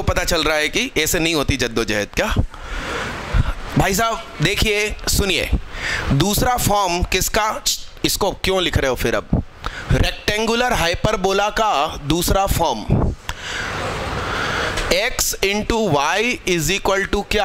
आपको पता चल रहा है कि ऐसे नहीं होती जद्दोजहद। क्या भाई साहब देखिए सुनिए, दूसरा फॉर्म किसका, इसको क्यों लिख रहे हो फिर? अब रेक्टेंगुलर हाइपरबोला का दूसरा form x into y is equal to क्या,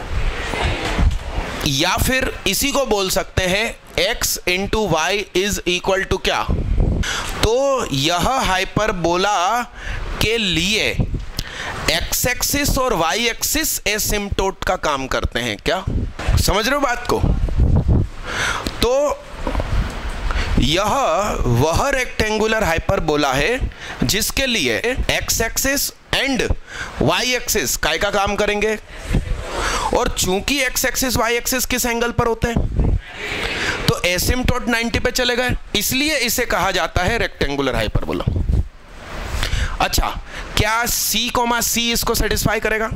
या फिर इसी को बोल सकते हैं x into y is equal to क्या। तो यह हाइपरबोला के लिए x एक्सिस और y एक्सिस एसिम्पटोट का काम करते हैं। क्या समझ रहे हो बात को? तो यह वह रेक्टेंगुलर हाइपरबोला है जिसके लिए x axis and y axis काय का काम करेंगे, और चूंकि x एक्सिस y एक्सिस किस एंगल पर होते हैं तो एसिम्पटोट 90 पे चले गए, इसलिए इसे कहा जाता है रेक्टेंगुलर हाइपरबोला। अच्छा, क्या c, इसको सेटिस्फाई करेगा?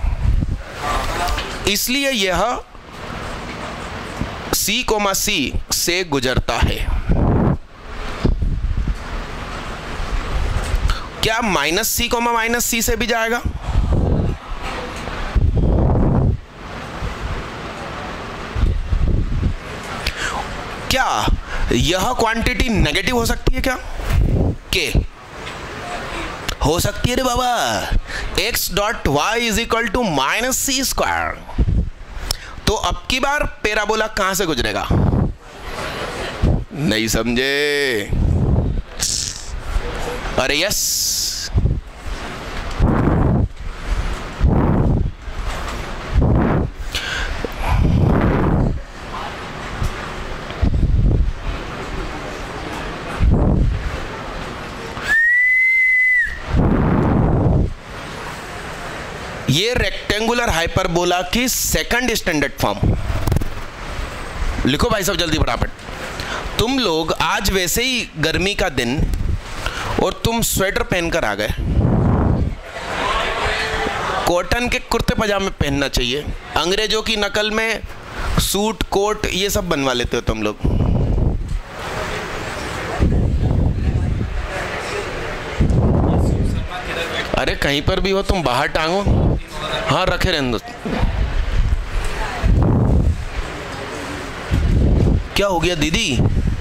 इसलिए यह c, से गुजरता है। क्या -c, से भी जाएगा? क्या यह क्वांटिटी नेगेटिव हो सकती है? क्या के हो सकती है रे बाबा। x dot y is equal to -c²। तो अब की बार पैराबोला कहां से गुजरेगा? नहीं समझे? अरे यस, ये रेक्टेंगुलर हाइपरबोला की सेकंड स्टैंडर्ड फॉर्म। लिखो भाई साहब जल्दी फटाफट। तुम लोग आज वैसे ही गर्मी का दिन और तुम स्वेटर पहनकर आ गए, कॉटन के कुर्ते पजामे पहनना चाहिए, अंग्रेजों की नकल में सूट कोट ये सब बनवा लेते हो तुम लोग। अरे कहीं पर भी हो तुम बाहर टांगो, हाँ रखे रहने दो। क्या हो गया दीदी?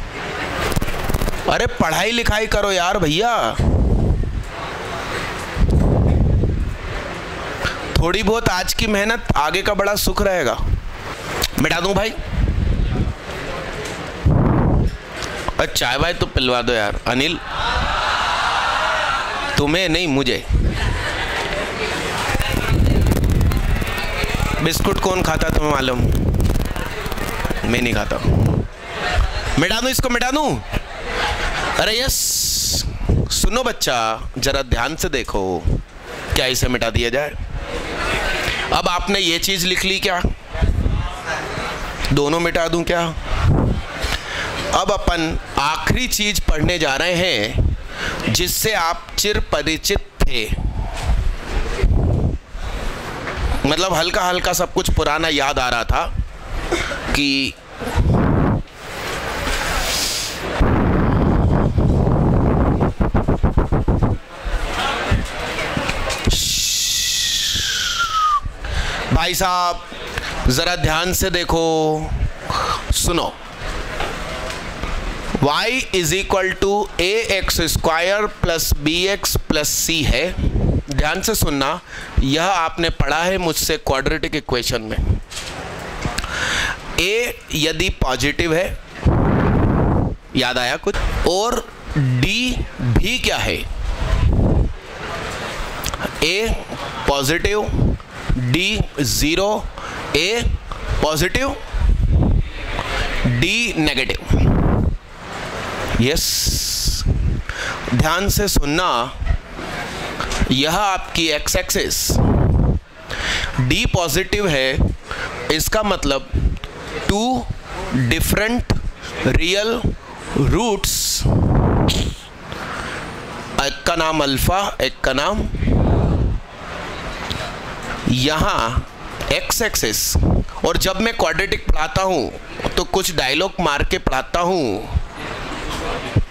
अरे पढ़ाई लिखाई करो यार भैया, थोड़ी बहुत आज की मेहनत आगे का बड़ा सुख रहेगा। मिटा दूं भाई? अरे चाय भाई तो पिलवा दो यार। अनिल तुम्हें नहीं मुझे। बिस्कुट कौन खाता तुम्हें मालूम? मैं नहीं खाता। मिटा दूं इसको, मिटा दूं? अरे यस, सुनो बच्चा जरा ध्यान से देखो, क्या इसे मिटा दिया जाए? अब आपने ये चीज लिख ली, क्या दोनों मिटा दूं क्या? अब अपन आखिरी चीज पढ़ने जा रहे हैं जिससे आप चिर परिचित थे, मतलब हल्का हल्का सब कुछ पुराना याद आ रहा था कि भाई साहब जरा ध्यान से देखो, सुनो। y is equal to ax² plus bx plus c है। ध्यान से सुनना, यह आपने पढ़ा है मुझसे क्वाड्रेटिक इक्वेशन में। a यदि पॉजिटिव है, याद आया कुछ, और d भी क्या है, a positive d 0, a positive d negative. Yes, ध्यान से सुनना, यह आपकी x एक्सिस d पॉजिटिव है, इसका मतलब 2 डिफरेंट रियल रूट्स, एक का नाम अल्फा एक का नाम, यहाँ x एक्सिस। और जब मैं क्वाड्रेटिक पढ़ाता हूँ तो कुछ डायलॉग मार के पढ़ाता हूँ।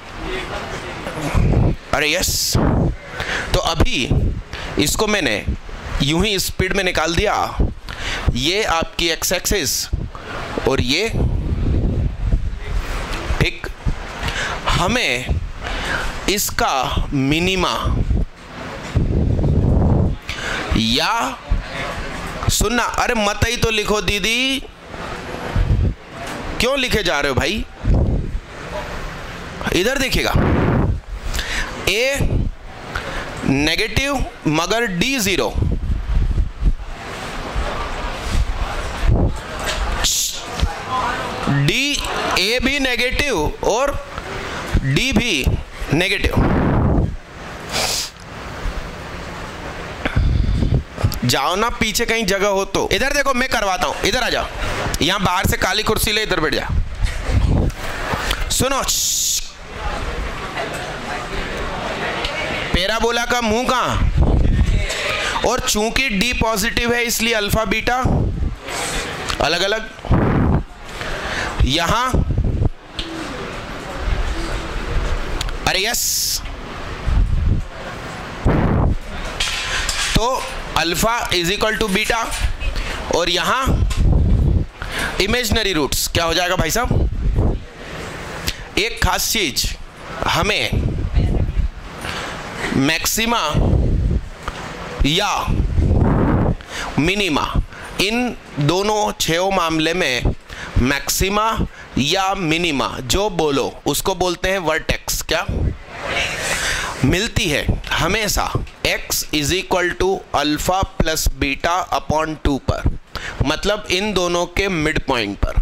अरे यस, तो अभी इसको मैंने यूं ही स्पीड में निकाल दिया। ये आपकी एक्स एक्सिस और ये, ठीक। हमें इसका मिनिमा या सुनना, अरे मत ही तो लिखो दीदी, क्यों लिखे जा रहे हो भाई? इधर देखिएगा, ए नेगेटिव मगर डी जीरो, डी ए भी नेगेटिव और डी भी नेगेटिव। जाओ ना पीछे कहीं जगह हो तो। इधर देखो, मैं करवाता हूं, इधर आ जाओ, यहां बाहर से काली कुर्सी ले, इधर बैठ जा। सुनो, पैराबोला का मुंह कहां? और चूंकि डी पॉजिटिव है इसलिए अल्फा बीटा अलग अलग। यहां अरे यस, तो alpha is equal to beta, और यहां इमेजिनरी रूट्स क्या हो जाएगा भाई साहब? एक खास चीज, हमें मैक्सिमा या मिनिमा, इन दोनों छह मामले में मैक्सिमा या मिनिमा जो बोलो उसको बोलते हैं वर्टेक्स। क्या मिलती है हमेशा x is equal to alpha plus beta upon 2 पर, मतलब इन दोनों के मिड पॉइंट पर,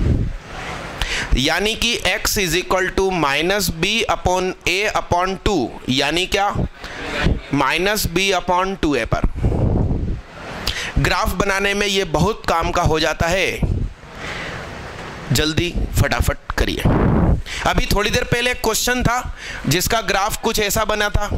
यानी कि x is equal to minus b upon a upon 2, यानी क्या माइनस बी अपॉन 2a पर। ग्राफ बनाने में ये बहुत काम का हो जाता है, जल्दी फटाफट करिए। अभी थोड़ी देर पहले एक क्वेश्चन था जिसका ग्राफ कुछ ऐसा बना था,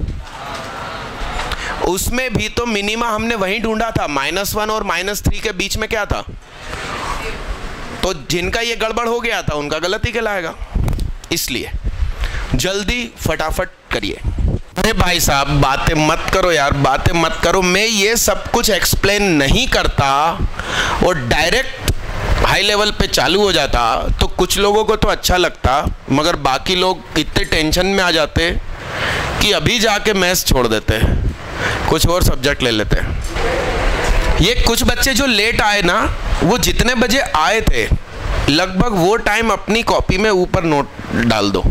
उसमें भी तो मिनिमा हमने वहीं ढूंढा था, -1 और -3 के बीच में क्या था? तो जिनका ये गड़बड़ हो गया था उनका गलत ही कहलाएगा, इसलिए जल्दी फटाफट करिए। अरे भाई साहब बातें मत करो यार, बातें मत करो। मैं ये सब कुछ एक्सप्लेन नहीं करता और डायरेक्ट हाई लेवल पे चालू हो जाता तो कुछ लोगों को तो अच्छा लगता, मगर बाकी लोग इतने टेंशन में आ जाते कि अभी जाके मैथ्स छोड़ देते, कुछ और सब्जेक्ट ले लेते। ये कुछ बच्चे जो लेट आए ना, वो जितने बजे आए थे लगभग वो टाइम अपनी कॉपी में ऊपर नोट डाल दो।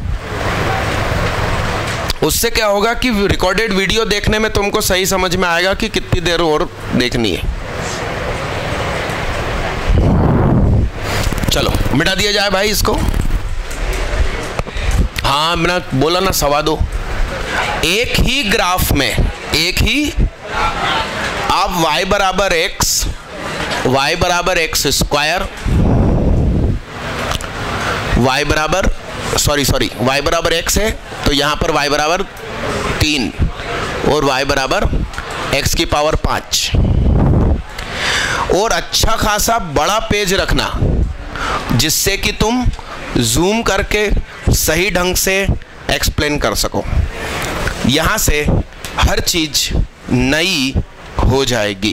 उससे क्या होगा कि रिकॉर्डेड वीडियो देखने में तुमको सही समझ में आएगा कि कितनी देर और देखनी है। चलो मिटा दिया जाए भाई इसको। हाँ मैंने बोला ना, सवा दो। एक ही ग्राफ में, एक ही, आप y बराबर x, y बराबर x स्क्वायर, y बराबर y बराबर x है तो यहां पर y बराबर 3 और y बराबर x की पावर 5, और अच्छा खासा बड़ा पेज रखना जिससे कि तुम जूम करके सही ढंग से एक्सप्लेन कर सको। यहां से हर चीज नई हो जाएगी।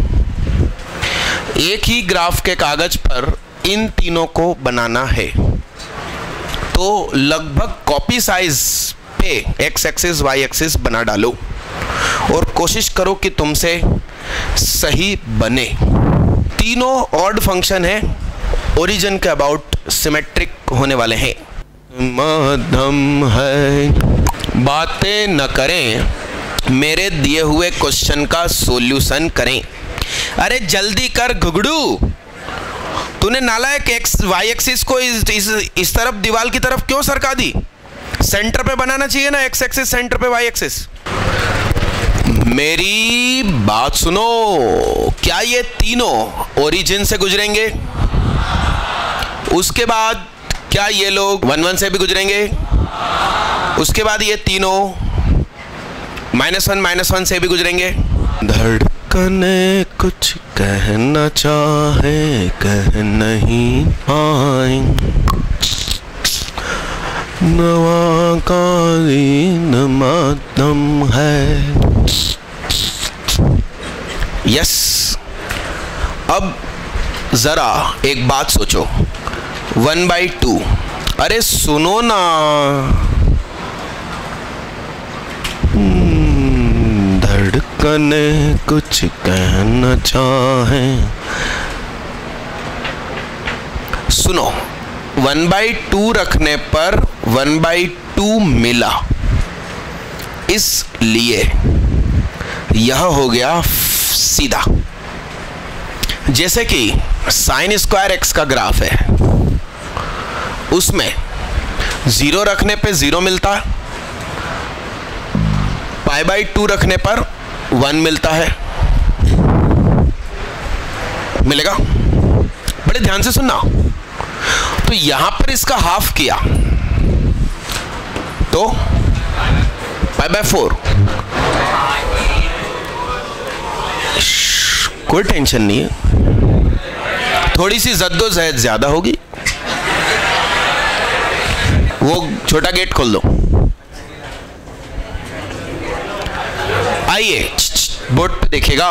एक ही ग्राफ के कागज पर इन तीनों को बनाना है, तो लगभग कॉपी साइज पे एक्स एक्सिस वाई एक्सिस बना डालो और कोशिश करो कि तुमसे सही बने। तीनों ऑड फंक्शन है, ओरिजिन के अबाउट सिमेट्रिक होने वाले हैं। मध्यम है, बातें न करें, मेरे दिए हुए क्वेश्चन का सॉल्यूशन करें। अरे जल्दी कर घुगड़ू, तूने नालायक एक्स वाई एक्सिस को इस तरफ दीवार की तरफ क्यों सरका दी? सेंटर पे बनाना चाहिए ना एक्स एक्सिस, सेंटर पे वाई एक्सिस। मेरी बात सुनो, क्या ये तीनों ओरिजिन से गुजरेंगे? उसके बाद क्या ये लोग 1 1 से भी गुजरेंगे? उसके बाद ये तीनों -1 से भी गुजरेंगे। धड़कने कुछ कहना चाहे कह नहीं पाए, नवा कालीन मातम है। यस। अब जरा एक बात सोचो, 1/2, अरे सुनो ना, धड़कन कुछ कहना चाहे, सुनो, 1/2 रखने पर 1/2 मिला, इसलिए यह हो गया सीधा। जैसे कि साइन स्क्वायर एक्स का ग्राफ है, उसमें 0 रखने पे 0 मिलता है, π/2 रखने पर 1 मिलता है, मिलेगा। बड़े ध्यान से सुनना। तो यहां पर इसका हाफ किया तो π/4, कोई टेंशन नहीं है, थोड़ी सी जद्दोजहद ज्यादा होगी। वो छोटा गेट खोल दो। आइए बोर्ड पे देखिएगा,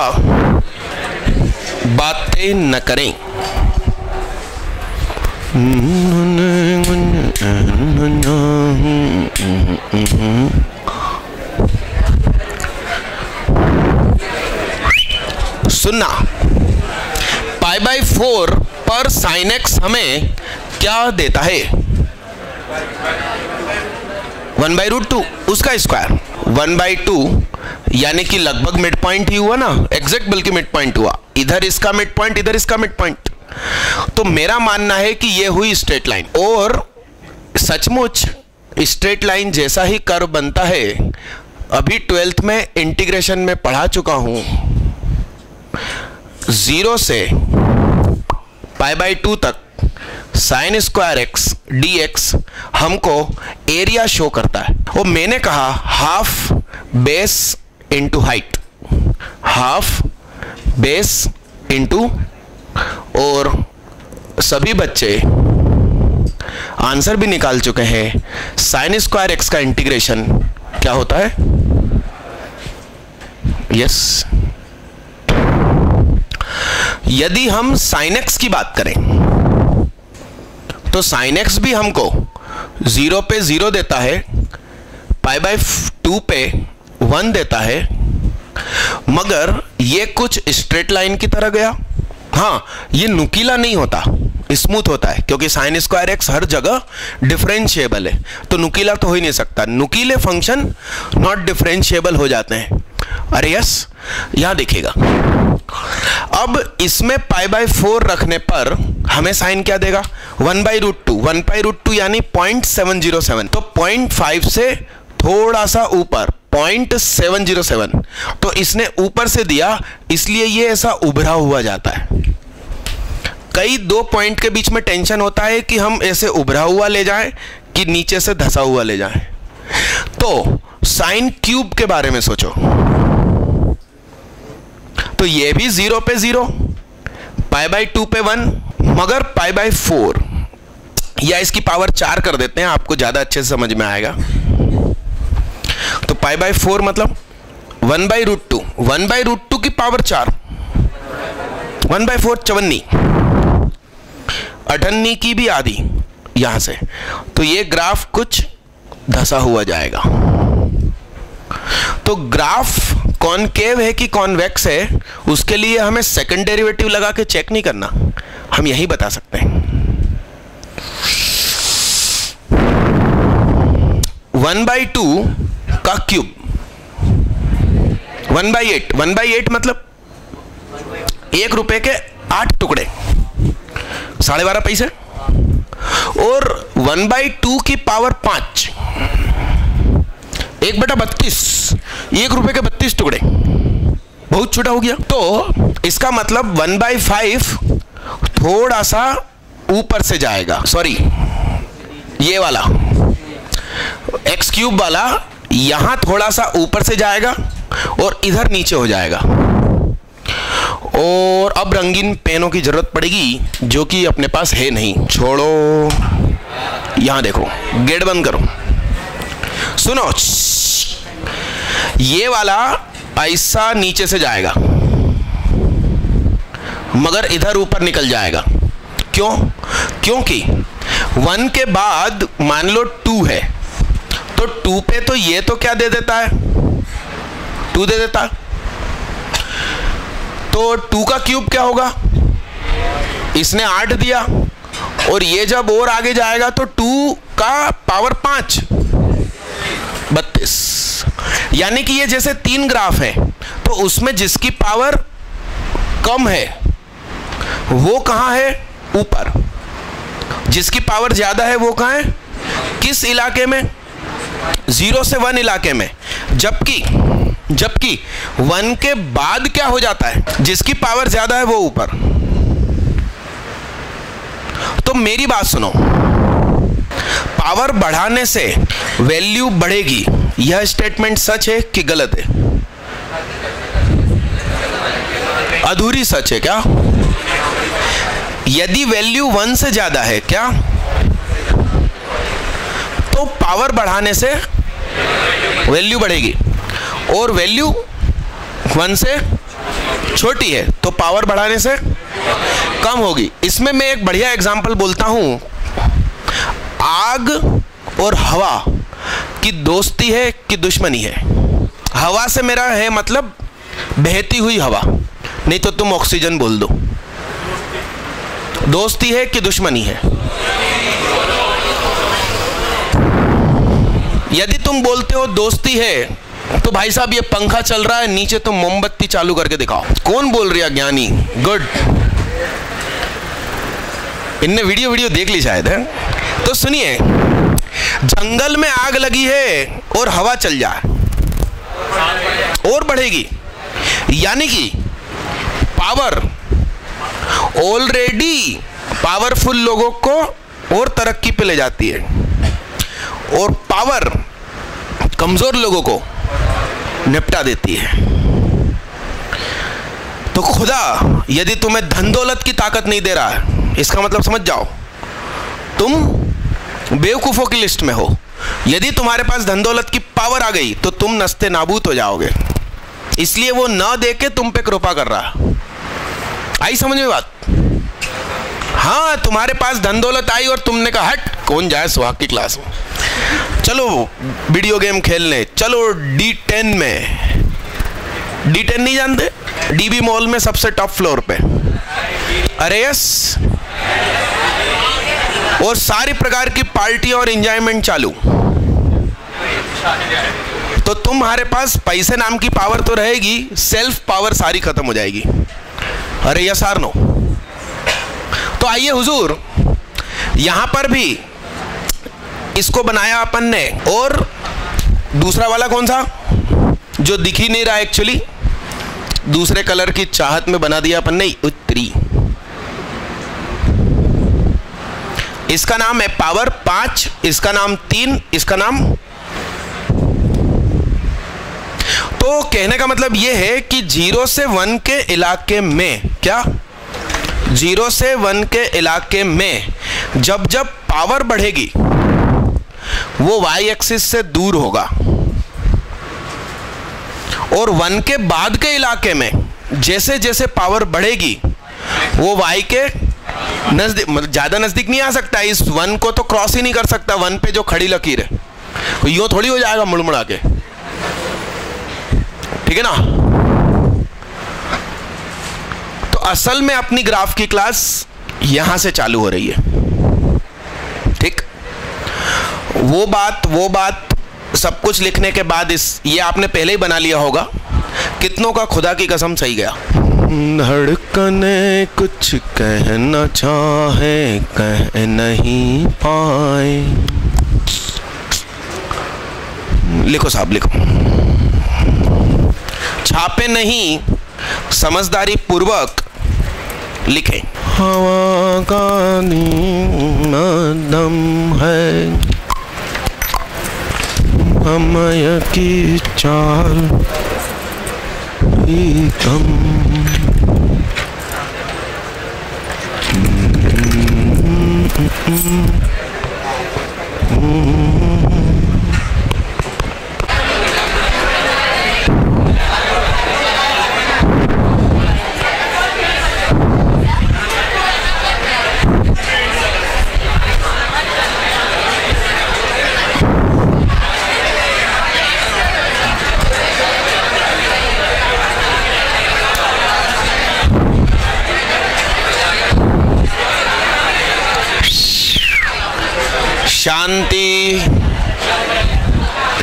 बातें न करें। सुनना, π/4 पर sin x हमें क्या देता है? 1/√2, उसका स्क्वायर 1/2, यानी कि लगभग मिड पॉइंट ही हुआ ना, एग्जैक्ट बल्कि मिड पॉइंट हुआ, इधर इसका मिड पॉइंट, इधर इसका मिड पॉइंट। तो मेरा मानना है कि ये हुई स्ट्रेट लाइन, और सचमुच स्ट्रेट लाइन जैसा ही कर्व बनता है। अभी 12th में इंटीग्रेशन में पढ़ा चुका हूं, 0 से π/2 तक साइन स्क्वायर एक्स dx हमको एरिया शो करता है। और मैंने कहा half base into height, half base into, और सभी बच्चे आंसर भी निकाल चुके हैं। साइन स्क्वायर एक्स का इंटीग्रेशन क्या होता है? यस। यदि हम साइन एक्स की बात करें तो साइन एक्स भी हमको 0 पे 0 देता है, π/2 पे 1 देता है, मगर ये कुछ स्ट्रेट लाइन की तरह गया। हाँ, ये नुकीला नहीं होता, स्मूथ होता है, क्योंकि साइन स्क्वायर एक्स हर जगह डिफरेंशिएबल है, तो नुकीला तो हो ही नहीं सकता। नुकीले फंक्शन नॉट डिफरेंशिएबल हो जाते हैं। अरे यस, यहां देखिएगा, अब इसमें π/4 रखने पर हमें साइन क्या देगा? 1/√2, 1/√2 यानी 0.707, तो 0.5 से थोड़ा सा ऊपर 0.707, तो इसने ऊपर से दिया, इसलिए ये ऐसा उभरा हुआ जाता है। कई दो पॉइंट के बीच में टेंशन होता है कि हम ऐसे उभरा हुआ ले जाएं कि नीचे से धसा हुआ ले जाएं। तो साइन क्यूब के बारे में सोचो, तो ये भी 0 पे 0, π/2 पे 1, मगर π/4 या इसकी पावर 4 कर देते हैं, आपको ज्यादा अच्छे से समझ में आएगा। तो π/4 मतलब 1/√2, 1/√2 की पावर 4, 1/4 54, 58 की भी आधी यहां से, तो ये ग्राफ कुछ धसा हुआ जाएगा। तो ग्राफ कॉनकेव है कि कॉन्वेक्स है, उसके लिए हमें सेकंड डेरिवेटिव लगा के चेक नहीं करना, हम यही बता सकते हैं। 1/2 का क्यूब 1/8, 1/8 मतलब 1 रुपए के 8 टुकड़े, 12.5 पैसे, और 1/2 की पावर 5, 1/32, 1 रुपए के 32 टुकड़े, बहुत छोटा हो गया। तो इसका मतलब 1/5 थोड़ा सा ऊपर से जाएगा, सॉरी ये वाला एक्स क्यूब वाला यहां थोड़ा सा ऊपर से जाएगा और इधर नीचे हो जाएगा। और अब रंगीन पेनों की जरूरत पड़ेगी, जो कि अपने पास है नहीं। छोड़ो, यहां देखो, गेट बंद करो, सुनो, ये वाला ऐसा नीचे से जाएगा, मगर इधर ऊपर निकल जाएगा। क्यों? क्योंकि 1 के बाद मान लो 2 है, तो 2 पे तो ये तो क्या दे देता है, 2 दे देता है। तो 2 का क्यूब क्या होगा, इसने 8 दिया, और ये जब और आगे जाएगा तो 2 का पावर 5, 32। यानी कि ये जैसे 3 ग्राफ है, तो उसमें जिसकी पावर कम है वो कहाँ है, ऊपर। जिसकी पावर ज्यादा है वो कहाँ है, किस इलाके में, 0 से 1 इलाके में। जबकि 1 के बाद क्या हो जाता है, जिसकी पावर ज्यादा है वो ऊपर। तो मेरी बात सुनो, पावर बढ़ाने से वैल्यू बढ़ेगी, यह स्टेटमेंट सच है कि गलत है? अधूरी सच है क्या? यदि वैल्यू 1 से ज्यादा है क्या, तो पावर बढ़ाने से वैल्यू बढ़ेगी, और वैल्यू 1 से छोटी है तो पावर बढ़ाने से कम होगी। इसमें मैं एक बढ़िया एग्जांपल बोलता हूं, आग और हवा की दोस्ती है कि दुश्मनी है? हवा से मेरा है मतलब बहती हुई हवा, नहीं तो तुम ऑक्सीजन बोल दो। दोस्ती है कि दुश्मनी है? यदि तुम बोलते हो दोस्ती है, तो भाई साहब ये पंखा चल रहा है, नीचे तुम मोमबत्ती चालू करके दिखाओ। कौन बोल रहा ज्ञानी? गुड, इनने वीडियो देख ली शायद है। तो सुनिए, जंगल में आग लगी है और हवा चल जाए और बढ़ेगी, यानी कि पावर ऑलरेडी पावरफुल लोगों को और तरक्की पे ले जाती है, और पावर कमजोर लोगों को निपटा देती है। तो खुदा यदि तुम्हें धन दौलत की ताकत नहीं दे रहा है, इसका मतलब समझ जाओ तुम बेवकूफों की लिस्ट में हो। यदि तुम्हारे पास धन दौलत की पावर आ गई तो तुम नस्ते नाबूद हो जाओगे, इसलिए वो ना दे के तुम पे कृपा कर रहा है। आई समझ में बात? हाँ, तुम्हारे पास धन दौलत आई और तुमने कहा हट, कौन जाए सुहाग की क्लास में, चलो वीडियो गेम खेलने, चलो D10 में। D10 नहीं जानते? DB मॉल में सबसे टॉप फ्लोर पे, अरे यस, और सारी प्रकार की पार्टी और एंजॉयमेंट चालू। तो तुम्हारे पास पैसे नाम की पावर तो रहेगी, सेल्फ पावर सारी खत्म हो जाएगी। अरे यस आर नो? तो आइए हुजूर, यहां पर भी इसको बनाया अपन ने, और दूसरा वाला कौन सा जो दिख ही नहीं रहा, एक्चुअली दूसरे कलर की चाहत में बना दिया अपन ने, उत्तरी। इसका नाम है पावर 5, इसका नाम 3, इसका नाम। तो कहने का मतलब यह है कि 0 से 1 के इलाके में, क्या 0 से 1 के इलाके में जब जब पावर बढ़ेगी वो y एक्सिस से दूर होगा, और 1 के बाद के इलाके में जैसे जैसे पावर बढ़ेगी वो y के नजदीक, मतलब ज्यादा नजदीक नहीं आ सकता, इस 1 को तो क्रॉस ही नहीं कर सकता। 1 पे जो खड़ी लकीर है तो यूं थोड़ी हो जाएगा मुड़मुड़ा के, ठीक है ना? तो असल में अपनी ग्राफ की क्लास यहां से चालू हो रही है, ठीक? वो बात सब कुछ लिखने के बाद ये आपने पहले ही बना लिया होगा। कितनों का खुदा की कसम सही गया? धड़कने कुछ कहना चाहे कह नहीं पाए। लिखो साहब, लिखो। छापे नहीं, समझदारी पूर्वक लिखें। हवा का दम है, समय की चाल ही कम।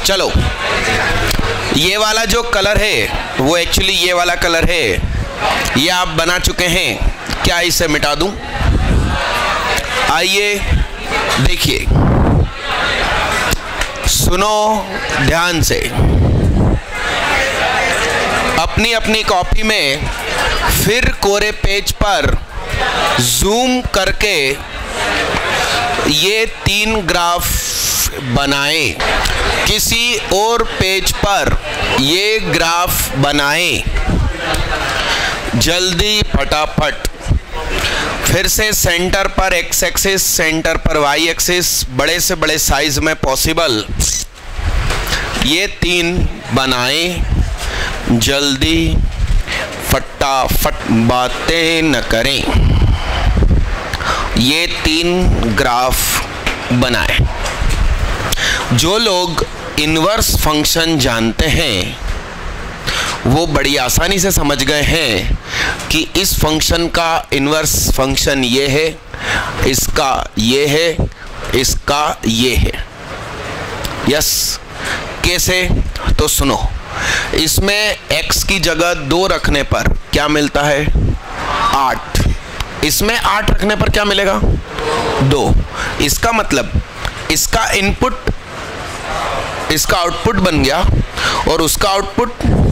चलो, ये वाला जो कलर है वो एक्चुअली ये वाला कलर है, ये आप बना चुके हैं। क्या इसे मिटा दूं? आइए देखिए, सुनो ध्यान से। अपनी अपनी कॉपी में फिर कोरे पेज पर जूम करके ये 3 ग्राफ बनाएं। किसी और पेज पर ये ग्राफ बनाएं, जल्दी फटाफट। फिर से सेंटर पर एक्स एक्सिस, सेंटर पर वाई एक्सिस, बड़े से बड़े साइज में पॉसिबल ये 3 बनाएं, जल्दी फटाफट, बातें न करें। ये 3 ग्राफ बनाएं। जो लोग इनवर्स फंक्शन जानते हैं वो बड़ी आसानी से समझ गए हैं कि इस फंक्शन का इनवर्स फंक्शन ये है, इसका ये है, इसका ये है। यस, कैसे? तो सुनो, इसमें x की जगह 2 रखने पर क्या मिलता है? 8। इसमें 8 रखने पर क्या मिलेगा? 2। इसका मतलब इसका इनपुट इसका आउटपुट बन गया और उसका आउटपुट,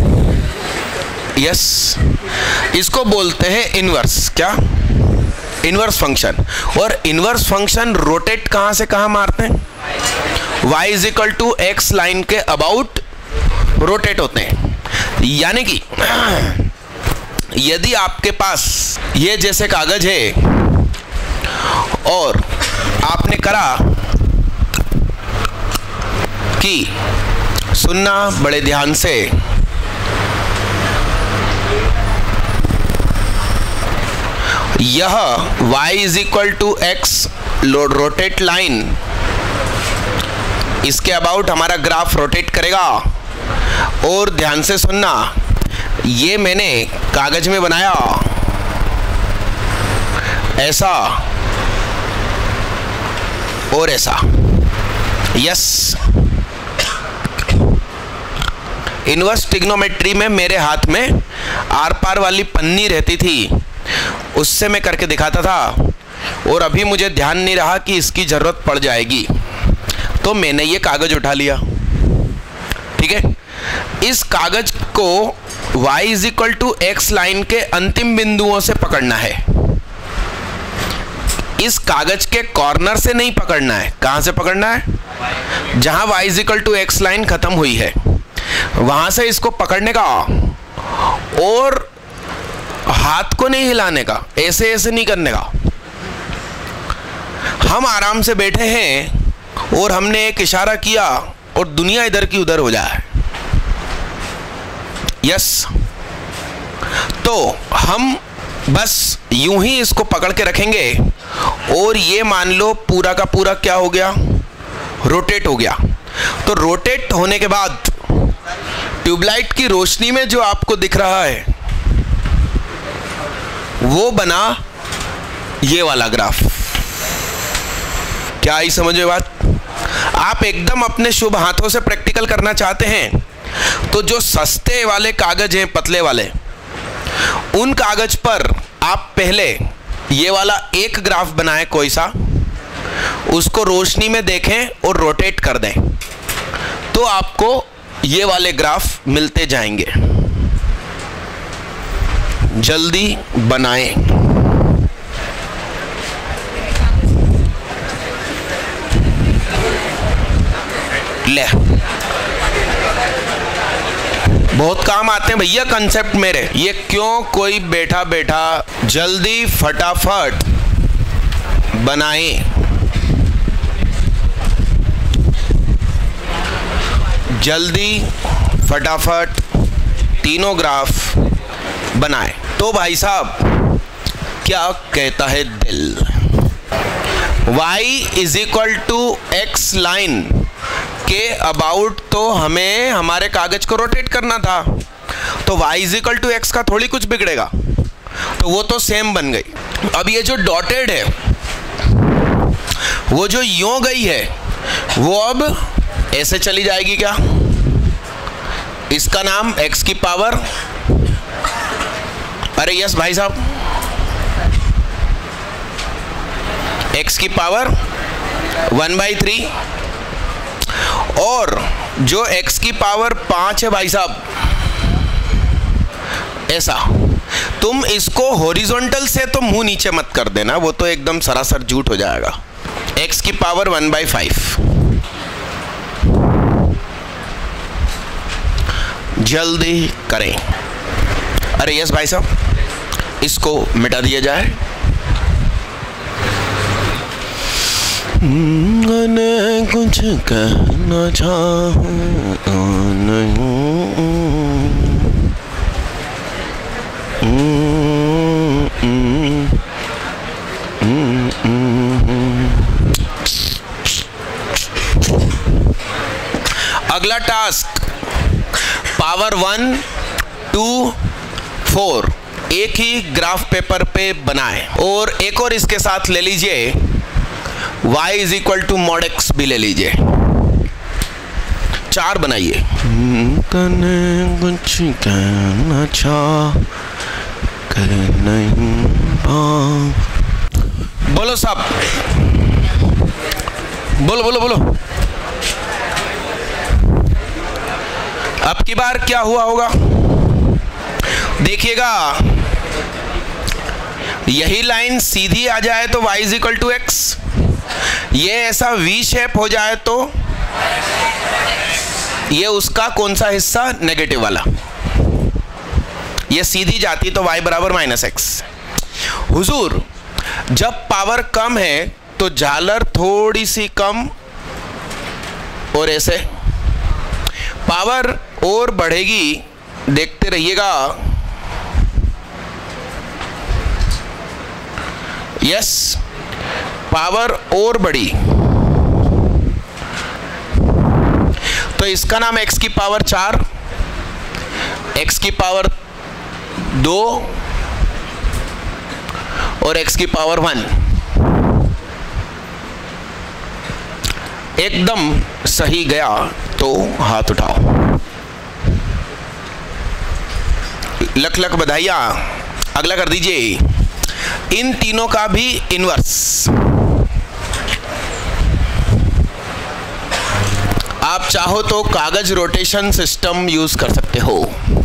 यस, इसको बोलते हैं इनवर्स। क्या? Inverse function. और इनवर्स फंक्शन रोटेट कहां से कहां मारते हैं? y is equal to x line के अबाउट रोटेट होते हैं। यानी कि यदि आपके पास ये जैसे कागज है और आपने करा कि, सुनना बड़े ध्यान से, यह y is equal to x rotate line, इसके अबाउट हमारा ग्राफ रोटेट करेगा। और ध्यान से सुनना, ये मैंने कागज में बनाया ऐसा और ऐसा। यस, इनवर्स ट्रिग्नोमेट्री में मेरे हाथ में आर पार वाली पन्नी रहती थी, उससे मैं करके दिखाता था। और अभी मुझे ध्यान नहीं रहा कि इसकी ज़रूरत पड़ जाएगी, तो मैंने ये कागज़ उठा लिया। ठीक है, इस कागज को y is equal to x line के अंतिम बिंदुओं से पकड़ना है। इस कागज के कॉर्नर से नहीं पकड़ना है। कहां से पकड़ना है? जहां y is equal to x line खत्म हुई है, वहां से इसको पकड़ने का और हाथ को नहीं हिलाने का, ऐसे ऐसे नहीं करने का। हम आराम से बैठे हैं और हमने एक इशारा किया और दुनिया इधर की उधर हो जाए। यस, तो हम बस यूं ही इसको पकड़ के रखेंगे और ये मान लो पूरा का पूरा क्या हो गया? रोटेट हो गया। तो रोटेट होने के बाद ट्यूबलाइट की रोशनी में जो आपको दिख रहा है वो बना ये वाला ग्राफ। क्या आई समझ में बात? आप एकदम अपने शुभ हाथों से प्रैक्टिकल करना चाहते हैं तो जो सस्ते वाले कागज हैं, पतले वाले, उन कागज पर आप पहले ये वाला एक ग्राफ बनाएं कोई सा, उसको रोशनी में देखें और रोटेट कर दें, तो आपको ये वाले ग्राफ मिलते जाएंगे। जल्दी बनाएं। ले, बहुत काम आते हैं भैया कंसेप्ट मेरे। ये क्यों कोई बैठा बैठा, जल्दी फटाफट बनाएं। जल्दी फटाफट तीनों ग्राफ बनाएं। तो भाई साहब क्या कहता है दिल? y is equal to x line के अबाउट तो हमें हमारे कागज को रोटेट करना था, तो y is equal to x का थोड़ी कुछ बिगड़ेगा, तो वो तो सेम बन गई। अब ये जो डॉटेड है वो जो यूं गई है वो अब ऐसे चली जाएगी क्या? इसका नाम x की पावर, अरे यस भाई साहब, x की पावर 1/3, और जो x की पावर 5 है भाई साहब, ऐसा। तुम इसको हॉरिजॉन्टल से तो मुंह नीचे मत कर देना, वो तो एकदम सरासर झूठ हो जाएगा। x की पावर 1/5, जल्दी करें। अरे यस भाई साहब, इसको मिटा दिया जाए। मैंने कुछ कहना चाहूं नहीं, अगला टास्क पावर 1, 2, 4 एक ही ग्राफ पेपर पे बनाए, और एक और इसके साथ ले लीजिए y is equal to mod x भी ले लीजिए। 4 बनाइए। कुछ कहना चाह नहीं, बोलो साहब, बोलो बोलो बोलो। अब की बार क्या हुआ होगा देखिएगा, यही लाइन सीधी आ जाए तो y is equal to x, ये ऐसा वी शेप हो जाए तो ये उसका कौन सा हिस्सा, नेगेटिव वाला, ये सीधी जाती तो y बराबर -x। हुजूर जब पावर कम है तो झालर थोड़ी सी कम, और ऐसे पावर और बढ़ेगी, देखते रहिएगा। यस, पावर और बढ़ी तो इसका नाम x की पावर 4, x की पावर 2 और x की पावर 1। एकदम सही गया तो हाथ उठाओ। लख लख बधाइयाँ। अगला कर दीजिए, इन तीनों का भी इनवर्स। आप चाहो तो कागज रोटेशन सिस्टम यूज कर सकते हो।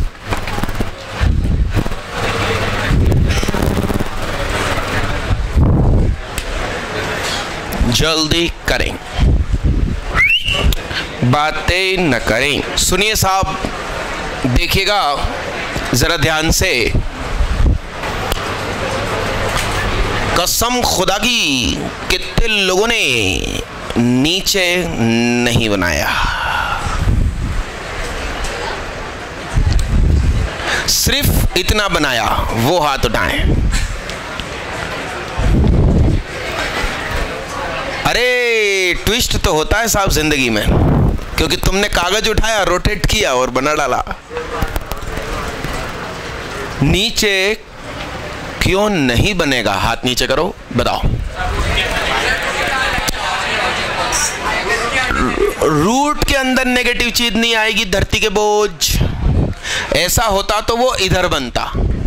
जल्दी करें, बातें न करें। सुनिए साहब, देखिएगा जरा ध्यान से, कसम खुदा की कितने लोगों ने नीचे नहीं बनाया, सिर्फ इतना बनाया, वो हाथ उठाएं। अरे ट्विस्ट तो होता है साहब जिंदगी में, क्योंकि तुमने कागज उठाया, रोटेट किया और बना डाला। नीचे क्यों नहीं बनेगा? हाथ नीचे करो, बताओ। रूट के अंदर नेगेटिव चीज नहीं आएगी, धरती के बोझ। ऐसा होता तो वो इधर बनता।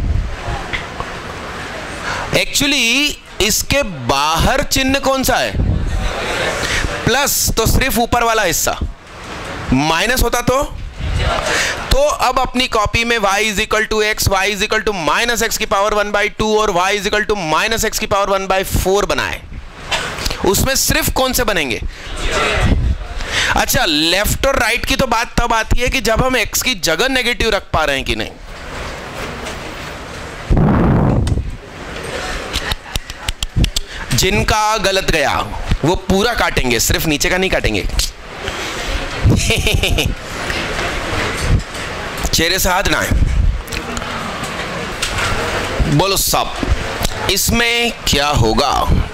एक्चुअली इसके बाहर चिन्ह कौन सा है? प्लस, तो सिर्फ ऊपर वाला हिस्सा। माइनस होता तो अब अपनी कॉपी में y is equal to x, y is equal to minus x की पावर 1/2 और y is equal to minus x की पावर 1/4 बनाए। उसमें सिर्फ कौन से बनेंगे? अच्छा, लेफ्ट और राइट की तो बात तब आती है कि जब हम x की जगह नेगेटिव रख पा रहे हैं कि नहीं। जिनका गलत गया वो पूरा काटेंगे, सिर्फ नीचे का नहीं काटेंगे। चेहरे से हाथ ना। बोलो साहब, इसमें क्या होगा?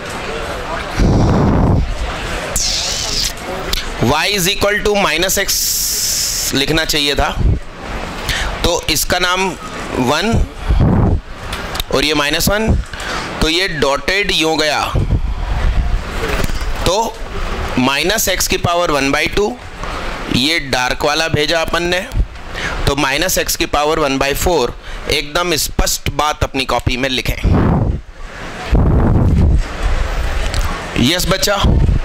y is equal to minus x लिखना चाहिए था, तो इसका नाम 1 और ये -1, तो ये डॉटेड यूं गया, तो माइनस एक्स की पावर 1/2 ये डार्क वाला भेजा अपन ने, तो माइनस एक्स की पावर 1/4 एकदम स्पष्ट बात अपनी कॉपी में लिखें। यस बच्चा,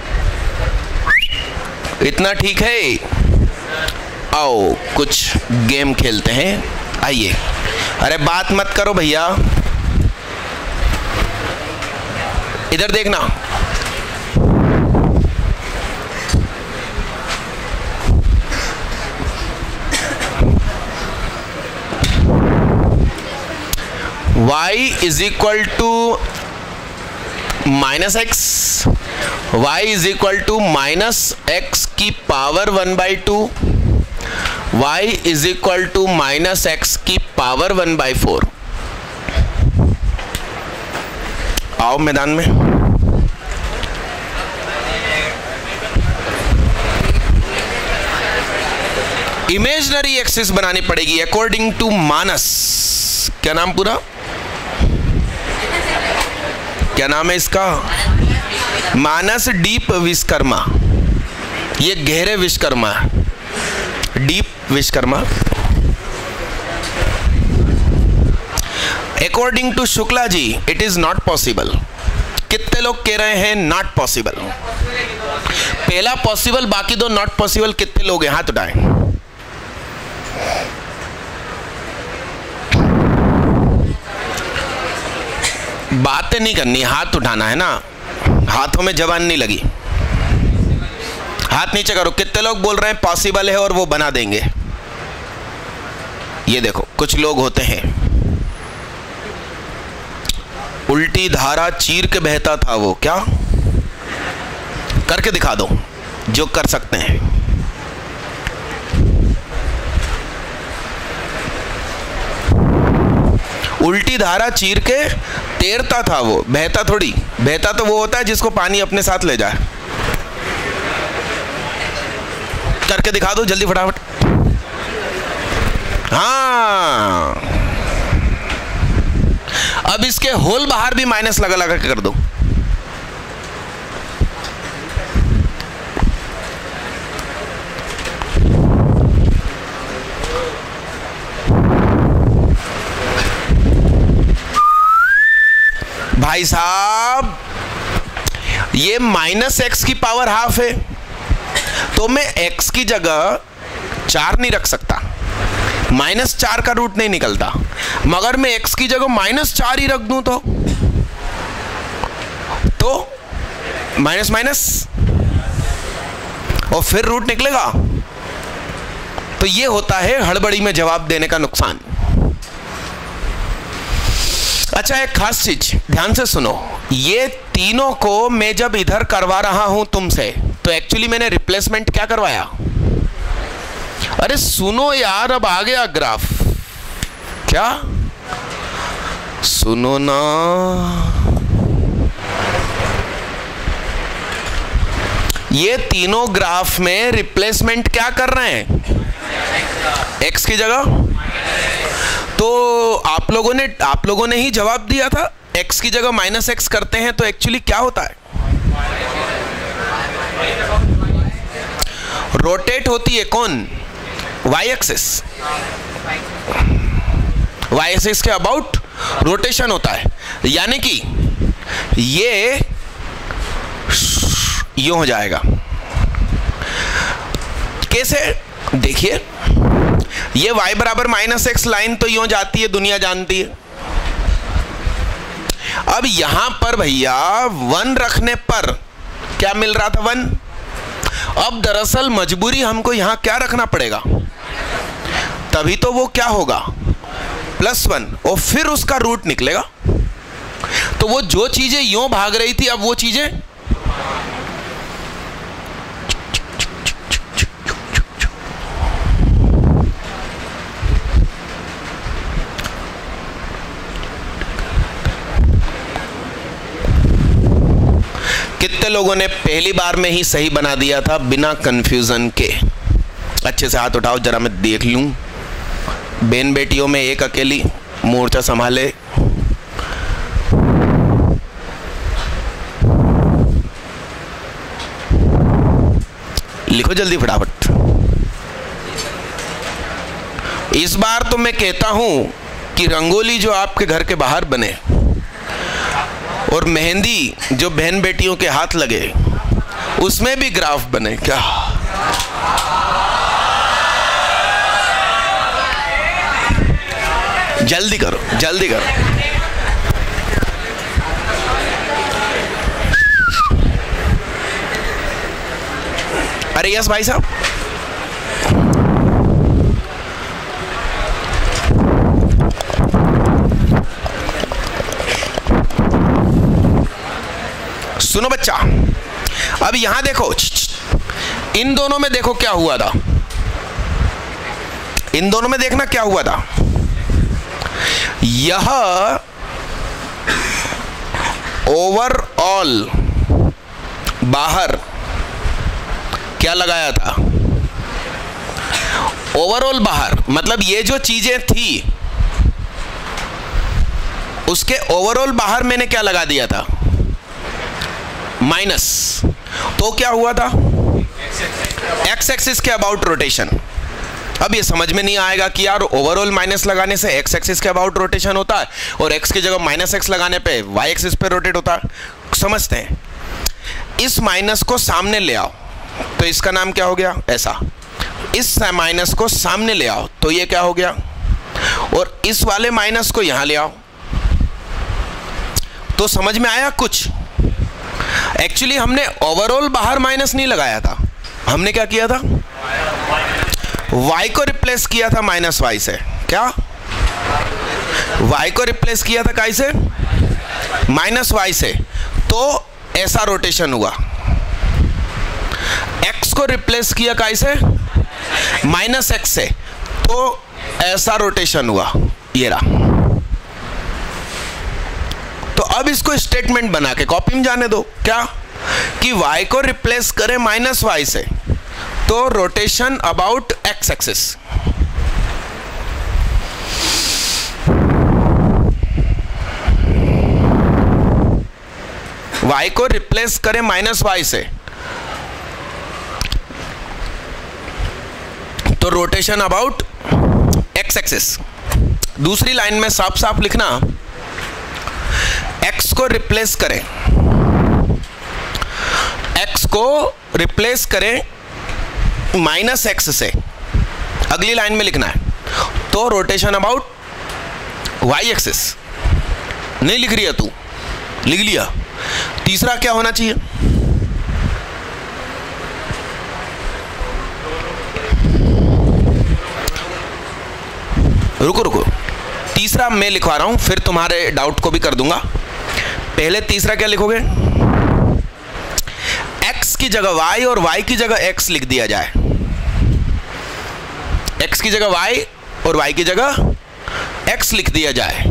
इतना ठीक है? आओ कुछ गेम खेलते हैं, आइए। अरे बात मत करो भैया, इधर देखना। y is equal to minus x, y is equal to minus x की power 1/2, y is equal to minus x की पावर 1/4। आओ मैदान में। इमेजिनरी एक्सिस बनानी पड़ेगी अकॉर्डिंग टू मानस। क्या नाम पूरा, क्या नाम है इसका? मानस डीप विश्वकर्मा। ये गहरे Vishwakarma, Deep Vishwakarma. According to Shukla ji it is not possible. कितने लोग कह रहे हैं नॉट पॉसिबल? पहला पॉसिबल, बाकी दो नॉट पॉसिबल। कितने लोग हैं? हाथ उठाएं। बातें नहीं करनी, हाथ उठाना है ना। हाथों में जबान नहीं लगी। हाथ नीचे करो। कितने लोग बोल रहे हैं पॉसिबल है और वो बना देंगे? ये देखो कुछ लोग होते हैं, उल्टी धारा चीर के बहता था वो। क्या करके दिखा दो जो कर सकते हैं। उल्टी धारा चीर के तैरता था वो, बहता थोड़ी। बहता तो वो होता है जिसको पानी अपने साथ ले जाए। करके दिखा दो जल्दी फटाफट। हाँ, अब इसके होल बाहर भी माइनस लगा लगा के कर दो। भाई साहब, ये माइनस एक्स की पावर हाफ है, तो मैं एक्स की जगह 4 नहीं रख सकता। -4 का रूट नहीं निकलता। मगर मैं x की जगह -4 ही रख दूं तो माइनस माइनस और फिर रूट निकलेगा। तो ये होता है हड़बड़ी में जवाब देने का नुकसान। अच्छा, एक खास चीज ध्यान से सुनो। ये तीनों को मैं जब इधर करवा रहा हूं तुमसे, तो एक्चुअली मैंने रिप्लेसमेंट क्या करवाया? अरे सुनो यार, अब आ गया ग्राफ। क्या सुनो ना, ये तीनों ग्राफ में रिप्लेसमेंट क्या कर रहे हैं? एक्स की जगह। तो आप लोगों ने ही जवाब दिया था, एक्स की जगह -x करते हैं तो एक्चुअली क्या होता है? रोटेट होती है कौन? y axis. y एक्सिस के अबाउट रोटेशन होता है। यानी कि ये यूं हो जाएगा। कैसे? देखिए, ये y बराबर -x लाइन तो यूं जाती है, दुनिया जानती है। अब यहां पर भैया 1 रखने पर क्या मिल रहा था? 1। अब दरअसल मजबूरी हमको यहां क्या रखना पड़ेगा? तभी तो वो क्या होगा? +1 और फिर उसका रूट निकलेगा। तो वो जो चीजें यूं भाग रही थी, अब वो चीजें कितने लोगों ने पहली बार में ही सही बना दिया था बिना कंफ्यूजन के? अच्छे से हाथ उठाओ जरा, मैं देख लूं। बहन बेटियों में एक अकेली मोर्चा संभाले। लिखो जल्दी फटाफट। इस बार तो मैं कहता हूं कि रंगोली जो आपके घर के बाहर बने और मेहंदी जो बहन बेटियों के हाथ लगे उसमें भी ग्राफ बने। क्या जल्दी करो, जल्दी करो। अरे यस भाई साहब, सुनो बच्चा, अब यहां देखो, इन दोनों में देखो क्या हुआ था। इन दोनों में देखना क्या हुआ था। यह ओवरऑल बाहर क्या लगाया था? ओवरऑल बाहर, मतलब ये जो चीजें थी उसके ओवरऑल बाहर मैंने क्या लगा दिया था? माइनस। तो क्या हुआ था? एक्स एक्सिस के अबाउट रोटेशन। अब ये समझ में नहीं आएगा कि यार ओवरऑल माइनस लगाने से एक्स एक्सिस के अबाउट रोटेशन होता है और एक्स की जगह माइनस एक्स लगाने पे वाई एक्सिस पे रोटेट होता है। समझते हैं। इस माइनस को सामने ले आओ तो इसका नाम क्या हो गया? ऐसा। इस माइनस को सामने ले आओ तो ये क्या हो गया? और इस वाले माइनस को यहां ले आओ तो समझ में आया कुछ? एक्चुअली हमने ओवरऑल बाहर माइनस नहीं लगाया था, हमने क्या किया था? y को रिप्लेस किया था माइनस वाई से। क्या? y को रिप्लेस किया था काई से? माइनस वाई से। तो ऐसा रोटेशन हुआ। x को रिप्लेस किया काई से? माइनस एक्स से। तो ऐसा रोटेशन हुआ। ये रहा। तो अब इसको स्टेटमेंट बना के कॉपी में जाने दो। क्या? कि y को रिप्लेस करें माइनस वाई से तो rotation about x axis. y को रिप्लेस करें माइनस वाई से तो रोटेशन अबाउट एक्स एक्सिस। दूसरी लाइन में साफ साफ लिखना, x को रिप्लेस करें, x को रिप्लेस करें माइनस एक्स से। अगली लाइन में लिखना है तो रोटेशन अबाउट वाई एक्सिस। नहीं लिख रही है तू? लिख लिया। तीसरा क्या होना चाहिए? रुको रुको, तीसरा मैं लिखवा रहा हूं, फिर तुम्हारे डाउट को भी कर दूंगा। पहले तीसरा क्या लिखोगे? x की जगह y और y की जगह x लिख दिया जाए। x की जगह y और y की जगह x लिख दिया जाए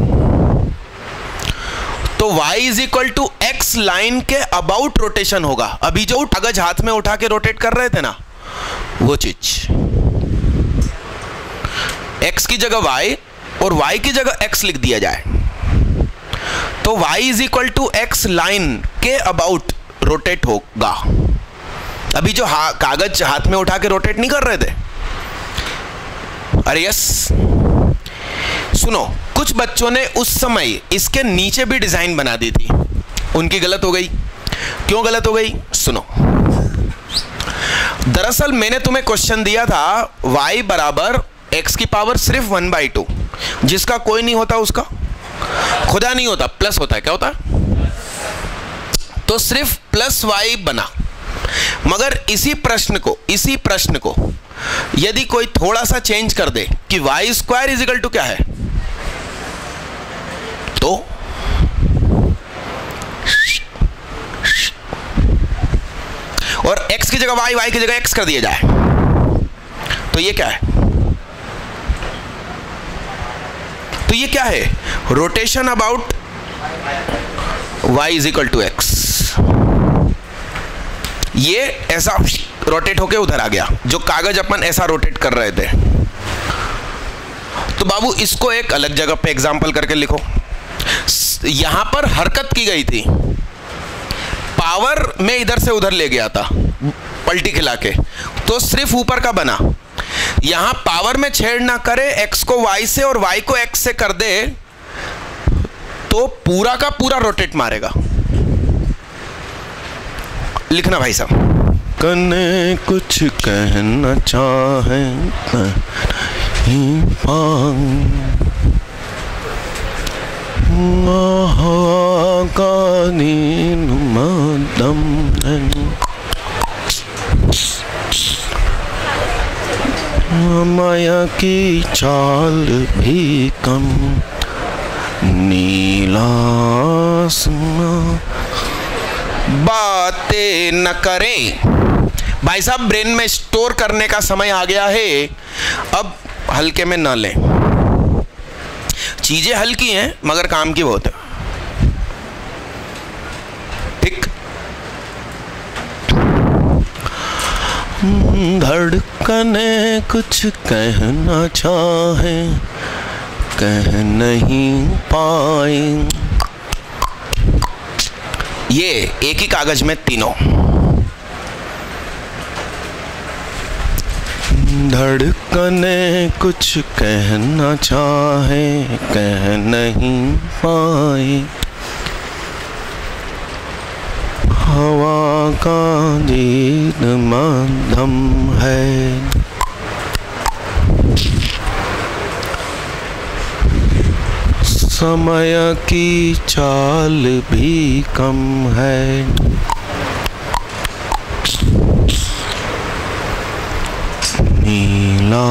तो y is equal to x line के अबाउट रोटेशन होगा। अभी जो कागज हाथ में उठा के रोटेट कर रहे थे ना, वो चीज। x की जगह y और y की जगह x लिख दिया जाए तो y is equal to x line के अबाउट रोटेट होगा। अभी जो कागज हाथ में उठा के रोटेट नहीं कर रहे थे। अरे यस, सुनो, कुछ बच्चों ने उस समय इसके नीचे भी डिजाइन बना दी थी, उनकी गलत हो गई। क्यों गलत हो गई? सुनो, दरअसल मैंने तुम्हें क्वेश्चन दिया था y बराबर x की पावर सिर्फ 1/2, जिसका कोई नहीं होता उसका खुदा नहीं होता, प्लस होता है। क्या होता है? तो सिर्फ प्लस y बना। मगर इसी प्रश्न को यदि कोई थोड़ा सा चेंज कर दे कि y square is equal to क्या है, तो और x की जगह y की जगह x कर दिया जाए तो ये क्या है? तो ये क्या है? Rotation about y is equal to x. ये ऐसा रोटेट होके उधर आ गया, जो कागज अपन ऐसा रोटेट कर रहे थे। तो बाबू इसको एक अलग जगह पे एग्जांपल करके लिखो। यहां पर हरकत की गई थी, पावर में इधर से उधर ले गया था पलटी खिला के, तो सिर्फ ऊपर का बना। यहां पावर में छेड़ ना करे, x को y से और y को x से कर दे तो पूरा का पूरा रोटेट मारेगा। लिखना भाई साहब। कने कुछ कहना चाहे माया की चाल भी कम, नीला बातें न करें। भाई साहब ब्रेन में स्टोर करने का समय आ गया है, अब हल्के में न लें। चीजें हल्की हैं मगर काम की बहुत है। ठीक। धड़कने कुछ कहना चाहे, कह नहीं पाए। ये एक ही कागज में तीनों। धड़कने कुछ कहना चाहे, कह नहीं पाए। हवा का दीद मध्यम है, समय की चाल भी कम है। नीला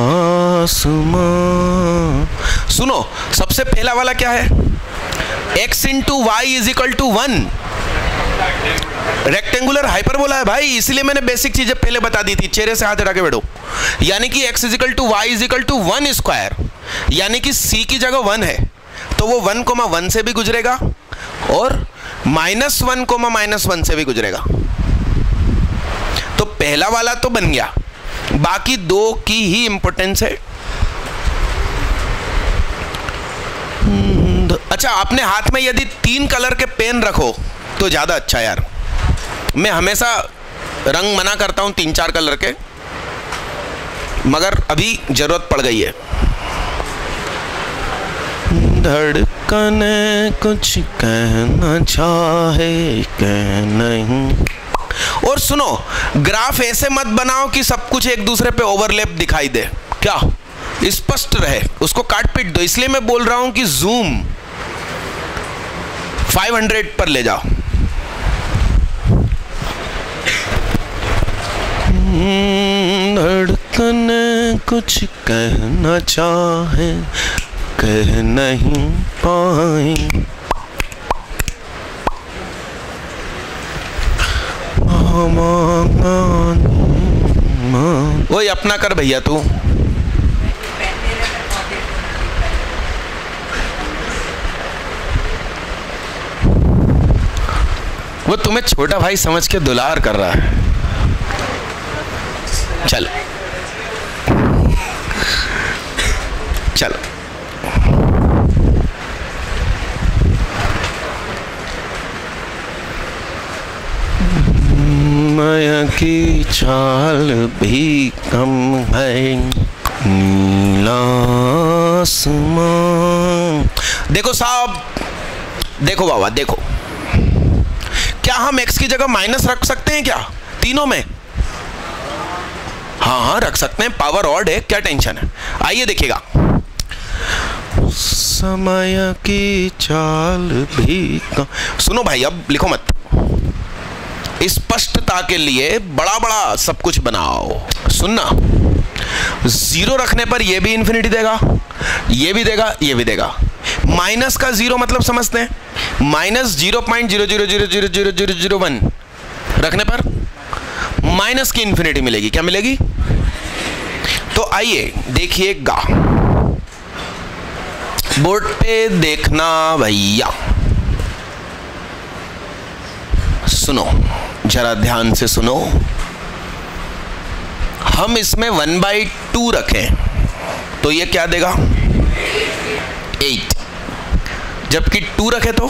आसमां। सुनो, सबसे पहला वाला क्या है? x into y is equal to 1। Rectangular hyperbola है भाई, इसलिए मैंने बेसिक चीजें पहले बता दी थी। चेहरे से हाथ हटा के बैठो। यानी कि x is equal to y is equal to 1 square, यानी कि c की जगह 1 है तो वो 1,1 से भी गुजरेगा और -1,-1 से भी गुजरेगा। तो पहला वाला तो बन गया, बाकी दो की ही इंपॉर्टेंस है। अच्छा, आपने हाथ में यदि 3 कलर के पेन रखो तो ज्यादा अच्छा यार। मैं हमेशा रंग मना करता हूं 3-4 कलर के, मगर अभी जरूरत पड़ गई है। धड़कने कुछ कहना चाहे, कह नहीं। और सुनो, ग्राफ ऐसे मत बनाओ कि सब कुछ एक दूसरे पे ओवरलैप दिखाई दे, क्या स्पष्ट रहे, उसको काट पीट दो। इसलिए मैं बोल रहा हूं कि जूम 500 पर ले जाओ। धड़कने कुछ कहना चाहे, कह नहीं पाए। वही अपना कर भैया तू। वो तुम्हें छोटा भाई समझ के दुलार कर रहा है। चलो चलो, माया की चाल भी कम है, नीला आसमां। देखो साहब, देखो बाबा, देखो, क्या हम x की जगह माइनस रख सकते हैं क्या तीनों में? हाँ हाँ रख सकते हैं, पावर ऑड है, क्या टेंशन है। आइए देखिएगा, समय की चाल भी कम। सुनो भाई, अब लिखो मत, स्पष्टता के लिए बड़ा बड़ा सब कुछ बनाओ। सुनना, 0 रखने पर ये भी इंफिनिटी देगा, ये भी देगा, ये भी देगा। माइनस का 0 मतलब समझते हैं, -0.00000001 रखने पर माइनस की इंफिनिटी मिलेगी। क्या मिलेगी? तो आइए देखिएगा, बोर्ड पे देखना भैया। सुनो, जरा ध्यान से सुनो। हम इसमें 1/2 रखें तो ये क्या देगा? 8। जबकि 2 रखे तो,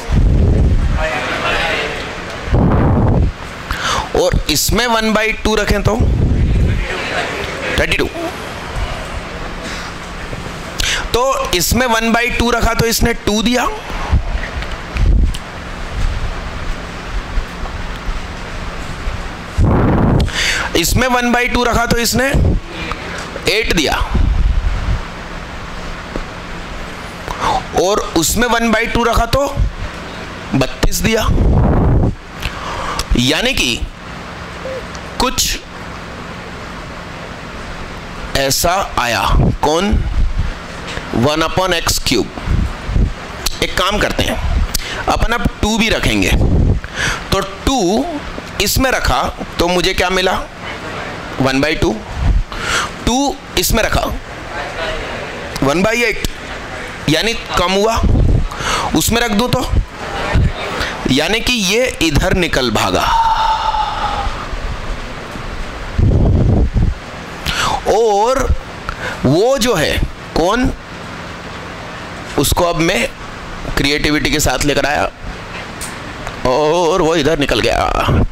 और इसमें 1/2 रखें तो 32। तो इसमें 1/2 रखा तो इसने 2 दिया, इसमें 1/2 रखा तो इसने 8 दिया, और उसमें 1/2 रखा तो 32 दिया। यानी कि कुछ ऐसा आया। कौन? 1/x³। एक काम करते हैं, अपन अब 2 भी रखेंगे, तो 2 इसमें रखा तो मुझे क्या मिला? 1/2। 2 इसमें रखा 1/8, यानी कम हुआ। उसमें रख दूं तो, यानी कि ये इधर निकल भागा। और वो जो है कौन, उसको अब मैं क्रिएटिविटी के साथ लेकर आया और वो इधर निकल गया।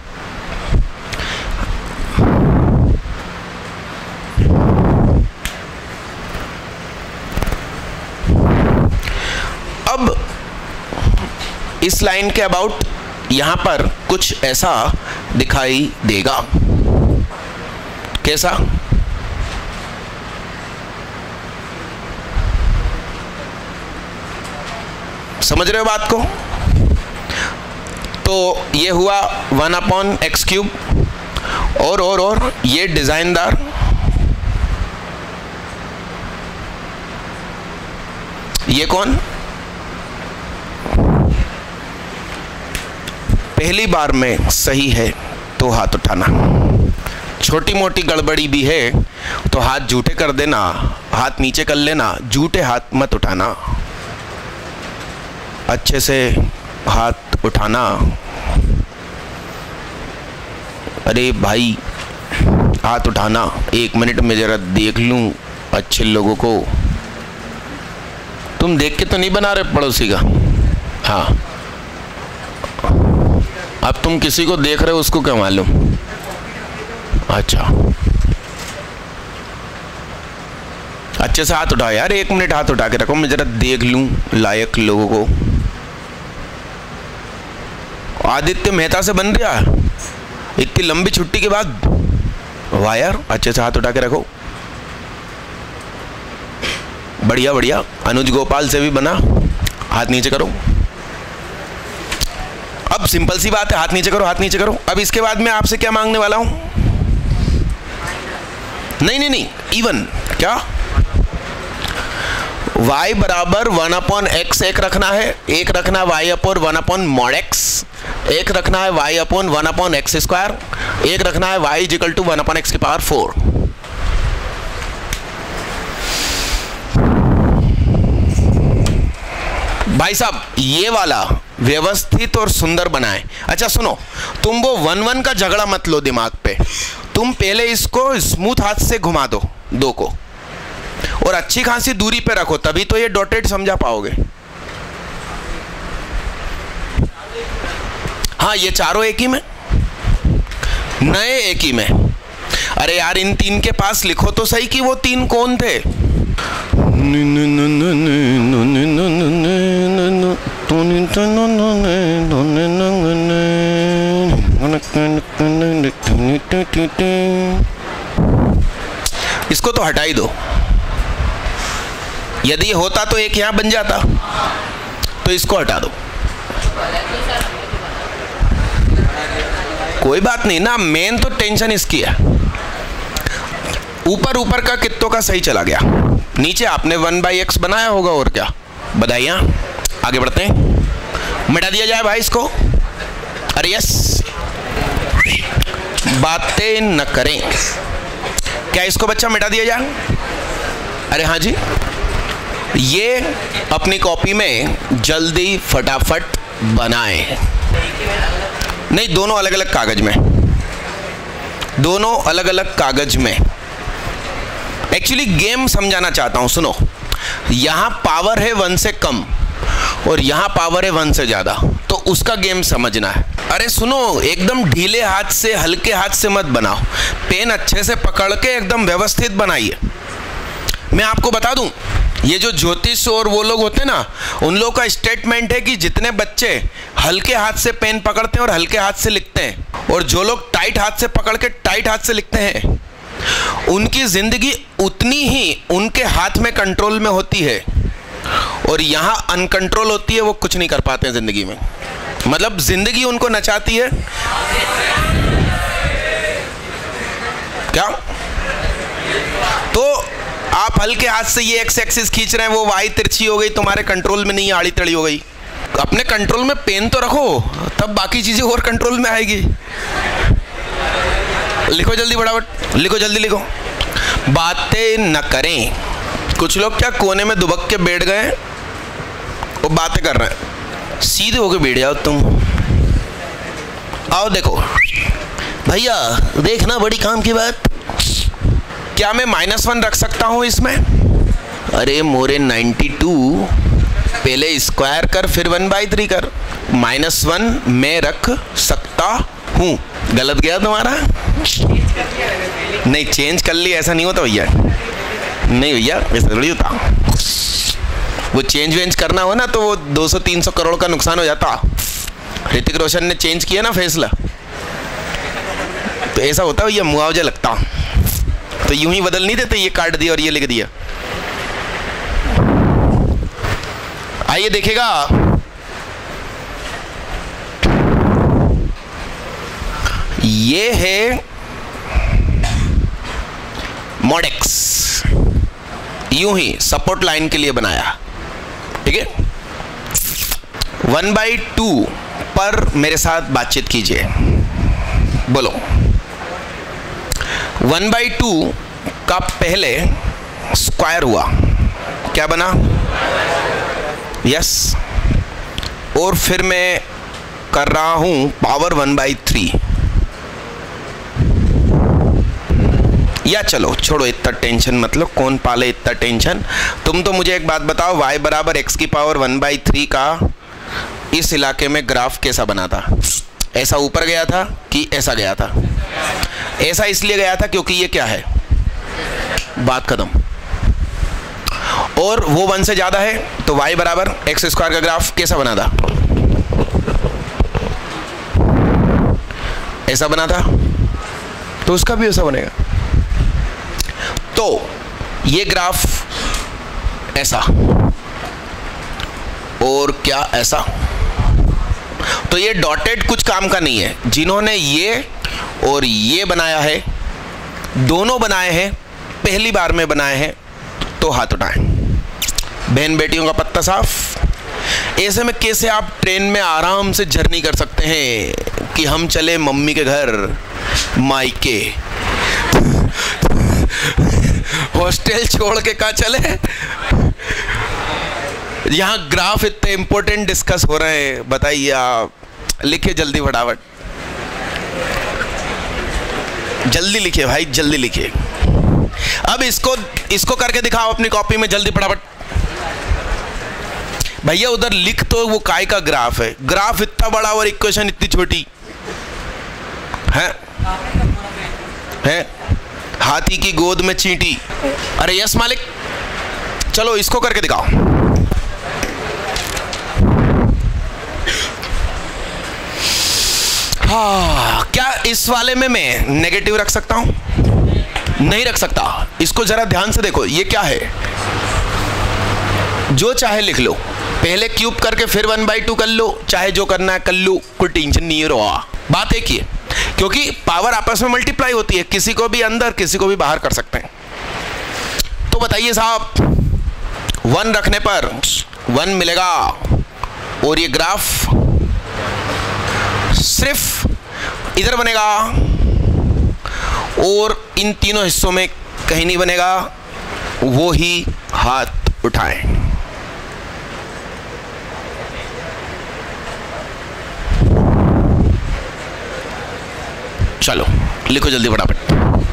अब इस लाइन के अबाउट यहां पर कुछ ऐसा दिखाई देगा। कैसा? समझ रहे हो बात को? तो ये हुआ 1/x³, और ये डिजाइनदार, ये कौन? पहली बार में सही है तो हाथ उठाना, छोटी मोटी गड़बड़ी भी है तो हाथ झूठे कर देना, हाथ नीचे कर लेना, झूठे हाथ मत उठाना, अच्छे से हाथ उठाना। अरे भाई हाथ उठाना, 1 मिनट में जरा देख लूं अच्छे लोगों को। तुम देख के तो नहीं बना रहे पड़ोसी का? हाँ, अब तुम किसी को देख रहे हो उसको क्या मालूम? अच्छा, अच्छे से हाथ उठाओ यार, 1 मिनट हाथ उठा के रखो, मैं जरा देख लूं लायक लोगों को। आदित्य मेहता से बन रहा है इतनी लंबी छुट्टी के बाद? वाह यार, अच्छे से हाथ उठा के रखो। बढ़िया बढ़िया। अनुज गोपाल से भी बना, हाथ नीचे करो। अब सिंपल सी बात है, हाथ नीचे करो, हाथ नीचे करो। अब इसके बाद मैं आपसे क्या मांगने वाला हूं? नहीं, इवन क्या? y बराबर 1/x एक रखना है, एक रखना है y/1/x, एक रखना है y/1/x², एक रखना है y = 1/x⁴। भाई साहब ये वाला व्यवस्थित और सुंदर बनाए। अच्छा सुनो, तुम वो 1/1 का झगड़ा मत लो दिमाग पे, तुम पहले इसको स्मूथ हाथ से घुमा दो 2 को, और अच्छी खासी दूरी पे रखो, तभी तो ये डॉटेड समझा पाओगे। हाँ, ये चारों एक ही में, नए एक ही में। अरे यार इन 3 के पास लिखो तो सही कि वो 3 कौन थे। इसको तो हटा ही दो, यदि होता तो एक यहां बन जाता, तो इसको हटा दो। कोई बात नहीं ना, मेन तो टेंशन इसकी है। ऊपर का कित्तों का सही चला गया, नीचे आपने 1/x बनाया होगा, और क्या बधाइयाँ। आगे बढ़ते हैं, मिटा दिया जाए भाई इसको। अरे यस, बातें न करें, क्या इसको बच्चा मिटा दिया जाए? अरे हाँ जी, ये अपनी कॉपी में जल्दी फटाफट बनाएं। नहीं, दोनों अलग अलग कागज में, दोनों अलग अलग कागज में। एक्चुअली गेम समझाना चाहता हूं, सुनो। यहां पावर है 1 से कम और यहां पावर है 1 से ज्यादा, तो उसका गेम समझना है। अरे सुनो, एकदम ढीले हाथ से, हल्के हाथ से मत बनाओ, पेन अच्छे से पकड़ के एकदम व्यवस्थित बनाइए। मैं आपको बता दूं, ये जो ज्योतिष और वो लोग होते हैं ना, उन लोगों का स्टेटमेंट है कि जितने बच्चे हल्के हाथ से पेन पकड़ते हैं और हल्के हाथ से लिखते हैं, और जो लोग टाइट हाथ से पकड़ के टाइट हाथ से लिखते हैं, उनकी जिंदगी उतनी ही उनके हाथ में कंट्रोल में होती है, और यहाँ अनकंट्रोल होती है, वो कुछ नहीं कर पाते हैं जिंदगी में। मतलब जिंदगी उनको नचाती है क्या? तो आप हल्के हाथ से ये एक्स एक्सिस खींच रहे हैं, वो वाई तिरछी हो गई, तुम्हारे कंट्रोल में नहीं, आड़ी तड़ी हो गई। अपने कंट्रोल में पेन तो रखो, तब बाकी चीजें और कंट्रोल में आएगी। लिखो जल्दी, फटाफट लिखो, जल्दी लिखो। बातें न करें। कुछ लोग क्या कोने में दुबक के बैठ गए और बातें कर रहे हैं। सीधे होके बैठ जाओ तुम। आओ देखो भैया, देखना बड़ी काम की बात। क्या मैं -1 रख सकता हूं इसमें? अरे मोरे 92, पहले स्क्वायर कर फिर 1/3 कर। -1 मैं रख सकता हूं। गलत गया तुम्हारा? नहीं, चेंज कर ली, ऐसा नहीं होता भैया। नहीं भैया, ऐसा थोड़ी होता। वो चेंज वेंज करना हो ना तो वो 200-300 करोड़ का नुकसान हो जाता। ऋतिक रोशन ने चेंज किया ना फैसला, तो ऐसा होता भैया, मुआवजा लगता। तो यूं ही बदल नहीं देते, ये काट दिया और ये लिख दिया। आइए देखेगा, ये है मॉडेक्स, यूं ही सपोर्ट लाइन के लिए बनाया, ठीक है। 1/2 पर मेरे साथ बातचीत कीजिए, बोलो। 1/2 का पहले स्क्वायर हुआ, क्या बना? यस। और फिर मैं कर रहा हूं पावर 1/3, या चलो छोड़ो, इतना टेंशन मतलब, कौन पाले इतना टेंशन। तुम तो मुझे एक बात बताओ, y बराबर x की पावर 1/3 का इस इलाके में ग्राफ कैसा बना था? ऐसा ऊपर गया था कि ऐसा गया था? ऐसा इसलिए गया था क्योंकि ये क्या है, बात खत्म। और वो 1 से ज्यादा है, तो y बराबर x² का ग्राफ कैसा बना था? ऐसा बना था, तो उसका भी ऐसा बनेगा। तो ये ग्राफ ऐसा, और क्या ऐसा? तो ये डॉटेड कुछ काम का नहीं है। जिन्होंने ये और ये बनाया है, दोनों बनाए हैं, पहली बार में बनाए हैं, तो हाथ उठाएं। बहन बेटियों का पत्ता साफ। ऐसे में कैसे आप ट्रेन में आराम से जर्नी कर सकते हैं कि हम चले मम्मी के घर, मायके, हॉस्टल छोड़ के कहाँ चले? यहाँ ग्राफ इतने इंपॉर्टेंट डिस्कस हो रहे हैं, बताइए आप। लिखिए जल्दी, फटाफट जल्दी लिखिए भाई, जल्दी लिखिए। अब इसको करके दिखाओ अपनी कॉपी में, जल्दी फटाफट। भैया उधर लिख तो वो काय का ग्राफ है, ग्राफ इतना बड़ा और इक्वेशन इतनी छोटी है। हाथी की गोद में चींटी। अरे यस मालिक, चलो इसको करके दिखाओ। हाँ, क्या इस वाले में मैं नेगेटिव रख सकता हूं? नहीं रख सकता। इसको जरा ध्यान से देखो, ये क्या है? जो चाहे लिख लो, पहले क्यूब करके फिर 1/2 कर लो, चाहे जो करना है कर लो, कोई टेंशन नहीं है। बात एक ही है, क्योंकि पावर आपस में मल्टीप्लाई होती है, किसी को भी अंदर किसी को भी बाहर कर सकते हैं। तो बताइए साहब, 1 रखने पर 1 मिलेगा, और ये ग्राफ सिर्फ इधर बनेगा और इन तीनों हिस्सों में कहीं नहीं बनेगा। वो ही हाथ उठाएं। चलो लिखो जल्दी फटाफट।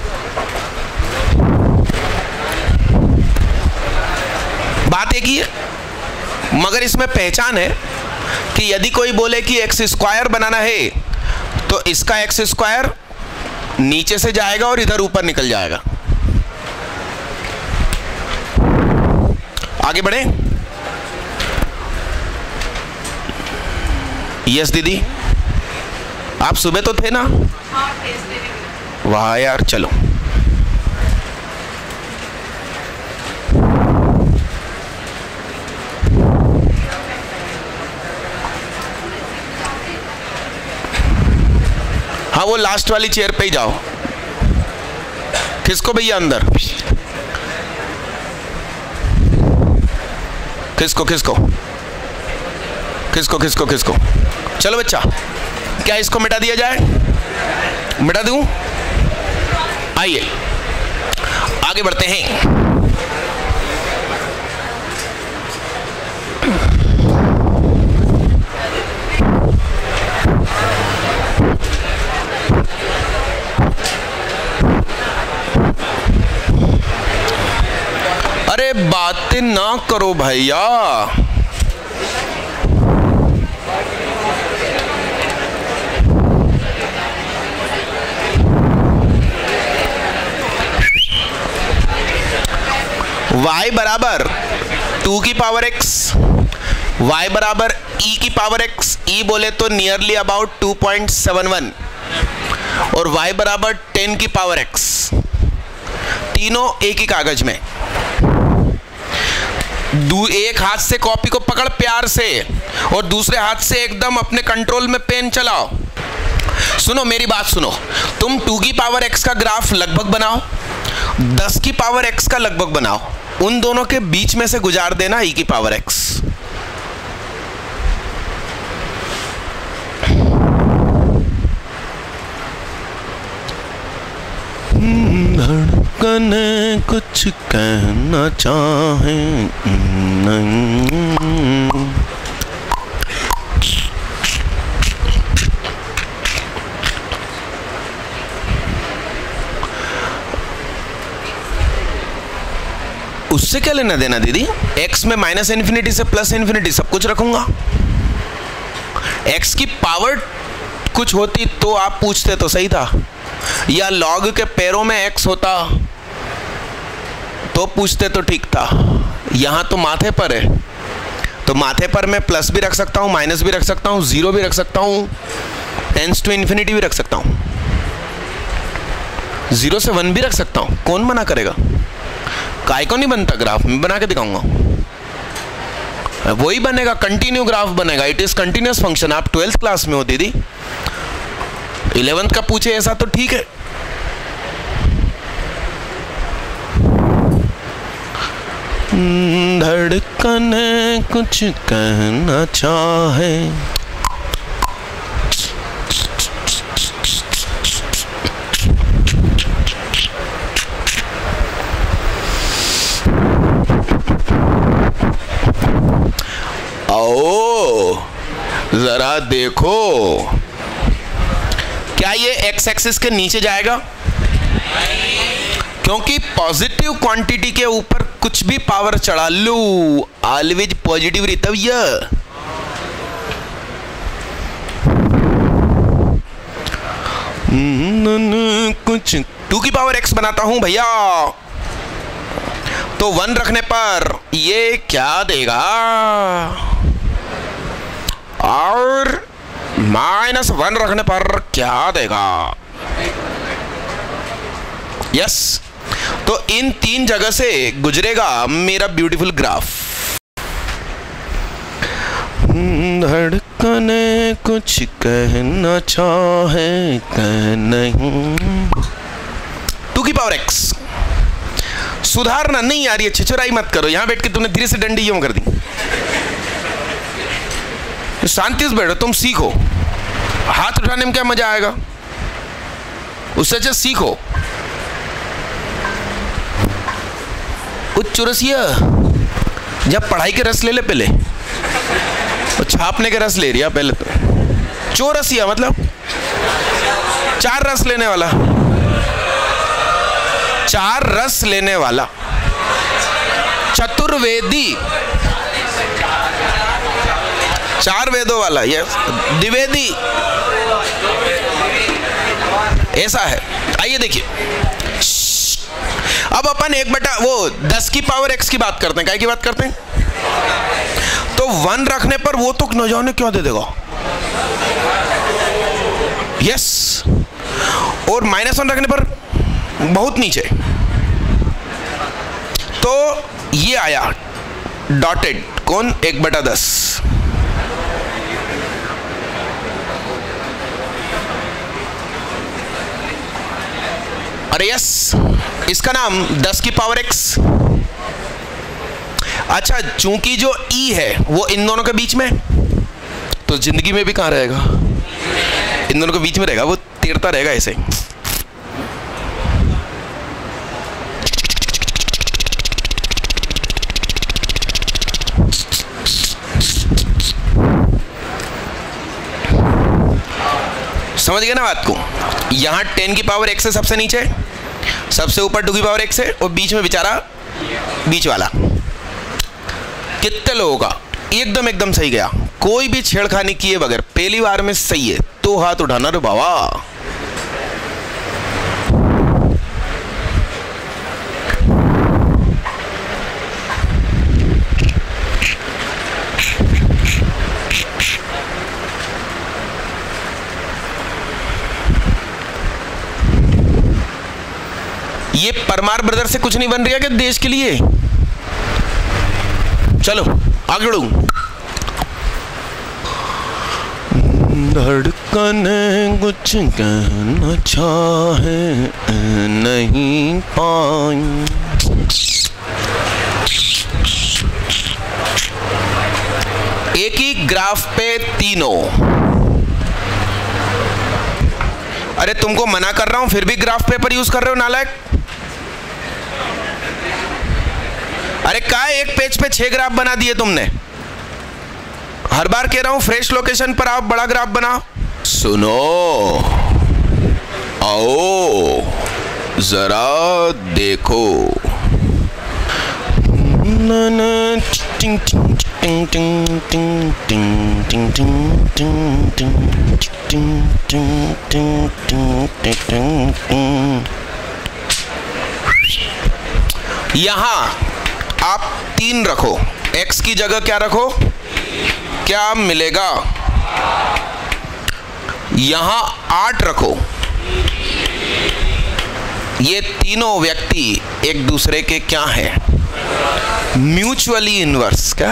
बात एक ही है, मगर इसमें पहचान है कि यदि कोई बोले कि x² बनाना है, तो इसका x² नीचे से जाएगा और इधर ऊपर निकल जाएगा। आगे बढ़े। यस दीदी, आप सुबह तो थे ना? वाह यार, चलो। हाँ, वो लास्ट वाली चेयर पे ही जाओ। किसको भैया अंदर? किसको किसको किसको किसको किसको? चलो बच्चा, क्या इसको मिटा दिया जाए? मिटा दूं? आइए आगे बढ़ते हैं। अरे बातें ना करो भैया। y बराबर 2 की पावर x, y बराबर e की पावर x, e बोले तो नियरली अबाउट 2.71, और y बराबर 10 की पावर x, तीनों एक ही कागज में। एक हाथ से कॉपी को पकड़ प्यार से और दूसरे हाथ से एकदम अपने कंट्रोल में पेन चलाओ। सुनो मेरी बात सुनो, तुम 2 की पावर x का ग्राफ लगभग बनाओ, 10 की पावर x का लगभग बनाओ, उन दोनों के बीच में से गुजार देना e की पावर x। धड़कन कुछ कहना चाहे उससे क्या लेना देना दीदी? x में माइनस इन्फिनिटी से प्लस इन्फिनिटी सब कुछ रखूंगा। x की पावर कुछ होती तो आप पूछते तो सही था, या लॉग के पैरों में x होता तो पूछते तो ठीक था। यहां तो माथे पर है, तो माथे पर मैं प्लस भी रख सकता हूं, माइनस भी रख सकता हूं, जीरो भी रख सकता हूं, टेंस टू इन्फिनिटी भी रख सकता हूं, 0 से 1 भी रख सकता हूं। कौन मना करेगा? काय को नहीं बनता ग्राफ? मैं बना के दिखाऊंगा, वही बनेगा, कंटिन्यू ग्राफ बनेगा। It is continuous function. आप 12th क्लास में हो दीदी, 11th का पूछे ऐसा तो ठीक है। धड़कन कुछ कहना चाहे, आओ जरा देखो, क्या ये एक्स एक्सिस के नीचे जाएगा? क्योंकि पॉजिटिव क्वांटिटी के ऊपर कुछ भी पावर चढ़ा लू, ऑलवेज पॉजिटिव रहता। कुछ 2 की पावर x बनाता हूं भैया, तो 1 रखने पर ये क्या देगा, और -1 रखने पर क्या देगा? यस, तो इन 3 जगह से गुजरेगा मेरा ब्यूटीफुल ग्राफ। धड़कन कुछ कहना चाहे कह नहीं। 2 की पावर x सुधारना नहीं आ रही है, छिछोराई मत करो। यहां बैठ के तुमने धीरे से डंडी क्यों कर दी? शांति से बैठो, तुम सीखो। हाथ उठाने में क्या मजा आएगा? उससे अच्छा सीखो। कुछ चुरसिया, जब पढ़ाई के रस ले ले पहले, तो छापने के रस ले रही है पहले। तो चौरसिया मतलब 4 रस लेने वाला, 4 रस लेने वाला, चतुर्वेदी, 4 वेदों वाला, ये द्विवेदी ऐसा है। आइए देखिए, अब अपन 10 की पावर x की बात करते हैं, क्या की बात करते हैं? तो 1 रखने पर वो तो न जाने क्या दे देगा, यस। और -1 रखने पर बहुत नीचे। तो ये आया डॉटेड कौन, 1/10। अरे यस, इसका नाम 10 की पावर x। अच्छा, चूंकि जो e है वो इन दोनों के बीच में, तो जिंदगी में भी कहां रहेगा, इन दोनों के बीच में रहेगा, वो तैरता रहेगा ऐसे। समझ गए ना बात को? यहां 10 की पावर x है सबसे नीचे, सबसे ऊपर 2 की पावर x है, और बीच में बेचारा बीच वाला। कितने लोगों का एकदम सही गया, कोई भी छेड़खानी किए बगैर पहली बार में सही है, तो हाथ उठाना रे बाबा। ये परमार ब्रदर से कुछ नहीं बन रहा क्या देश के लिए? चलो आगे बढ़ू। धड़कन कुछ कहना चाहे नहीं पाई, एक ही ग्राफ पे तीनों। अरे तुमको मना कर रहा हूं फिर भी ग्राफ पेपर यूज कर रहे हो, नालायक। अरे क्या एक पेज पे 6 ग्राफ बना दिए तुमने? हर बार कह रहा हूं फ्रेश लोकेशन पर आप बड़ा ग्राफ बनाओ। सुनो, आओ जरा देखो। यहां आप 3 रखो, x की जगह क्या रखो, क्या मिलेगा? यहां 8 रखो। ये तीनों व्यक्ति एक दूसरे के क्या हैं? Mutually inverse. क्या?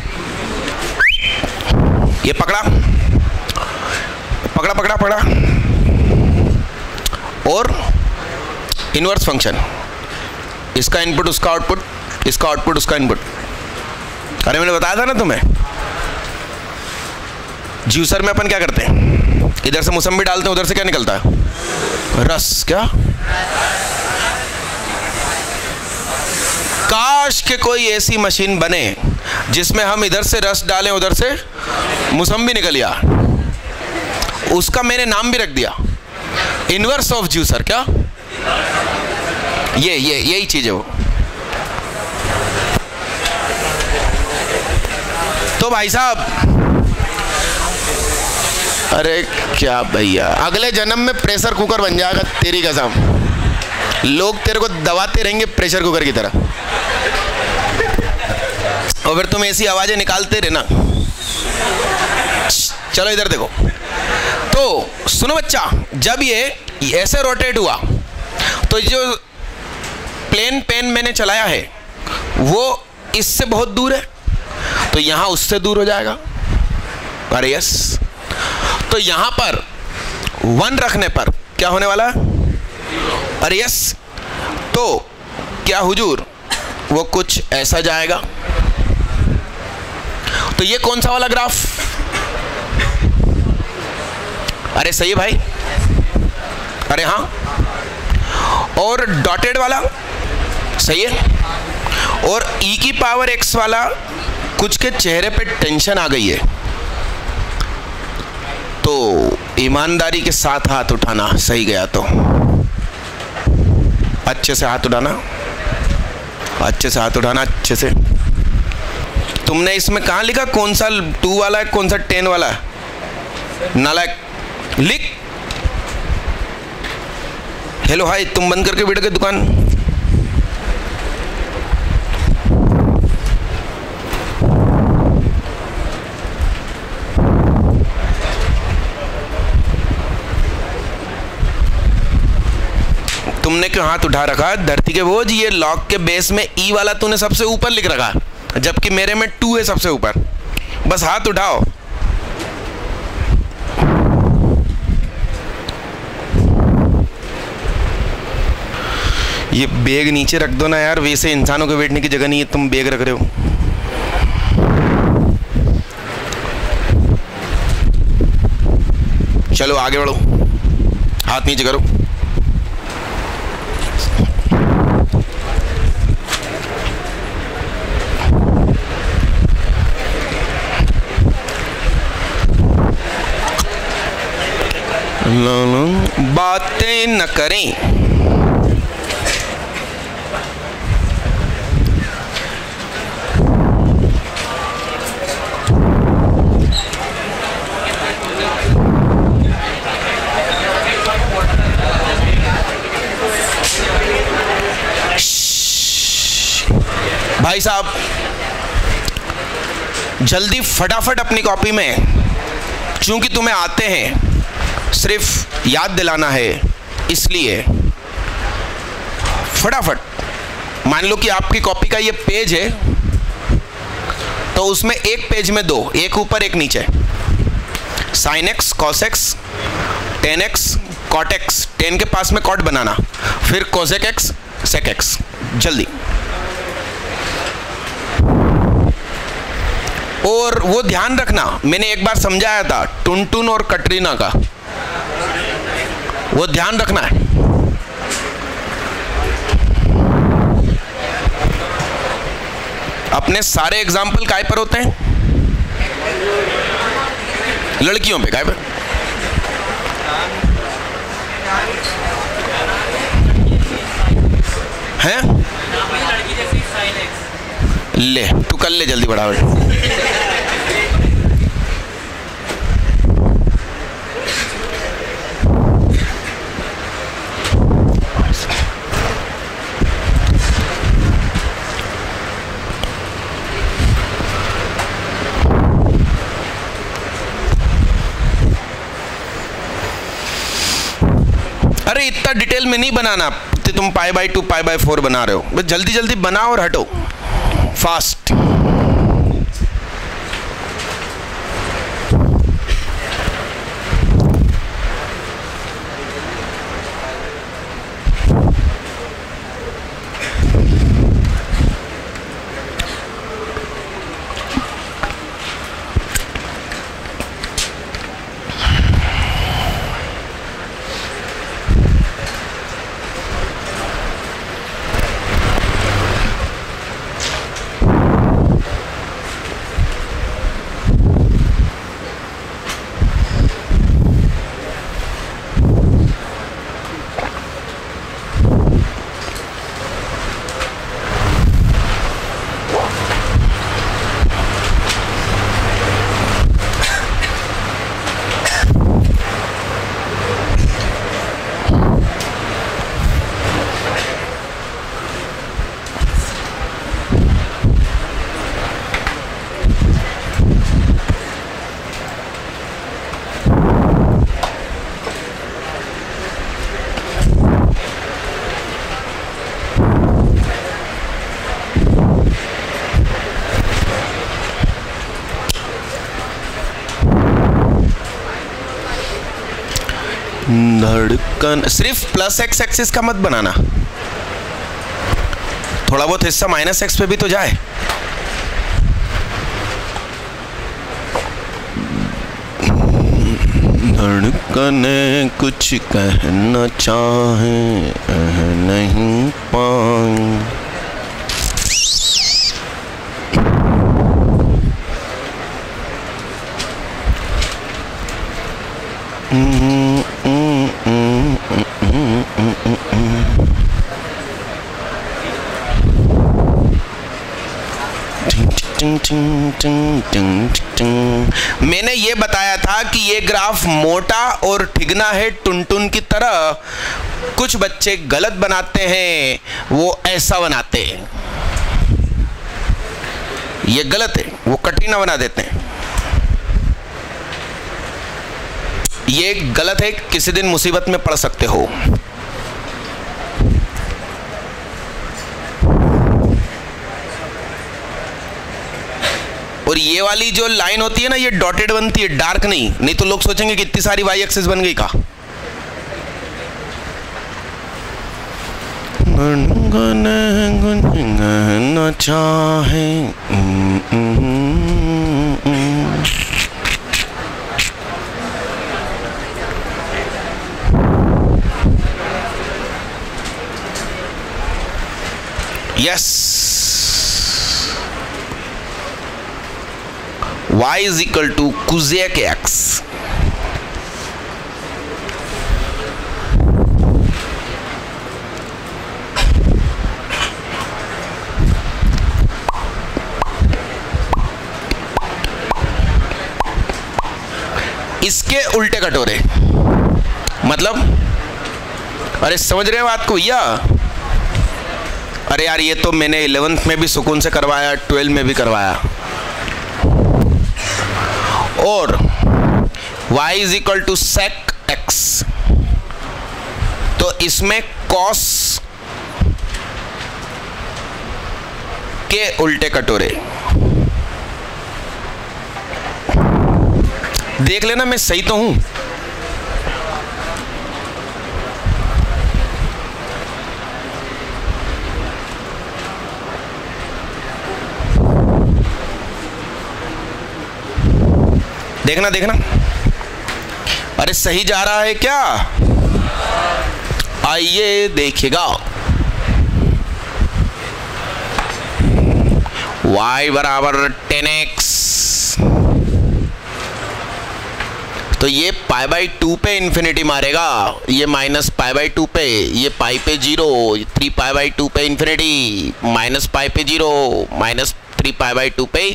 ये पकड़ा पकड़ा पकड़ा पकड़ा, और इनवर्स फंक्शन, इसका इनपुट उसका आउटपुट, इसका आउटपुट उसका इनपुट। अरे मैंने बताया था ना तुम्हें, ज्यूसर में अपन क्या करते हैं, इधर से मौसम्बी डालते हैं, उधर से क्या निकलता है? रस। क्या? काश के कोई ऐसी मशीन बने जिसमें हम इधर से रस डालें, उधर से मौसम्बी निकल आ। उसका मैंने नाम भी रख दिया, इनवर्स ऑफ ज्यूसर। क्या? यही चीज है वो। तो भाई साहब, अरे क्या भैया, अगले जन्म में प्रेशर कुकर बन जाएगा तेरी कसम। लोग तेरे को दबाते रहेंगे प्रेशर कुकर की तरह, और फिर तुम ऐसी आवाजें निकालते रहना। चलो इधर देखो। तो सुनो बच्चा, जब ये ऐसे रोटेट हुआ तो जो प्लेन पेन मैंने चलाया है वो इससे बहुत दूर है, तो यहां उससे दूर हो जाएगा। अरे यस, तो यहां पर 1 रखने पर क्या होने वाला है? अरे यस, तो क्या हुजूर वो कुछ ऐसा जाएगा। तो ये कौन सा वाला ग्राफ? अरे सही है भाई, अरे हाँ। और डॉटेड वाला सही है, और e की पावर x वाला कुछ के चेहरे पे टेंशन आ गई है, तो ईमानदारी के साथ हाथ उठाना। सही गया तो अच्छे से हाथ उठाना, अच्छे से हाथ उठाना, अच्छे से। तुमने इसमें कहाँ लिखा कौन सा 2 वाला है कौन सा 10 वाला है? नालायक, लिख। हेलो हाय, तुम बंद करके बैठ गए दुकान। तुमने क्यों हाथ उठा रखा? धरती के बोझ, ये लॉग के बेस में ई वाला तूने सबसे ऊपर लिख रखा, जबकि मेरे में 2 है सबसे ऊपर। बस हाथ उठाओ। ये बैग नीचे रख दो ना यार, वैसे इंसानों के बैठने की जगह नहीं है, तुम बैग रख रहे हो। चलो आगे बढ़ो, हाथ नीचे करो। बातें न करें। भाई साहब जल्दी फटाफट अपनी कॉपी में, चूंकि तुम्हें आते हैं, सिर्फ याद दिलाना है, इसलिए फटाफट। मान लो कि आपकी कॉपी का ये पेज है, तो उसमें एक पेज में 2, एक ऊपर एक नीचे, sin x cos x tan x cot x, tan के पास में cot बनाना, फिर cosec x sec x। जल्दी। और वो ध्यान रखना, मैंने एक बार समझाया था टुनटुन और कटरीना का, वो ध्यान रखना है। अपने सारे एग्जाम्पल काय पर होते हैं? लड़कियों पे। काय पर? हैं? ले तू कर ले जल्दी, बढ़ा। अरे इतना डिटेल में नहीं बनाना, तुम π/2 π/4 बना रहे हो, बस जल्दी जल्दी बनाओ और हटो, फास्ट। धड़कन सिर्फ प्लस x एक्सिस का मत बनाना, थोड़ा बहुत हिस्सा माइनस x पे भी तो जाए। धड़कने कुछ कहना चाहे नहीं पाए। मैंने ये बताया था कि ये ग्राफ मोटा और ठिगना है टुनटुन की तरह। कुछ बच्चे गलत बनाते हैं, वो ऐसा बनाते हैं, ये गलत है, वो कटरीना बना देते हैं। ये गलत है, किसी दिन मुसीबत में पड़ सकते हो। और ये वाली जो लाइन होती है ना, ये डॉटेड बनती है, डार्क नहीं तो लोग सोचेंगे कि इतनी सारी वाई एक्सिस बन गई का। Yes, y is equal to cosec x। इसके उल्टे कटोरे, मतलब अरे समझ रहे हैं बात को भैया? अरे यार ये तो मैंने 11th में भी सुकून से करवाया, 12 में भी करवाया। और y is equal to sec x, तो इसमें cos के उल्टे कटोरे। देख लेना मैं सही तो हूं। देखना देखना, अरे सही जा रहा है क्या? आइए देखिएगा। y बराबर 10x, तो ये π/2 पे इंफिनिटी मारेगा, ये -π/2 पे, ये पाई पे 0, 3π/2 पे इंफिनिटी, -π पे 0, -3π/2 पे।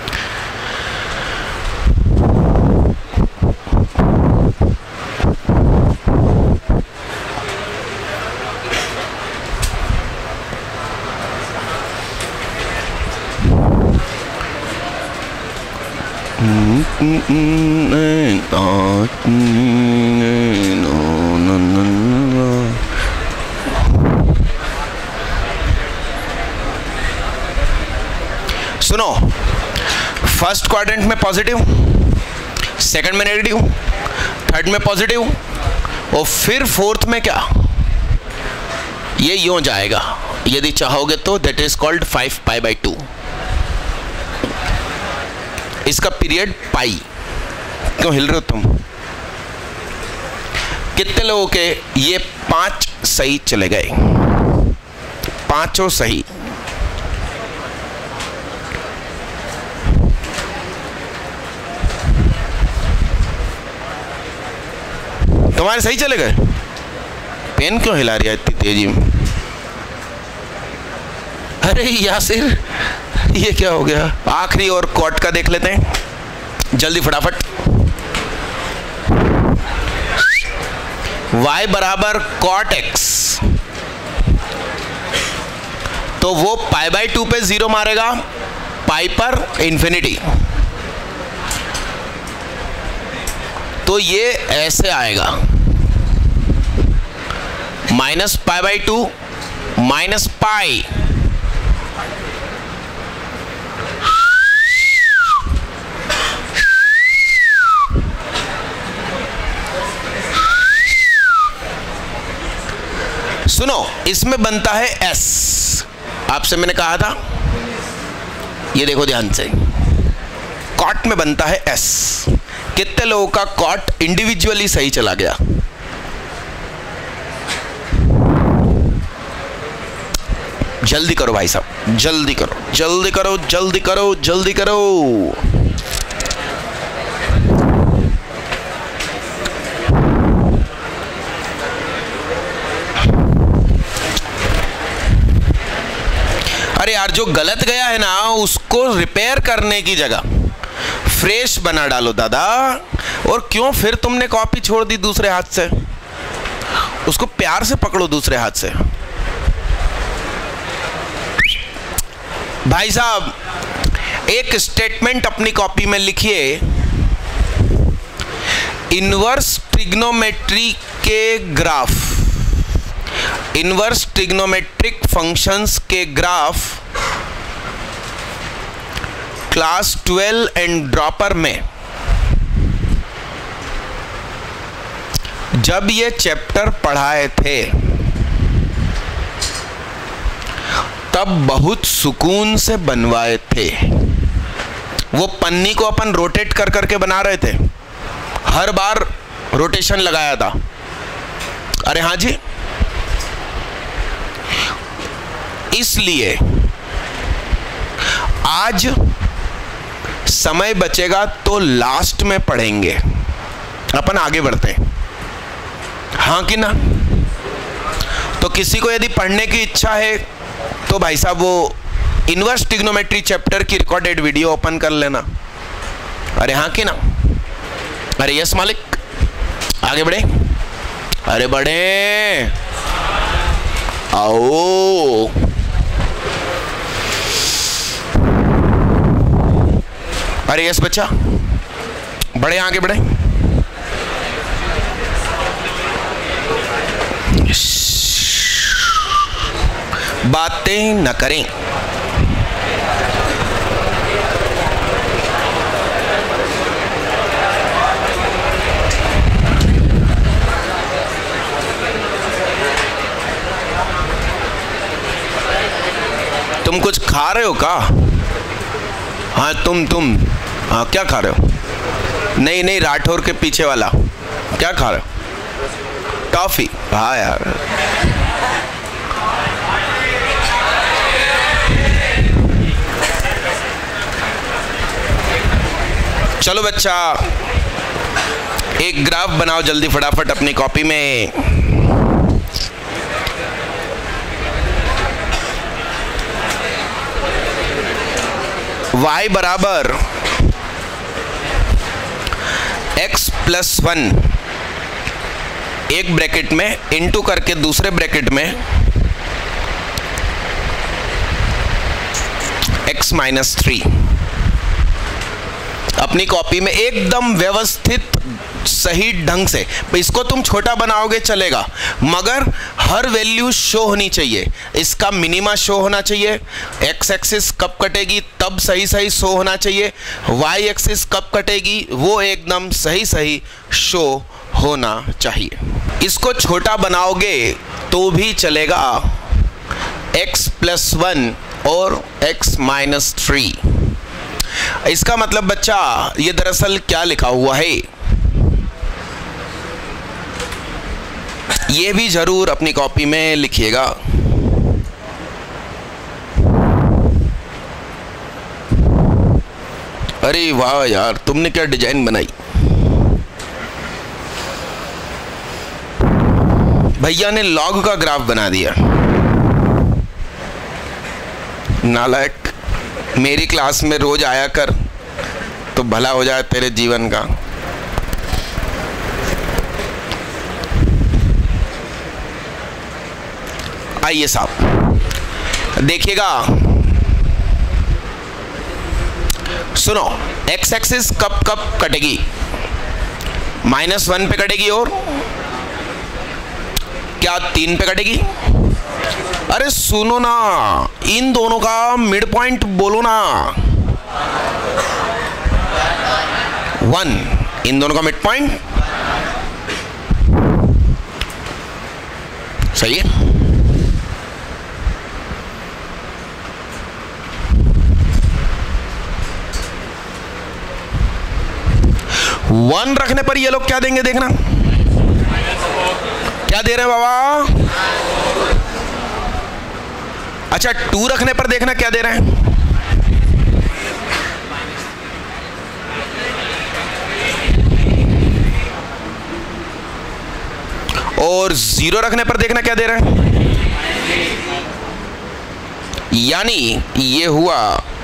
सुनो, फर्स्ट क्वाड्रेंट में पॉजिटिव, सेकंड में नेगेटिव, थर्ड में पॉजिटिव, और फिर फोर्थ में क्या? ये यूं जाएगा यदि चाहोगे तो, दैट इज कॉल्ड 5π/2। इसका पीरियड पाई। क्यों हिल रहे हो तुम? कितने लोगों के ये 5 सही चले गए? 5 सही। तुम्हारे सही चले गए? पेन क्यों हिला रही है इतनी तेजी में? अरे यासिर ये क्या हो गया? आखिरी और कॉट का देख लेते हैं जल्दी फटाफट। y बराबर cot x, तो वो π/2 पे 0 मारेगा, पाई पर इंफिनिटी, तो ये ऐसे आएगा -π/2 माइनस पाई, सुनो इसमें बनता है s। आपसे मैंने कहा था, ये देखो ध्यान से, कॉट में बनता है s। कितने लोगों का कॉट इंडिविजुअली सही चला गया? जल्दी करो भाई साहब, जल्दी करो जल्दी करो जल्दी करो जल्दी करो। अरे यार जो गलत गया है ना उसको रिपेयर करने की जगह फ्रेश बना डालो दादा। और क्यों फिर तुमने कॉपी छोड़ दी दूसरे हाथ से? उसको प्यार से पकड़ो दूसरे हाथ से। भाई साहब एक स्टेटमेंट अपनी कॉपी में लिखिए, इनवर्स ट्रिग्नोमेट्री के ग्राफ, इनवर्स ट्रिग्नोमेट्रिक फंक्शंस के ग्राफ क्लास 12 एंड ड्रॉपर में जब ये चैप्टर पढ़ाए थे तब बहुत सुकून से बनवाए थे। वो पन्नी को अपन रोटेट कर करके बना रहे थे, हर बार रोटेशन लगाया था। अरे हाँ जी, इसलिए आज समय बचेगा तो लास्ट में पढ़ेंगे, अपन आगे बढ़ते हैं, हाँ कि ना। तो किसी को यदि पढ़ने की इच्छा है तो भाई साहब वो इनवर्स ट्रिग्नोमेट्री चैप्टर की रिकॉर्डेड वीडियो ओपन कर लेना। अरे हाँ कि ना। अरे यस मालिक, आगे बढ़े, अरे बढ़े, आओ। अरे यस बच्चा, बढ़े, आगे बढ़े। बातें न करें। तुम कुछ खा रहे हो का? हाँ तुम हाँ, क्या खा रहे हो? नहीं, राठौर के पीछे वाला, क्या खा रहे हो? टॉफी? हाँ यार, चलो बच्चा, एक ग्राफ बनाओ जल्दी फटाफट अपनी कॉपी में। y बराबर x प्लस 1 एक ब्रैकेट में इंटू करके दूसरे ब्रैकेट में x माइनस 3 अपनी कॉपी में एकदम व्यवस्थित सही ढंग से। इसको तुम छोटा बनाओगे चलेगा, मगर हर वैल्यू शो होनी चाहिए। इसका मिनिमा शो होना चाहिए, एक्स एक्सिस कब कटेगी तब सही सही शो होना चाहिए, वाई एक्सिस कब कटेगी वो एकदम सही सही शो होना चाहिए। इसको छोटा बनाओगे तो भी चलेगा, x प्लस 1 और x माइनस 3। इसका मतलब बच्चा ये दरअसल क्या लिखा हुआ है ये भी जरूर अपनी कॉपी में लिखिएगा। अरे वाह यार, तुमने क्या डिजाइन बनाई। भैया ने लॉग का ग्राफ बना दिया। नालायक, मेरी क्लास में रोज आया कर तो भला हो जाए तेरे जीवन का। आइए साहब देखिएगा, सुनो, एक्स एक्सिस कब कब कटेगी? -1 पे कटेगी और क्या 3 पे कटेगी? अरे सुनो ना, इन दोनों का मिड पॉइंट बोलो ना। 1, इन दोनों का मिड पॉइंट सही है। वन रखने पर ये लोग क्या देंगे देखना, क्या दे रहे हैं बाबा? अच्छा, 2 रखने पर देखना क्या दे रहे हैं। और 0 रखने पर देखना क्या दे रहे हैं। यानी ये हुआ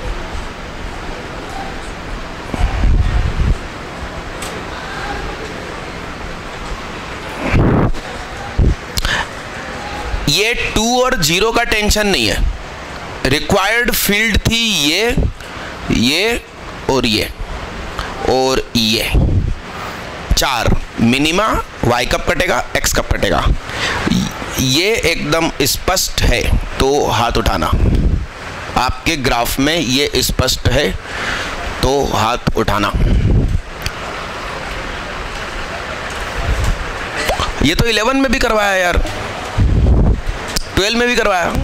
ये 2 और 0 का टेंशन नहीं है। रिक्वायर्ड फील्ड थी ये और ये और ये 4 मिनिमा। y कब कटेगा, x कब कटेगा, ये एकदम स्पष्ट है तो हाथ उठाना। आपके ग्राफ में ये स्पष्ट है तो हाथ उठाना। ये तो 11 में भी करवाया यार, 12 में भी करवाया।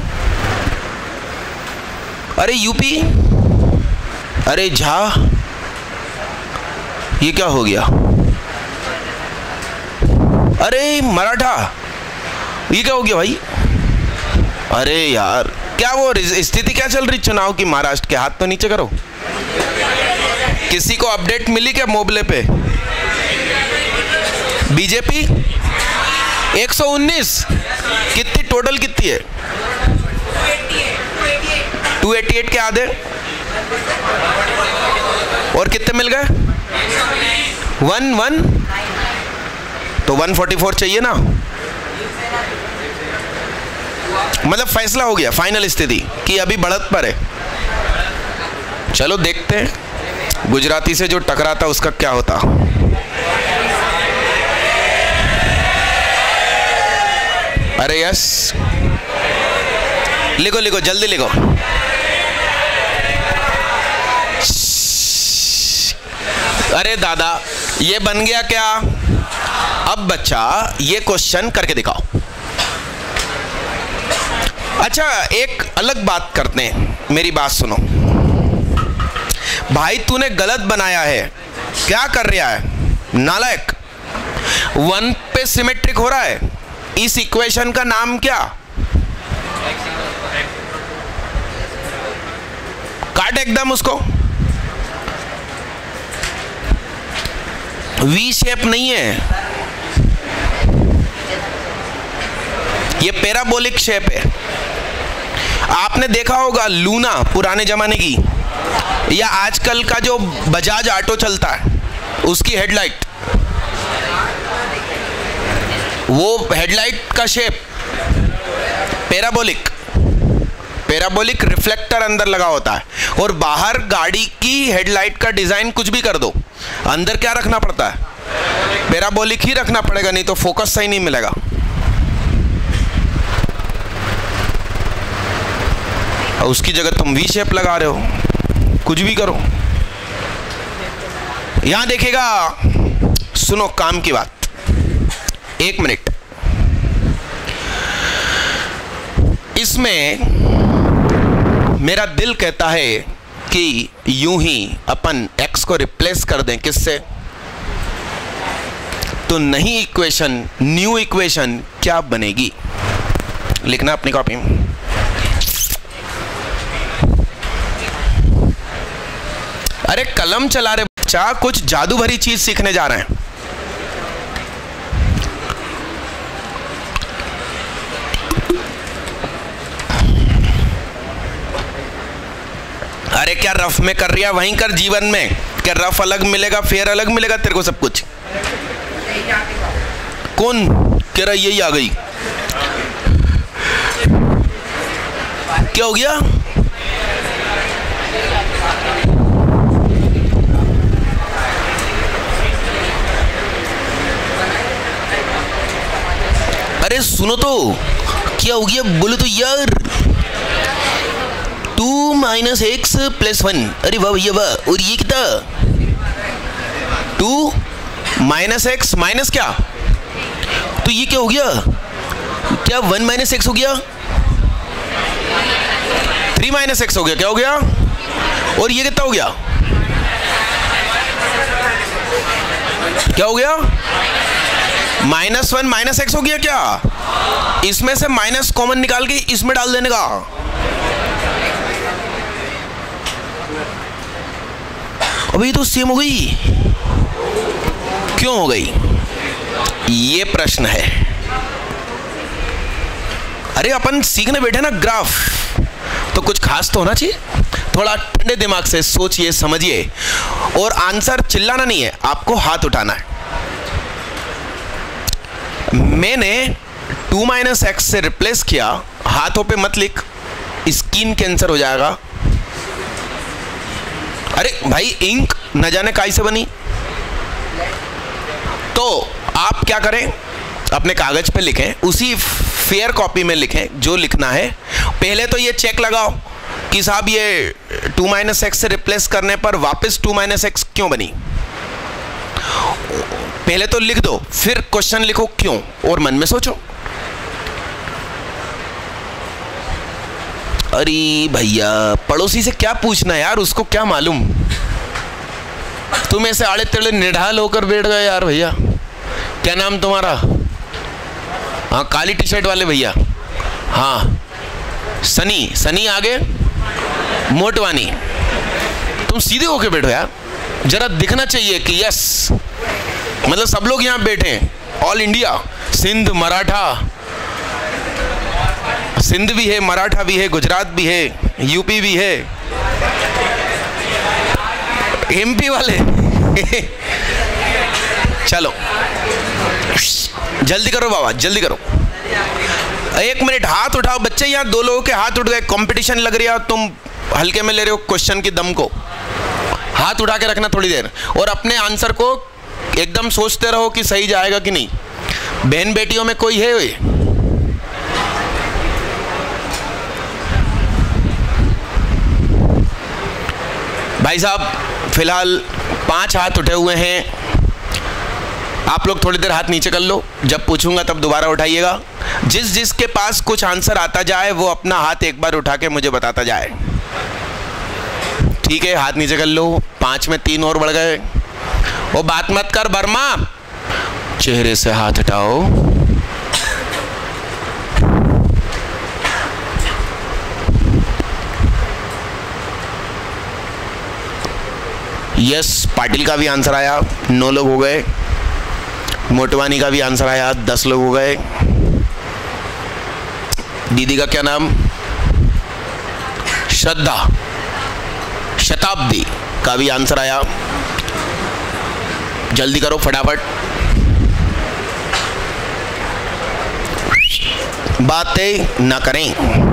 अरे यूपी, अरे झा, ये क्या हो गया? अरे मराठा, ये क्या हो गया भाई? अरे यार, क्या वो स्थिति क्या चल रही चुनाव की महाराष्ट्र के? हाथ तो नीचे करो। किसी को अपडेट मिली क्या मोबले पे? बीजेपी 119, कितनी टोटल कितनी है? 288 के आधे, और कितने मिल गए? 1 तो 144 चाहिए ना। मतलब फैसला हो गया, फाइनल स्थिति कि अभी बढ़त पर है। चलो देखते हैं गुजराती से जो टकराता उसका क्या होता। अरे यस, लिखो लिखो जल्दी लिखो। अरे दादा, ये बन गया क्या? अब बच्चा ये क्वेश्चन करके दिखाओ। अच्छा, एक अलग बात करते हैं, मेरी बात सुनो भाई। तूने गलत बनाया है, क्या कर रहा है नालायक? 1 पे सिमेट्रिक हो रहा है। इस इक्वेशन का नाम क्या? काट एकदम उसको। वी शेप नहीं है, ये पैराबोलिक शेप है। आपने देखा होगा लूना पुराने जमाने की, या आजकल का जो बजाज ऑटो चलता है उसकी हेडलाइट, वो हेडलाइट का शेप पैराबोलिक, पैराबोलिक रिफ्लेक्टर अंदर लगा होता है। और बाहर गाड़ी की हेडलाइट का डिजाइन कुछ भी कर दो, अंदर क्या रखना पड़ता है? पैराबोलिक ही रखना पड़ेगा, नहीं तो फोकस सही नहीं मिलेगा। और उसकी जगह तुम वी शेप लगा रहे हो, कुछ भी करो। यहां देखेगा, सुनो काम की बात, 1 मिनट। इसमें मेरा दिल कहता है कि यूं ही अपन x को रिप्लेस कर दें, किससे? तो नई इक्वेशन, न्यू इक्वेशन क्या बनेगी? लिखना अपनी कॉपी में। अरे कलम चला रहे बच्चा, कुछ जादू भरी चीज सीखने जा रहे हैं। अरे क्या रफ में कर रिया, वहीं कर जीवन में। क्या रफ अलग मिलेगा, फेयर अलग मिलेगा तेरे को सब कुछ? कौन कह रहा यही आ गई? क्या हो गया? अरे सुनो तो, क्या हो गया बोलो तो यार। 2 - x + 1। अरे वाह भैया वाह। और ये कितना? 2 - x माइनस क्या? तो ये क्या हो गया? क्या 1 - x हो गया? 3 - x हो गया। क्या हो गया? और ये कितना हो गया? क्या हो गया? -1 - x हो गया। क्या इसमें से माइनस कॉमन निकाल के इसमें डाल देने का? अभी तो सेम हो गई, क्यों हो गई? ये प्रश्न है। अरे अपन सीखने बैठे ना ग्राफ, तो कुछ खास तो होना चाहिए। थोड़ा ठंडे दिमाग से सोचिए, समझिए, और आंसर चिल्लाना नहीं है, आपको हाथ उठाना है। मैंने 2 - x से रिप्लेस किया, हाथों पे मत लिख, स्किन कैंसर हो जाएगा। अरे भाई, इंक न जाने काई से बनी। तो आप क्या करें, अपने कागज पे लिखें, उसी फेयर कॉपी में लिखें जो लिखना है। पहले तो ये चेक लगाओ कि साहब ये 2 माइनस एक्स से रिप्लेस करने पर वापस 2 माइनस एक्स क्यों बनी? पहले तो लिख दो, फिर क्वेश्चन लिखो क्यों, और मन में सोचो। अरे भैया, पड़ोसी से क्या पूछना यार, उसको क्या मालूम। तुम ऐसे आड़े तेड़े निढाल होकर बैठ गए यार। भैया क्या नाम तुम्हारा? हाँ, काली टी शर्ट वाले भैया। हाँ, सनी। सनी आगे मोटवानी। तुम सीधे होके बैठो यार, जरा दिखना चाहिए कि यस, मतलब सब लोग यहाँ बैठे हैं, ऑल इंडिया। सिंध, मराठा, सिंध भी है, मराठा भी है, गुजरात भी है, यूपी भी है, एमपी वाले। चलो जल्दी करो बाबा, जल्दी करो। 1 मिनट, हाथ उठाओ बच्चे। यहाँ 2 लोगों के हाथ उठ गए, कंपटीशन लग रही है, तुम हल्के में ले रहे हो क्वेश्चन की दम को। हाथ उठा के रखना थोड़ी देर, और अपने आंसर को एकदम सोचते रहो कि सही जाएगा कि नहीं। बहन बेटियों में कोई है वे? भाई साहब फिलहाल 5 हाथ उठे हुए हैं। आप लोग थोड़ी देर हाथ नीचे कर लो, जब पूछूंगा तब दोबारा उठाइएगा। जिसके पास कुछ आंसर आता जाए वो अपना हाथ एक बार उठा के मुझे बताता जाए। ठीक है, हाथ नीचे कर लो। 5 में 3 और बढ़ गए। वो बात मत कर वर्मा, चेहरे से हाथ हटाओ। यस, पाटिल का भी आंसर आया, 9 लोग हो गए। मोटवानी का भी आंसर आया, 10 लोग हो गए। दीदी का क्या नाम? श्रद्धा। शताब्दी का भी आंसर आया। जल्दी करो फटाफट, बातें ना करें।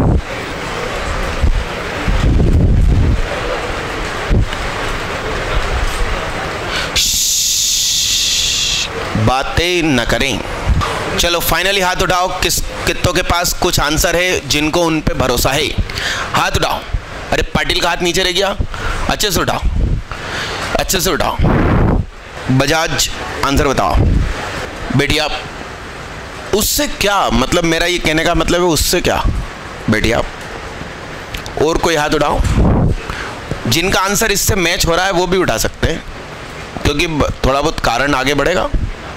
बातें न करें। चलो फाइनली हाथ उठाओ, कितनों के पास कुछ आंसर है जिनको उन पे भरोसा है। हाथ उठाओ। अरे पाटिल का हाथ नीचे रह गया, अच्छे से उठाओ, अच्छे से उठाओ। बजाज आंसर बताओ। बेटी आप, उससे क्या मतलब, मेरा ये कहने का मतलब है उससे क्या। बेटी आप, और कोई हाथ उठाओ। जिनका आंसर इससे मैच हो रहा है वो भी उठा सकते हैं, क्योंकि थोड़ा बहुत कारण आगे बढ़ेगा।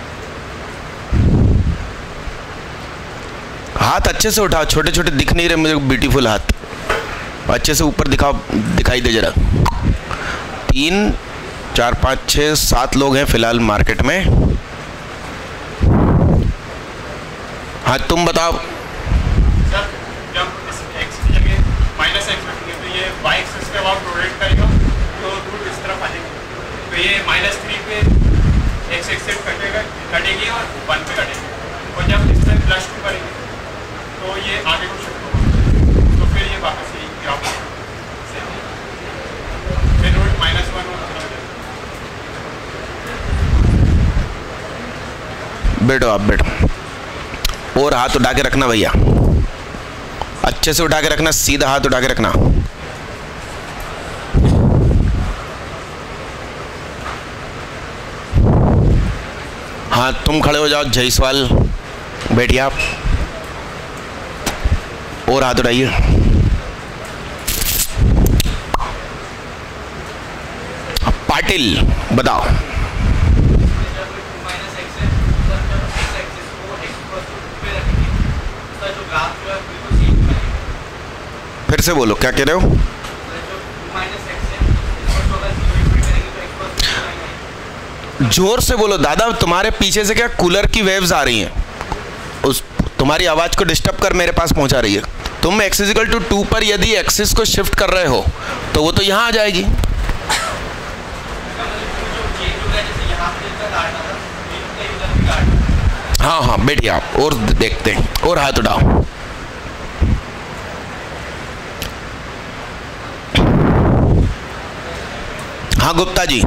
हाथ अच्छे से उठाओ, छोटे छोटे दिख नहीं रहे मुझे ब्यूटीफुल हाथ, अच्छे से ऊपर दिखाओ, दिखाई दे जरा। 3 4 5 6 7 लोग हैं फिलहाल मार्केट में। हाँ तुम बताओ। सर जब इस x की जगह माइनस एक्स रखेंगे तो ये y एक्सिस पे आप रोटेट करेगा तो रूट इस तरफ आ जाएगी, तो ये -3 पे x एक्सिस कटेगी और 1 पे कटेगी, और जब इस तरह +2 करेंगे तो ये आगे को शिफ्ट होगा, तो फिर ये वापस यही ग्राफ से फिर रूट -1 और बैठो आप, बैठो। और हाथ उठा के रखना भैया, अच्छे से उठा के रखना, सीधा हाथ उठा के रखना। हाँ तुम खड़े हो जाओ जयसवाल, बैठिए आप। और हाथ उठाइए। पाटिल बताओ। फिर से बोलो, क्या कह रहे हो? जोर से बोलो दादा, तुम्हारे पीछे से क्या कूलर की वेव्स आ रही हैं, उस तुम्हारी आवाज को डिस्टर्ब कर मेरे पास पहुंचा रही है। तुम x=2 पर यदि एक्सिस को शिफ्ट कर रहे हो तो वो तो यहां आ जाएगी। हाँ हाँ बैठिए आप, और देखते हैं, और हाथ उठाओ। हाँ गुप्ता जी।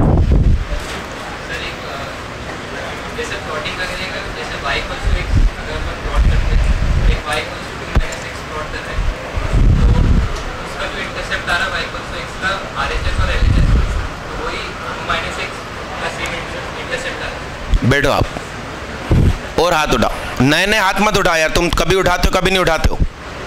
जैसे प्लॉटिंग का करेगा, जैसे y = x अगर हम प्लॉट करते हैं, एक y = -x प्लॉट कर रहे हैं, तो उसका का जो इंटरसेप्ट आ रहा है y = x का RHS और LHS, तो वही -x प्लस इंटरसेप्ट आ रहा है। बैठो आप और हाथ उठाओ। नए नए हाथ मत उठा यार, तुम कभी उठाते हो कभी नहीं उठाते हो।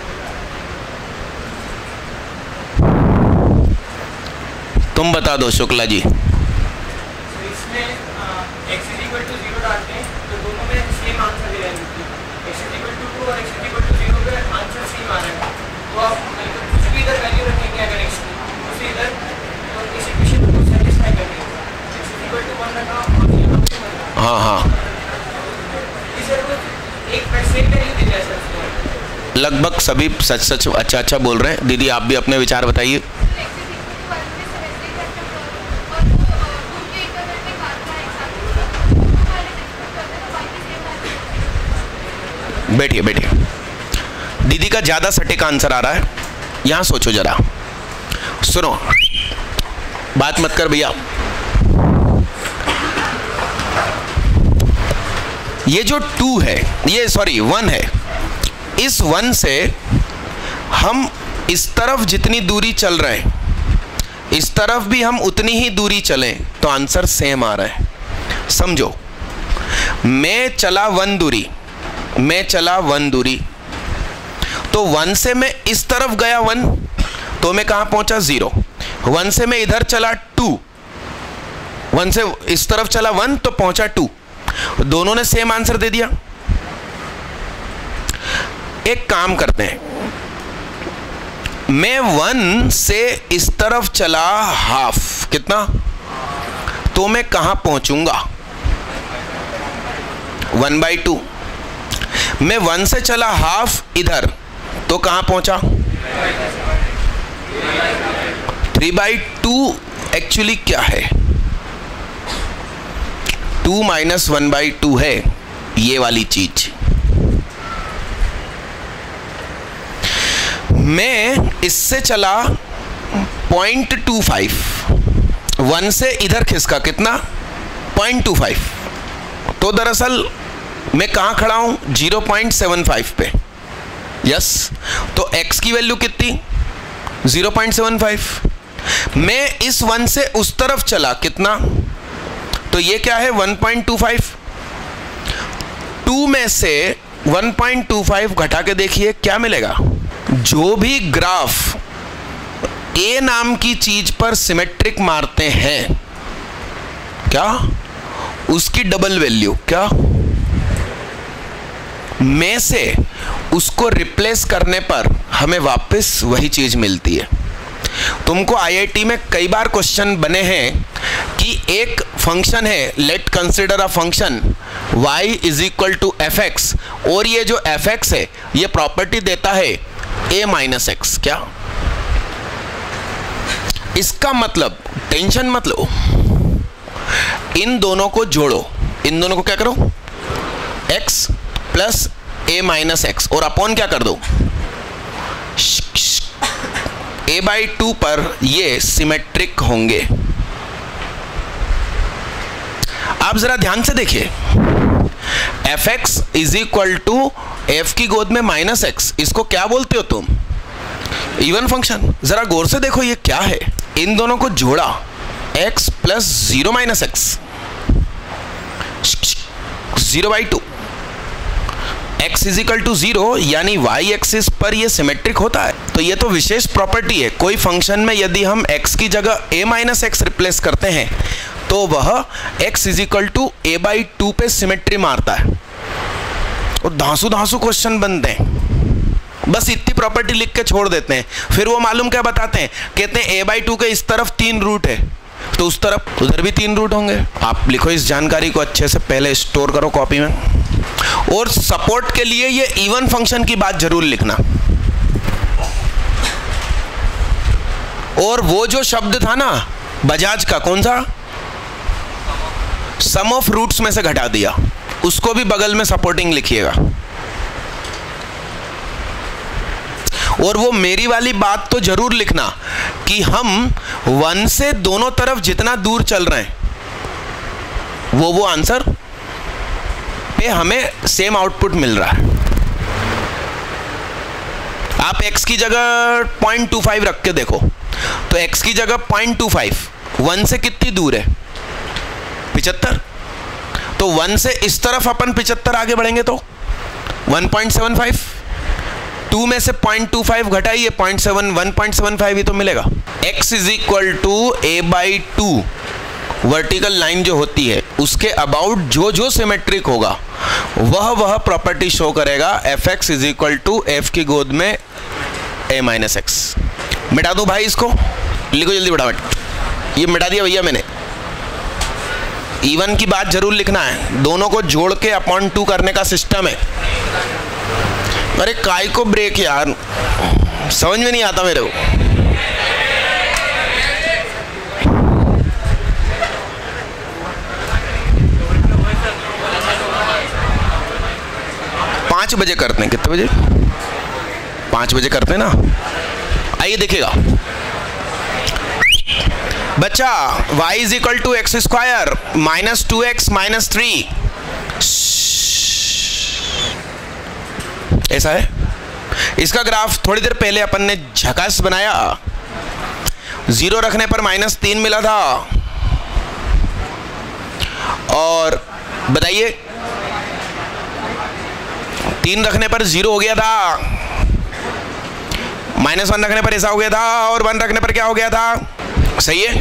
तुम बता दो शुक्ला जी। इसमें x = 0 डालते हैं तो दोनों में सेम आंसर दे रहे हैं। x = 2 और x = 0 पे आंसर सेम आ रहा है, तो आप कुछ भी इधर वैल्यू रखेंगे अगर x की, उसे इधर तो इस इक्वेशन को सेटिस्फाई करेंगे। x = 1 रखा और यहाँ पे 1 रखा। हाँ हाँ, इसे एक सेम वैल्यू दे दिया सर। लगभग सभी सच सच अच्छा अच्छा बोल रहे हैं। दीदी आप भी अपने विचार बताइए। बैठिए बैठिए, दीदी का ज्यादा सटीक आंसर आ रहा है। यहां सोचो जरा, सुनो, बात मत कर भैया। ये जो 2 है, ये सॉरी 1 है, इस 1 से हम इस तरफ जितनी दूरी चल रहे हैं, इस तरफ भी हम उतनी ही दूरी चलें तो आंसर सेम आ रहा है। समझो, मैं चला 1 दूरी, मैं चला 1 दूरी, तो 1 से मैं इस तरफ गया 1, तो मैं कहां पहुंचा 0। 1 से मैं इधर चला 2, 1 से इस तरफ चला 1 तो पहुंचा 2, दोनों ने सेम आंसर दे दिया। एक काम करते हैं, मैं 1 से इस तरफ चला हाफ, कितना, तो मैं कहां पहुंचूंगा 1/2। मैं 1 से चला हाफ इधर, तो कहां पहुंचा 3/2। एक्चुअली क्या है, 2 - 1/2 है ये वाली चीज। मैं इससे चला 0.25, 1 से इधर खिसका कितना 0.25, तो दरअसल मैं कहां खड़ा हूं 0.75 पे। यस, तो x की वैल्यू कितनी 0.75। मैं इस 1 से उस तरफ चला कितना, तो ये क्या है 1.25। 2 में से 1.25 घटा के देखिए क्या मिलेगा। जो भी ग्राफ a नाम की चीज पर सिमेट्रिक मारते हैं, क्या उसकी डबल वैल्यू, क्या में से उसको रिप्लेस करने पर हमें वापस वही चीज मिलती है। तुमको आईआईटी में कई बार क्वेश्चन बने हैं कि एक फंक्शन है, let consider a function y = fx, और ये जो fx है ये प्रॉपर्टी देता है a - x। क्या इसका मतलब, टेंशन मत लो, इन दोनों को जोड़ो, इन दोनों को क्या करो x + a - x, और अपॉन क्या कर दो a/2 पर ये सिमेट्रिक होंगे। आप जरा ध्यान से देखिए, fx = f की गोद में -x, इसको क्या बोलते हो तुम, इवन फंक्शन। जरा गौर से देखो ये क्या है, इन दोनों को जोड़ा x + 0 - x, 0/2, x = 0, यानी y एक्सिस पर ये सिमेट्रिक होता है। तो ये तो विशेष प्रॉपर्टी है, कोई फंक्शन में यदि हम x की जगह a - x रिप्लेस करते हैं तो वह x = a/2 पे सिमेट्री मारता है। और धांसू धांसू क्वेश्चन बनते हैं, बस इतनी प्रॉपर्टी लिख के छोड़ देते हैं, फिर वो मालूम क्या बताते हैं, कहते हैं a/2 के इस तरफ 3 रूट है, तो उस तरफ उधर भी 3 रूट होंगे। आप लिखो, इस जानकारी को अच्छे से पहले स्टोर करो कॉपी में, और सपोर्ट के लिए ये इवन फंक्शन की बात जरूर लिखना। और वो जो शब्द था ना बजाज का, कौन सा, सम ऑफ रूट्स में से घटा दिया, उसको भी बगल में सपोर्टिंग लिखिएगा। और वो मेरी वाली बात तो जरूर लिखना कि हम 1 से दोनों तरफ जितना दूर चल रहे हैं वो आंसर पे हमें सेम आउटपुट मिल रहा है। आप x की जगह 0.25 रख के देखो, तो x की जगह 0.25 1 से कितनी दूर है? 75। तो 1 से इस तरफ अपन 75 आगे बढ़ेंगे तो 1.75, 2 में से 0.25 घटाइए 0.7, 1.75 ही तो मिलेगा। x is equal to a/2 vertical line जो होती है उसके अबाउट जो सिमेट्रिक होगा वह प्रॉपर्टी शो करेगा। fx is equal to f की गोद में a-x। मिटा दूं भाई इसको, लिखो जल्दी फटाफट। ये मिटा दिया भैया मैंने। इवन की बात जरूर लिखना है, दोनों को जोड़ के अपॉन 2 करने का सिस्टम है। अरे काय को ब्रेक यार, समझ में नहीं आता मेरे को। पाँच बजे करते हैं, कितने बजे? 5 बजे करते हैं ना। आइए देखिएगा बच्चा, y is equal to x square minus 2x minus 3, ऐसा है। इसका ग्राफ थोड़ी देर पहले अपन ने झकास बनाया, 0 रखने पर -3 मिला था, और बताइए 3 रखने पर 0 हो गया था, -1 रखने पर ऐसा हो गया था, और 1 रखने पर क्या हो गया था? सही है,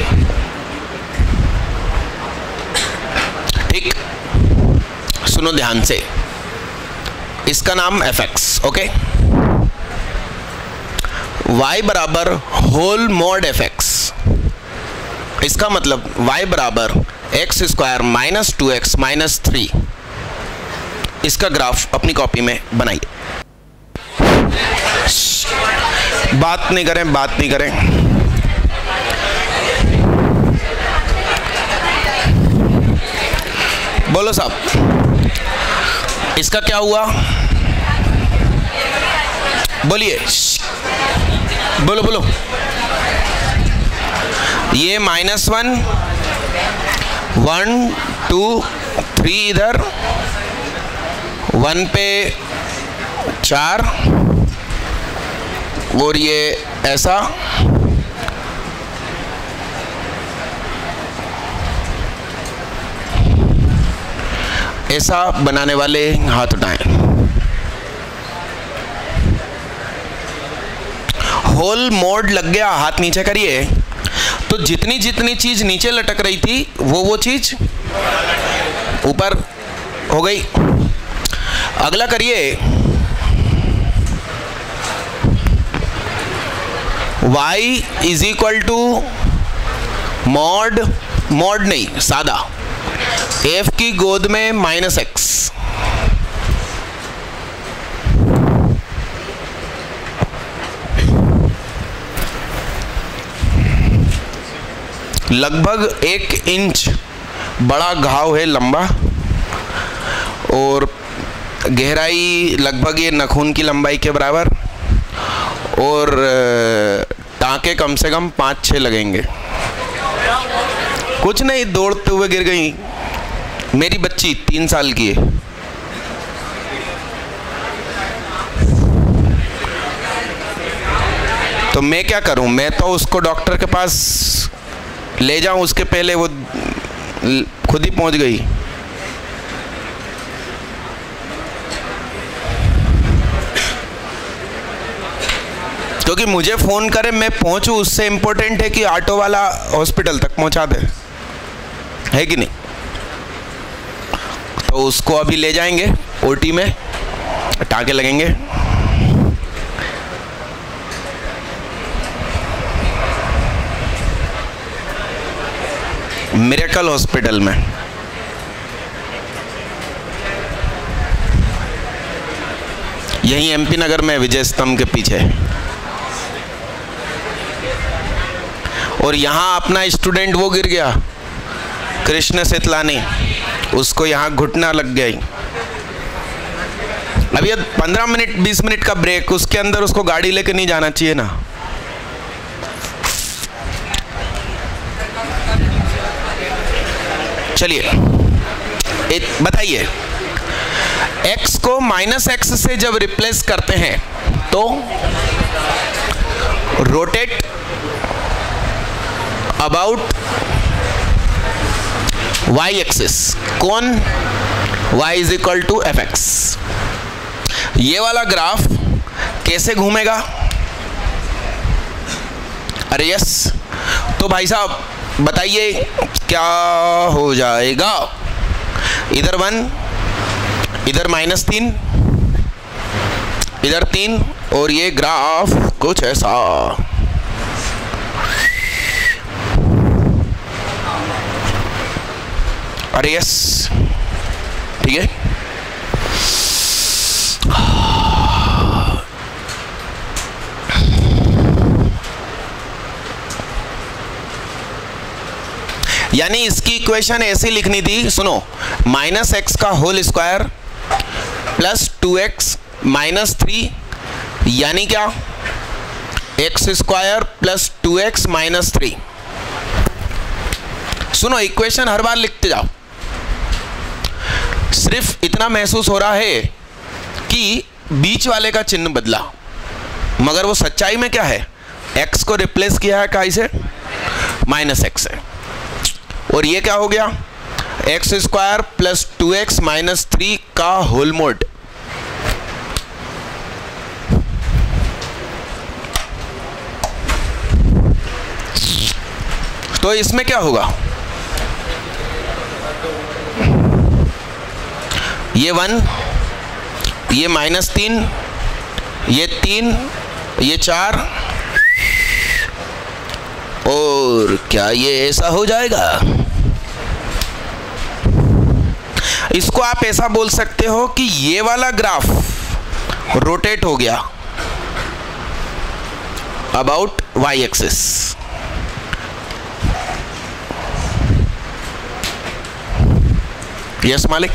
ठीक। सुनो ध्यान से, इसका नाम fx, ओके। y बराबर होल मॉड fx, इसका मतलब y बराबर x square minus 2x minus 3। इसका ग्राफ अपनी कॉपी में बनाइए। बात नहीं करें। बोलो साहब, इसका क्या हुआ? बोलिए, बोलो। ये -1, 1 2 3 इधर, 1 पे 4, और ये ऐसा, ऐसा बनाने वाले हाथ उठाएं। होल मोड लग गया, हाथ नीचे करिए। तो जितनी चीज नीचे लटक रही थी वो चीज ऊपर हो गई। अगला करिए, y is equal to mod नहीं, सादा, f की गोद में -x। लगभग 1 इंच बड़ा घाव है, लंबा, और गहराई लगभग ये नाखून की लंबाई के बराबर, और टाँके कम से कम 5-6 लगेंगे। कुछ नहीं, दौड़ते हुए गिर गई मेरी बच्ची, 3 साल की है। तो मैं क्या करूं? मैं तो उसको डॉक्टर के पास ले जाऊं, उसके पहले वो खुद ही पहुंच गई। क्योंकि मुझे फ़ोन करे मैं पहुंचूं, उससे इम्पोर्टेंट है कि ऑटो वाला हॉस्पिटल तक पहुंचा दे, है कि नहीं? तो उसको अभी ले जाएंगे ओटी में, टाँके लगेंगे। मिरेकल हॉस्पिटल में। यहीं एमपी नगर में, विजय स्तंभ के पीछे। और यहाँ अपना स्टूडेंट वो गिर गया, कृष्ण सेतलानी, उसको यहाँ घुटना लग गई। अब ये 15 मिनट 20 मिनट का ब्रेक, उसके अंदर उसको गाड़ी लेके नहीं जाना चाहिए ना। चलिए बताइए, x को -x से जब रिप्लेस करते हैं तो रोटेट अबाउट y एक्सिस, कौन y is equal to f x. ये वाला ग्राफ कैसे घूमेगा? अरे यस, तो भाई साहब बताइए क्या हो जाएगा? इधर 1, इधर -3, इधर 3, और ये ग्राफ कुछ ऐसा। अरे यस, ठीक है। यानी इसकी इक्वेशन ऐसी लिखनी थी, सुनो, -x का whole square plus 2x minus 3, यानी क्या? x square plus 2x minus 3। सुनो, इक्वेशन हर बार लिखते जाओ। सिर्फ इतना महसूस हो रहा है कि बीच वाले का चिन्ह बदला, मगर वो सच्चाई में क्या है? x को रिप्लेस किया है काई से? -x से। और ये क्या हो गया? x square plus 2x minus 3 का होल मोड। तो इसमें क्या होगा? ये 1, ये -3, ये 3, ये 4, और क्या ये ऐसा हो जाएगा? इसको आप ऐसा बोल सकते हो कि ये वाला ग्राफ रोटेट हो गया अबाउट y एक्सिस। यस मालिक,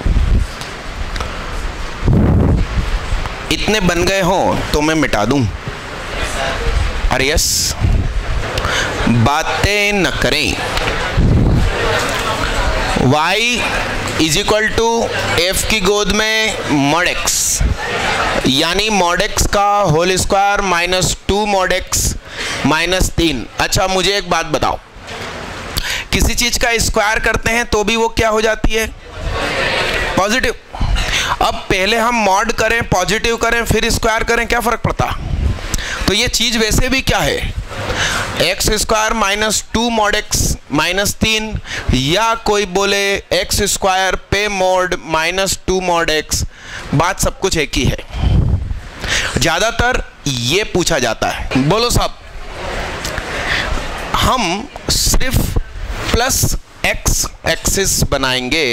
इतने बन गए हो तो मैं मिटा दूं। अरे यस, बातें न करें। y is equal to f की गोद में mod x, यानी mod x का whole square minus 2 mod x minus 3। अच्छा, मुझे एक बात बताओ, किसी चीज का स्क्वायर करते हैं तो भी वो क्या हो जाती है? पॉजिटिव। अब पहले हम मॉड करें, पॉजिटिव करें, फिर स्क्वायर करें, क्या फर्क पड़ता? तो ये चीज वैसे भी क्या है? X square minus 2 mod x minus 3, या कोई बोले एक्स स्क्वायर पे मोड माइनस 2 mod x, बात सब कुछ एक ही है। ज्यादातर ये पूछा जाता है। बोलो साहब, हम सिर्फ प्लस एक्स एक्सिस बनाएंगे,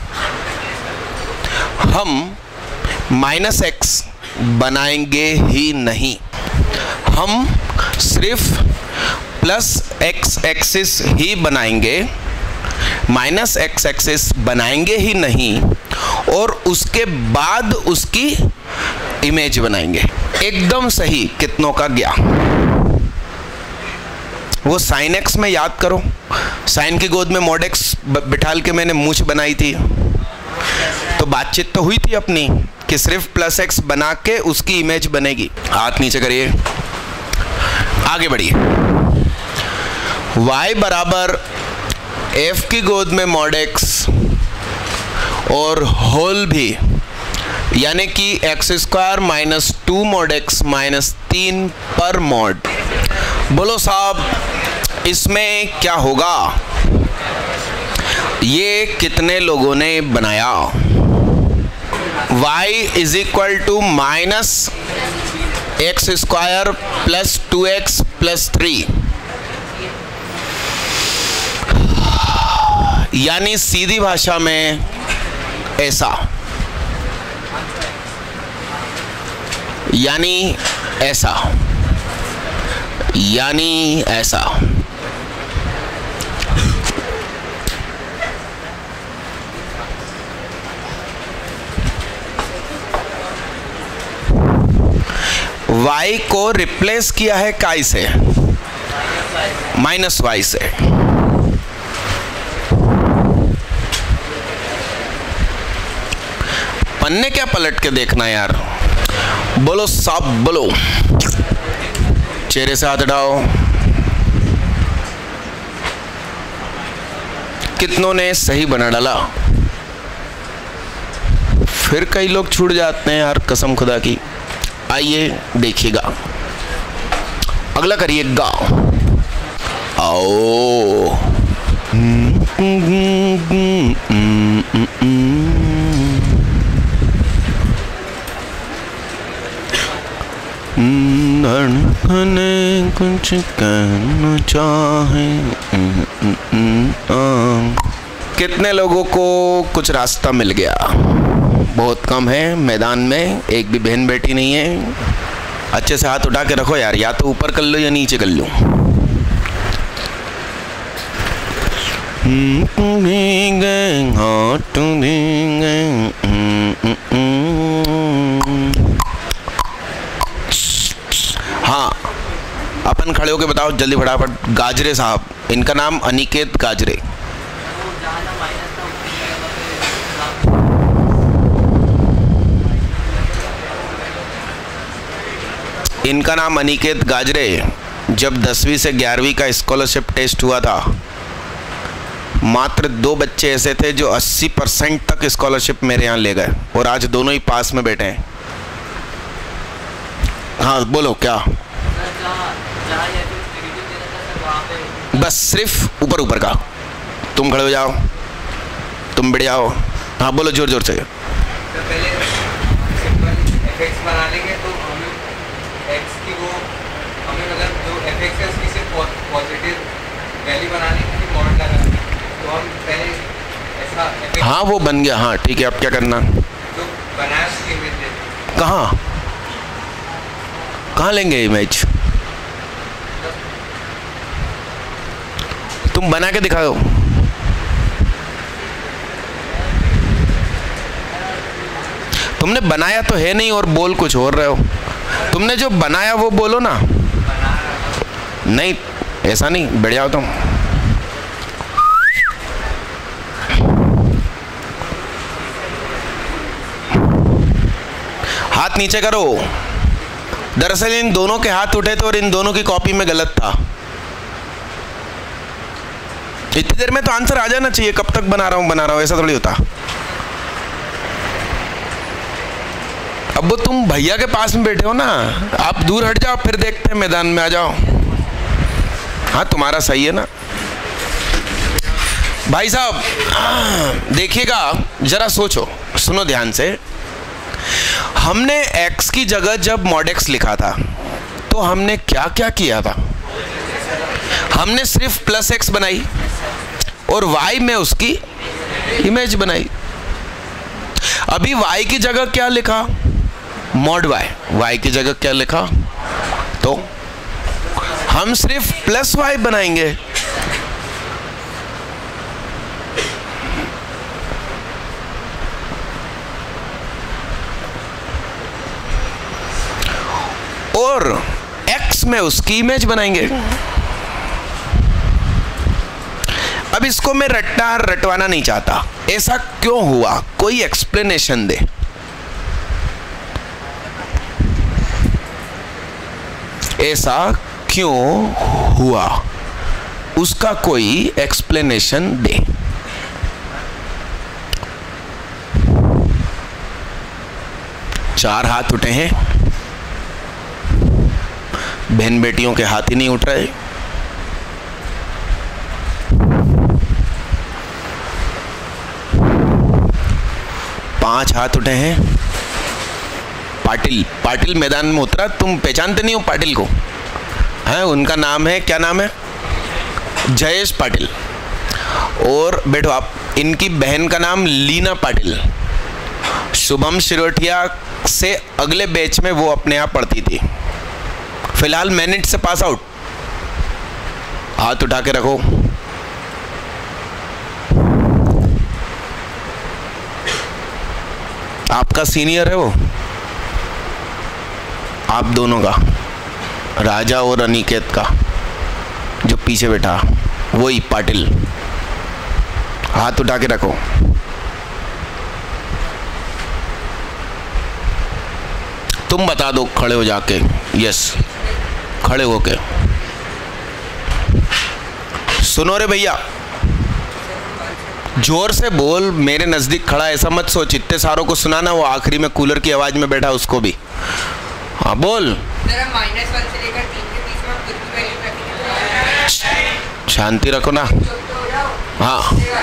हम माइनस एक्स बनाएंगे ही नहीं। हम सिर्फ प्लस एक्स एक्सिस ही बनाएंगे, माइनस एक्स एक्सिस बनाएंगे ही नहीं, और उसके बाद उसकी इमेज बनाएंगे। एकदम सही, कितनों का गया? वो साइन एक्स में याद करो, साइन की गोद में mod x बिठाल के मैंने मूछ बनाई थी, तो बातचीत तो हुई थी अपनी कि सिर्फ प्लस एक्स बना के उसकी इमेज बनेगी। हाथ नीचे करिए, आगे बढ़िए। y बराबर f की गोद में mod x और होल भी, यानी कि x square minus 2 mod x minus 3 पर मॉड। बोलो साहब, इसमें क्या होगा? ये कितने लोगों ने बनाया? y is equal to minus x square plus 2x plus 3, यानी सीधी भाषा में ऐसा, यानी ऐसा, यानी ऐसा। y को रिप्लेस किया है काई से? माइनस y से। पन्ने क्या पलट के देखना यार। बोलो साहब, बोलो। चेहरे से हाथ हटाओ। कितनों ने सही बना डाला? फिर कई लोग छूट जाते हैं यार, कसम खुदा की। आइए देखिएगा, अगला करिएगा। आओ धड़कने कुछ कहना चाहे। कितने लोगों को कुछ रास्ता मिल गया? बहुत कम है मैदान में, एक भी बहन बेटी नहीं है। अच्छे से हाथ उठा के रखो यार, या तो ऊपर कर लो या नीचे कर लो। हाँ, अपन खड़े होके बताओ जल्दी फटाफट। गाजरे साहब, इनका नाम अनिकेत गाजरे। इनका नाम अनिकेत गाजरे। जब 10वीं से 11वीं का स्कॉलरशिप टेस्ट हुआ था, मात्र 2 बच्चे ऐसे थे जो 80% तक स्कॉलरशिप मेरे यहाँ ले गए, और आज दोनों ही पास में बैठे हैं। हाँ बोलो क्या? बस सिर्फ ऊपर ऊपर का। तुम खड़े हो जाओ, तुम बैठ जाओ। हाँ बोलो जोर जोर से। तो पहले सिंपल fx बना लेंगे तो हमें x की वो हमें मतलब जो fx है उसकी सिर्फ पॉजिटिव वैल्यू बनाने के लिए मॉड लगा, तो हम पहले ऐसा fx। हाँ वो बन गया। हाँ ठीक है, अब क्या करना? तो बनाया उसकी इमेज लेते। कहाँ कहाँ लेंगे इमेज? तुम बना के दिखाओ। तुमने बनाया तो है नहीं और बोल कुछ और रहे हो। तुमने जो बनाया वो बोलो ना। नहीं ऐसा नहीं, बैठ जाओ तुम। हाथ नीचे करो। दरअसल इन दोनों के हाथ उठे थे और इन दोनों की कॉपी में गलत था। इतनी देर में तो आंसर आ जाना चाहिए। कब तक बना रहा हूं, ऐसा थोड़ी होता। अब वो तुम भैया के पास में बैठे हो ना, आप दूर हट जाओ, फिर देखते हैं, मैदान में आ जाओ। हाँ तुम्हारा सही है ना भाई साहब। देखिएगा जरा, सोचो, सुनो ध्यान से। हमने x की जगह जब mod x लिखा था तो हमने क्या क्या किया था? हमने सिर्फ प्लस x बनाई और y में उसकी इमेज बनाई। अभी y की जगह क्या लिखा? mod y। y की जगह क्या लिखा? तो हम सिर्फ प्लस y बनाएंगे। और x में उसकी इमेज बनाएंगे। अब इसको मैं रटवाना नहीं चाहता। ऐसा क्यों हुआ? कोई एक्सप्लेनेशन दे। ऐसा क्यों हुआ, उसका कोई एक्सप्लेनेशन दे। चार हाथ उठे हैं, बहन बेटियों के हाथ ही नहीं उठ रहे। पांच हाथ उठे हैं। पाटिल मैदान में उतरा। तुम पहचानते नहीं हो पाटिल को? हैं, उनका नाम है, क्या नाम है? जयेश पाटिल। और बैठो आप। इनकी बहन का नाम लीना पाटिल। शुभम शिरोटिया से अगले बैच में वो अपने यहाँ पढ़ती थी। फिलहाल मैनिट से पास आउट। हाथ उठा के रखो। आपका सीनियर है वो, आप दोनों का, राजा और अनिकेत का, जो पीछे बैठा वही पाटिल। हाथ उठा के रखो। तुम बता दो खड़े हो जाके। यस, खड़े होके। सुनो रे भैया, जोर से बोल, मेरे नजदीक खड़ा ऐसा मत सोच, इतने सारों को सुनाना, वो आखिरी में कूलर की आवाज में बैठा उसको भी। हाँ बोल। -1 से लेकर 3 के बीच में कुछ भी वैल्यू रखेंगे। शांति रखो ना। हाँ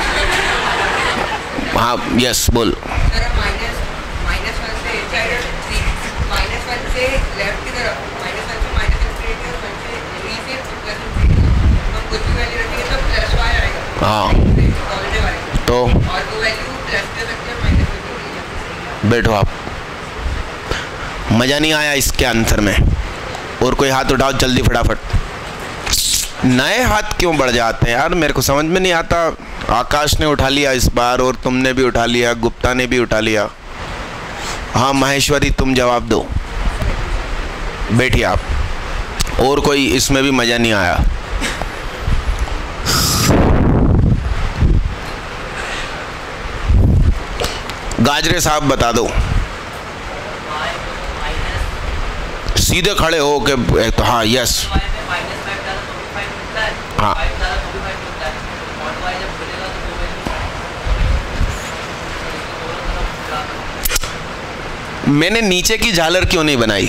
हाँ यस बोल। -1 से -1 से लेफ्ट की तरफ, -1 से -1 से 1 से 3 से +3 हम कुछ भी वैल्यू रखेंगे तो +y आएगा। हाँ पॉजिटिव आएगा। तो और वो वैल्यू प्लस दे सकते हैं, माइनस दे सकते हैं। बैठो आप। मजा नहीं आया इसके आंसर में? और कोई हाथ उठाओ जल्दी फटाफट। नए हाथ क्यों बढ़ जाते हैं यार, मेरे को समझ में नहीं आता। आकाश ने उठा लिया इस बार, और तुमने भी उठा लिया, गुप्ता ने भी उठा लिया। हाँ महेश्वरी तुम जवाब दो। बैठिए आप। और कोई इसमें भी मजा नहीं आया? गाजरे साहब बता दो। सीधे खड़े हो के। तो हाँ यस। हाँ मैंने नीचे की झालर क्यों नहीं बनाई?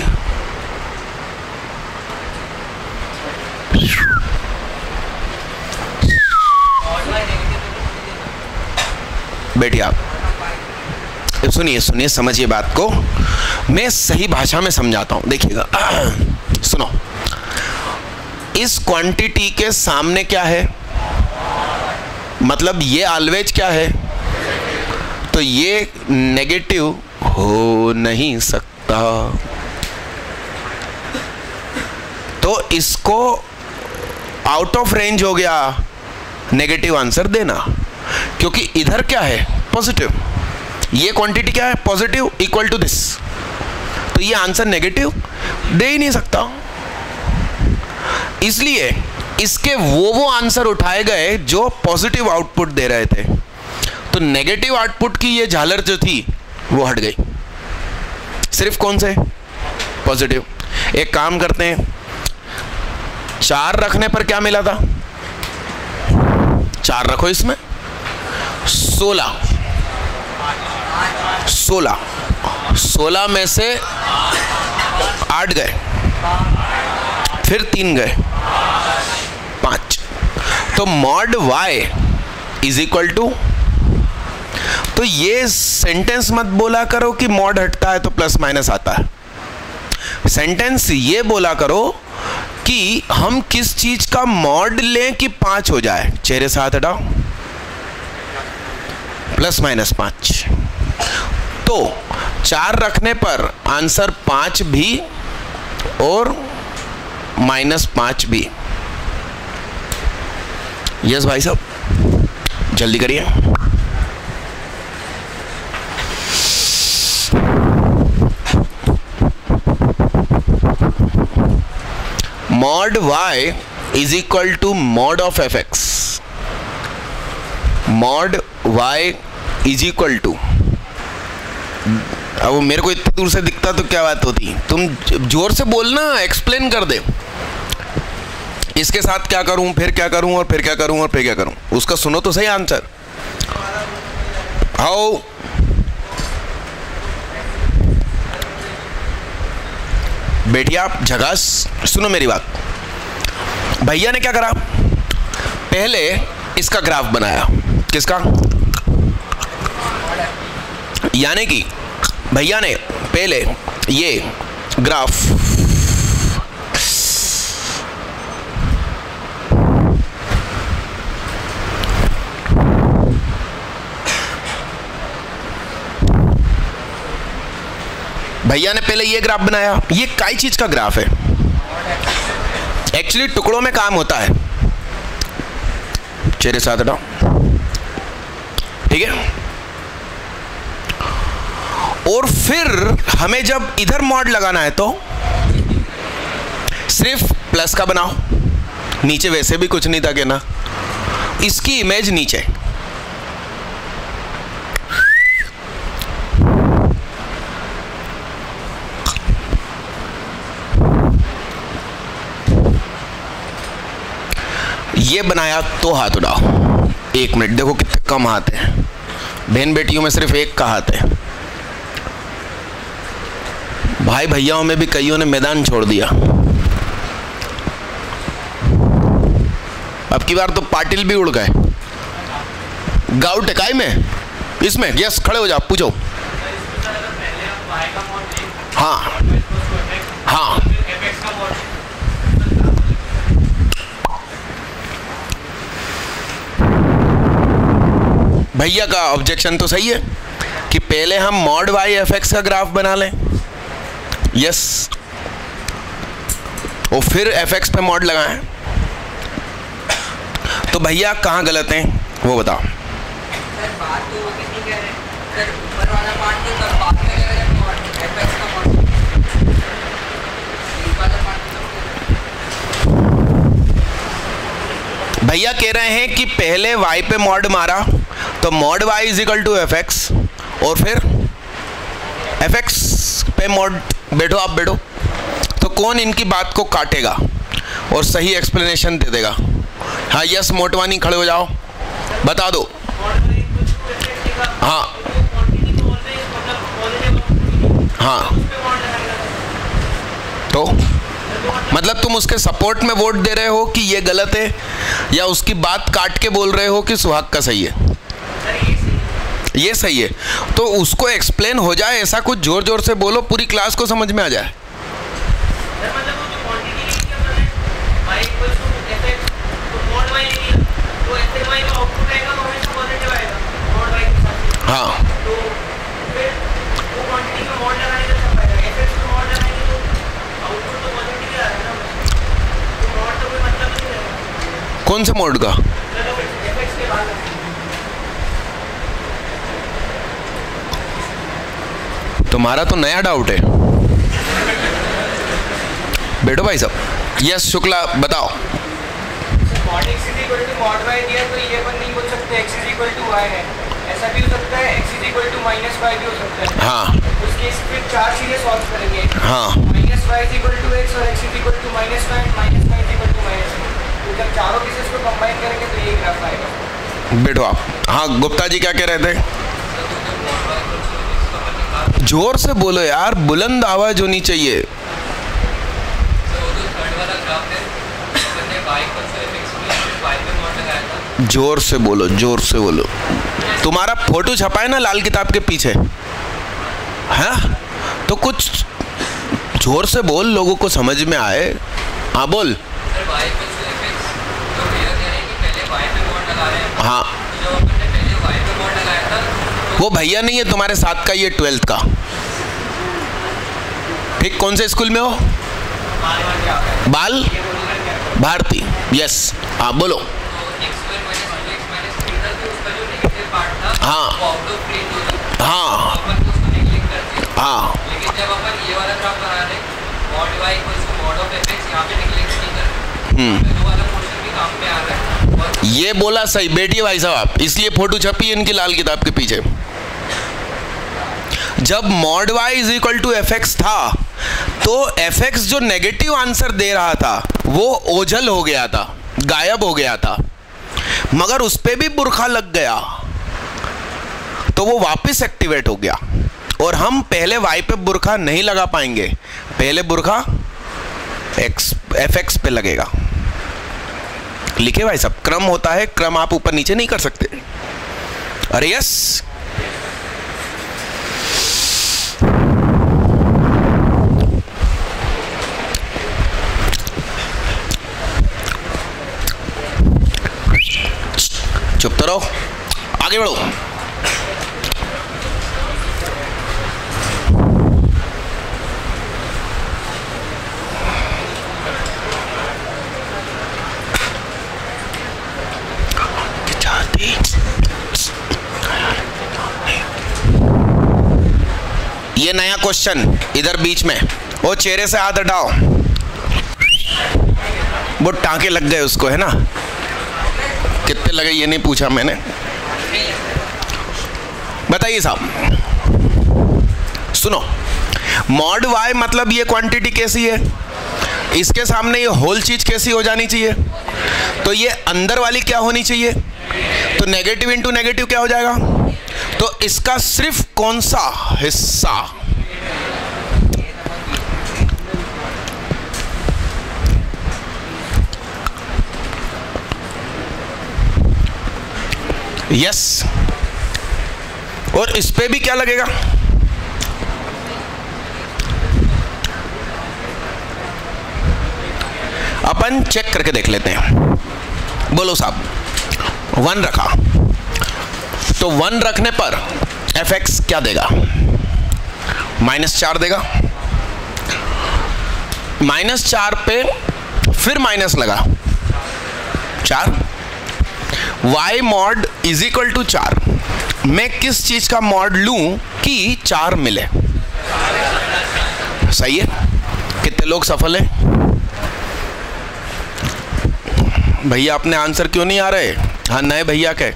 बैठिए आप। सुनिए सुनिए, समझिए बात को, मैं सही भाषा में समझाता हूं, देखिएगा। सुनो, इस क्वांटिटी के सामने क्या है, मतलब ये ऑलवेज क्या है, तो ये नेगेटिव हो नहीं सकता। तो इसको आउट ऑफ रेंज हो गया नेगेटिव आंसर देना, क्योंकि इधर क्या है, पॉजिटिव। ये क्वांटिटी क्या है, पॉजिटिव इक्वल टू दिस, तो ये आंसर नेगेटिव दे ही नहीं सकता। इसलिए इसके वो आंसर उठाए गए जो पॉजिटिव आउटपुट दे रहे थे, तो नेगेटिव आउटपुट की ये झालर जो थी वो हट गई, सिर्फ कौन से, पॉजिटिव। एक काम करते हैं, 4 रखने पर क्या मिला था, 4 रखो इसमें, 16 में से 8 गए, फिर 3 गए, 5। तो mod y is equal to, तो ये सेंटेंस मत बोला करो कि मॉड हटता है तो प्लस माइनस आता है। सेंटेंस ये बोला करो कि हम किस चीज का मॉड लें कि 5 हो जाए। चेहरे से हाथ हटाओ। प्लस माइनस 5, तो 4 रखने पर आंसर 5 भी और -5 भी। यस भाई साहब, जल्दी करिए। Mod y is equal to mod of fx। Mod y is equal to, अब वो मेरे को इतनी दूर से दिखता तो क्या बात होती, तुम जोर से बोलना, एक्सप्लेन कर दे। इसके साथ क्या करूं, फिर क्या करूं, और फिर क्या करूं, और फिर क्या करूं, उसका सुनो तो सही आंसर। आओ, बैठिए आप, झकास। सुनो मेरी बात। भैया ने क्या करा, पहले इसका ग्राफ बनाया। किसका, यानी कि भैया ने पहले ये ग्राफ बनाया। ये काई चीज का ग्राफ है, एक्चुअली टुकड़ों में काम होता है। चेहरे साथ हटाओ, ठीक है। और फिर हमें जब इधर मॉड लगाना है तो सिर्फ प्लस का बनाओ, नीचे वैसे भी कुछ नहीं था कि ना, इसकी इमेज नीचे। ये बनाया तो हाथ उठाओ। 1 मिनट, देखो कितने कम हाथ हैं। बहन बेटियों में सिर्फ 1 का हाथ है। भाई भैयाओं में भी कईयों ने मैदान छोड़ दिया। अब की बार तो पाटिल भी उड़ गए। गाँव टिकाई में इसमें यस खड़े हो जाओ, पूछो। हाँ हाँ, भैया का ऑब्जेक्शन तो सही है कि पहले हम मॉड वाई एफ एक्स का ग्राफ बना लें, यस, और फिर एफ एक्स पे मॉड लगाएं। तो भैया कहाँ गलत हैं वो बताओ। सर बात तो वो कितनी कह रहे हैं सर, ऊपर वाला पार्ट जो तब बात में कह रहे हैं मॉड एफएक्स का मॉड, नीचे वाला पार्ट तो भैया कह रहे हैं कि पहले y पे मॉड मारा तो mod y is equal to f x, और फिर एफ एक्स पे मॉड। बैठो आप, बैठो। तो कौन इनकी बात को काटेगा और सही एक्सप्लेनेशन दे देगा? हाँ यस मोटवानी, खड़े हो जाओ, बता दो। हाँ हाँ, तो मतलब तुम उसके सपोर्ट में वोट दे रहे हो कि ये गलत है, या उसकी बात काट के बोल रहे हो कि सुहाग का सही है? ये सही है। तो उसको एक्सप्लेन हो जाए, ऐसा कुछ जोर जोर से बोलो पूरी क्लास को समझ में आ जाए। हाँ कौन से मोड का? तुम्हारा तो नया डाउट है। बैठो भाई साहब। यस शुक्ला, बताओ। Mod x is equal to mod y दिया तो ये अपन नहीं बोल सकते x is equal to y है, ऐसा भी हो सकता है x is equal to minus y भी हो सकता है। हाँ उस केस में 4 चीजें सॉल्व करेंगे। हाँ, minus y is equal to x और x is equal to minus y, minus y is equal to minus y। तो जब चारों केसेस को कंबाइन करेंगे तो ये ग्राफ आएगा। बैठो आप। हाँ गुप्ता जी क्या कह रहे थे? जोर से बोलो यार, बुलंद आवाज होनी चाहिए। जोर से बोलो, जोर से बोलो। तुम्हारा फोटो छपा है ना लाल किताब के पीछे, हाँ? तो कुछ जोर से बोल, लोगों को समझ में आए। हाँ बोल। हाँ वो भैया नहीं है तुम्हारे साथ का, ये 12th का। ठीक, कौन से स्कूल में हो? बाल भारती, यस। हाँ बोलो। हाँ हाँ हाँ, लेकिन जब अपन ये वाला ग्राफ बना रहे mod y equals to mod of fx, यहाँ पे नेगलेक्ट नहीं कर रहे, तो वाला पोर्शन भी काम में आ रहा है। ये बोला सही, बैठिए भाई साहब आप। इसलिए फोटो छपी है इनकी लाल किताब के पीछे। जब mod y is equal to f x था तो एफ एक्स जो नेगेटिव आंसर दे रहा था वो ओझल हो गया था, गायब हो गया था, मगर उस पे भी बुरखा लग गया तो वो वापस एक्टिवेट हो गया। और हम पहले y पे बुरखा नहीं लगा पाएंगे, पहले बुरखा एफ एक्स पे लगेगा। लिखे भाई साहब, क्रम होता है, क्रम आप ऊपर नीचे नहीं कर सकते। अरे यस, चुप तो रहो, आगे बढ़ो। ये नया क्वेश्चन इधर बीच में, वो चेहरे से हाथ हटाओ, वो टांके लग गए उसको, है ना? कितने लगे ये नहीं पूछा मैंने। बताइए साहब, सुनो, मॉड y मतलब ये क्वांटिटी कैसी है? इसके सामने ये होल चीज कैसी हो जानी चाहिए? तो ये अंदर वाली क्या होनी चाहिए? तो नेगेटिव इंटू नेगेटिव क्या हो जाएगा? तो इसका सिर्फ कौन सा हिस्सा? यस। और इस पे भी क्या लगेगा? अपन चेक करके देख लेते हैं। बोलो साहब, 1 रखा तो 1 रखने पर fx क्या देगा? -4 देगा। -4 पे फिर माइनस लगा 4, y mod is equal to 4। मैं किस चीज का मॉड लूं कि 4 मिले? सही है। कितने लोग सफल हैं? भैया अपने आंसर क्यों नहीं आ रहे? हाँ, नए भैया के।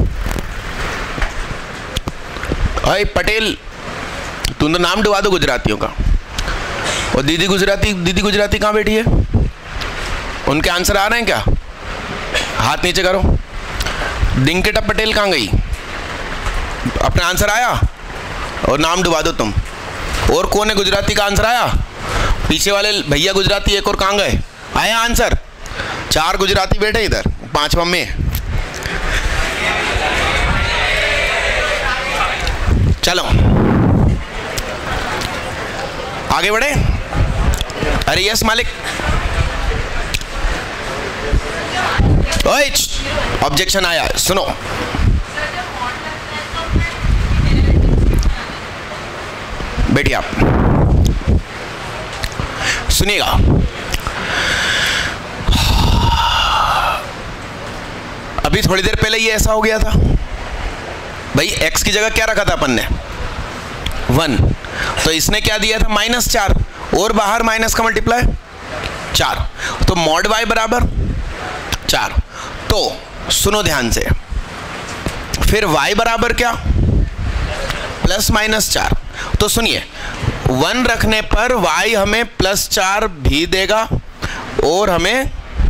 अरे पटेल, तुम तो नाम डुबा दो गुजरातियों का। और दीदी गुजराती कहाँ बैठी है? उनके आंसर आ रहे हैं क्या? हाथ नीचे करो। दिंकेटा पटेल कहाँ गई? अपना आंसर आया? और नाम डुबा दो तुम। और कौन है गुजराती का आंसर आया? पीछे वाले भैया गुजराती एक और कहाँ गए? आया आंसर? 4 गुजराती बैठे इधर, 5वां में। चलो आगे बढ़े। अरे यस मालिक। ओए, ऑब्जेक्शन आया, सुनो। बैठिए आप, सुनिएगा। अभी थोड़ी देर पहले ये ऐसा हो गया था भाई, x की जगह क्या रखा था अपन ने? 1। तो इसने क्या दिया था? -4, और बाहर माइनस का मल्टीप्लाई 4, तो मॉड y बराबर 4। तो सुनो ध्यान से, फिर y बराबर क्या? +-4। तो सुनिए, 1 रखने पर y हमें +4 भी देगा और हमें,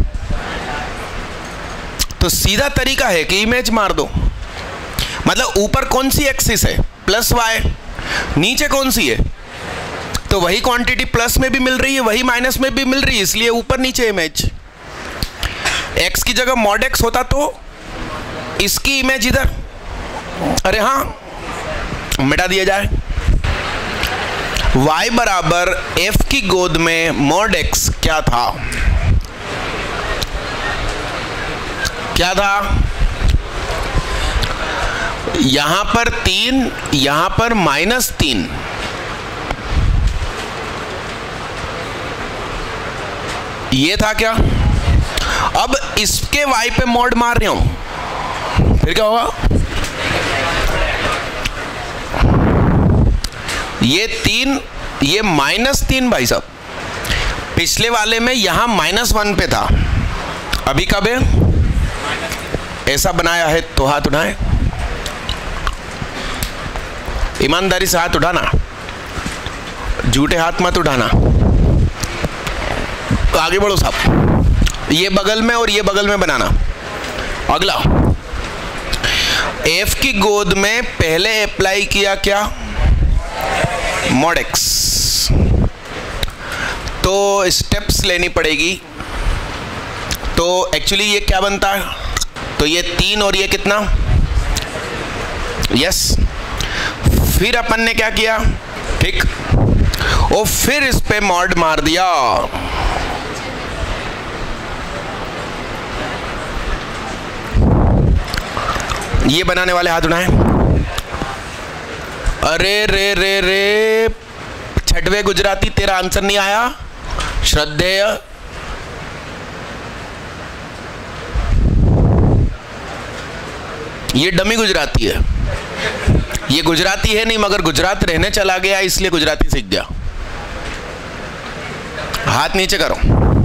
तो सीधा तरीका है कि इमेज मार दो। मतलब ऊपर कौन सी एक्सिस है? +y। नीचे कौन सी है? तो वही क्वांटिटी प्लस में भी मिल रही है, वही माइनस में भी मिल रही है, इसलिए ऊपर नीचे इमेज। x की जगह mod x होता तो इसकी इमेज इधर, अरे हाँ, मिटा दिया जाए। y बराबर f की गोद में mod x क्या था? क्या था? यहां पर 3, यहां पर -3। ये था क्या? अब इसके y पे मॉड मार रहा हूं, फिर क्या होगा? ये 3, ये -3 भाई साहब। पिछले वाले में यहां -1 पे था, अभी कब है? ऐसा बनाया है तो हाथ उठाए, ईमानदारी से हाथ उठाना, झूठे हाथ मत उठाना। तो आगे बढ़ो साहब, ये बगल में और ये बगल में बनाना। अगला, f की गोद में पहले अप्लाई किया क्या? mod x। तो स्टेप्स लेनी पड़ेगी। तो एक्चुअली ये क्या बनता है? तो ये 3 और ये कितना? यस। फिर अपन ने क्या किया? ठीक, और फिर इस पे मॉड मार दिया। ये बनाने वाले हाथ उठाएं। अरे रे रे रे, 6वें गुजराती, तेरा आंसर नहीं आया? श्रद्धेय, ये डमी गुजराती है। ये गुजराती है नहीं, मगर गुजरात रहने चला गया इसलिए गुजराती सीख गया। हाथ नीचे करो।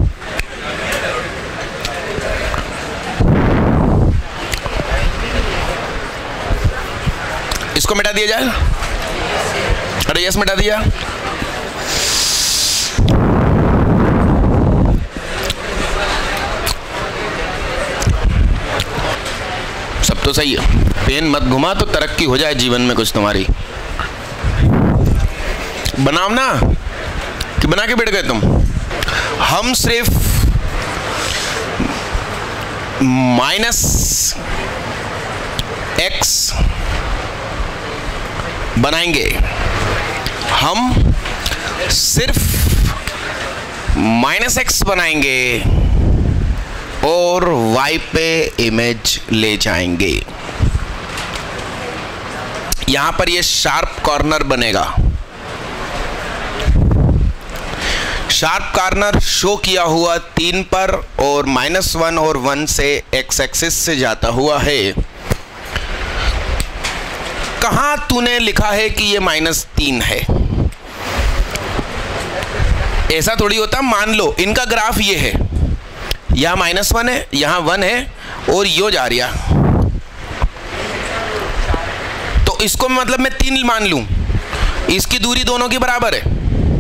इसको मिटा दिया जाए। अरे यस, मिटा दिया। तो सही है, पेन मत घुमा तो तरक्की हो जाए जीवन में कुछ तुम्हारी। बनाओ ना कि बना के बैठ गए तुम। हम सिर्फ -x बनाएंगे, हम सिर्फ -x बनाएंगे और y पे इमेज ले जाएंगे। यहां पर ये शार्प कॉर्नर बनेगा। शार्प कॉर्नर शो किया हुआ 3 पर और -1 और 1 से x एक्सिस से जाता हुआ है। कहां तूने लिखा है कि ये -3 है? ऐसा थोड़ी होता। मान लो इनका ग्राफ ये है, यहां -1 है, यहां 1 है और यो जा रहा, तो इसको मतलब मैं 3 मान लूं, इसकी दूरी दोनों की बराबर है।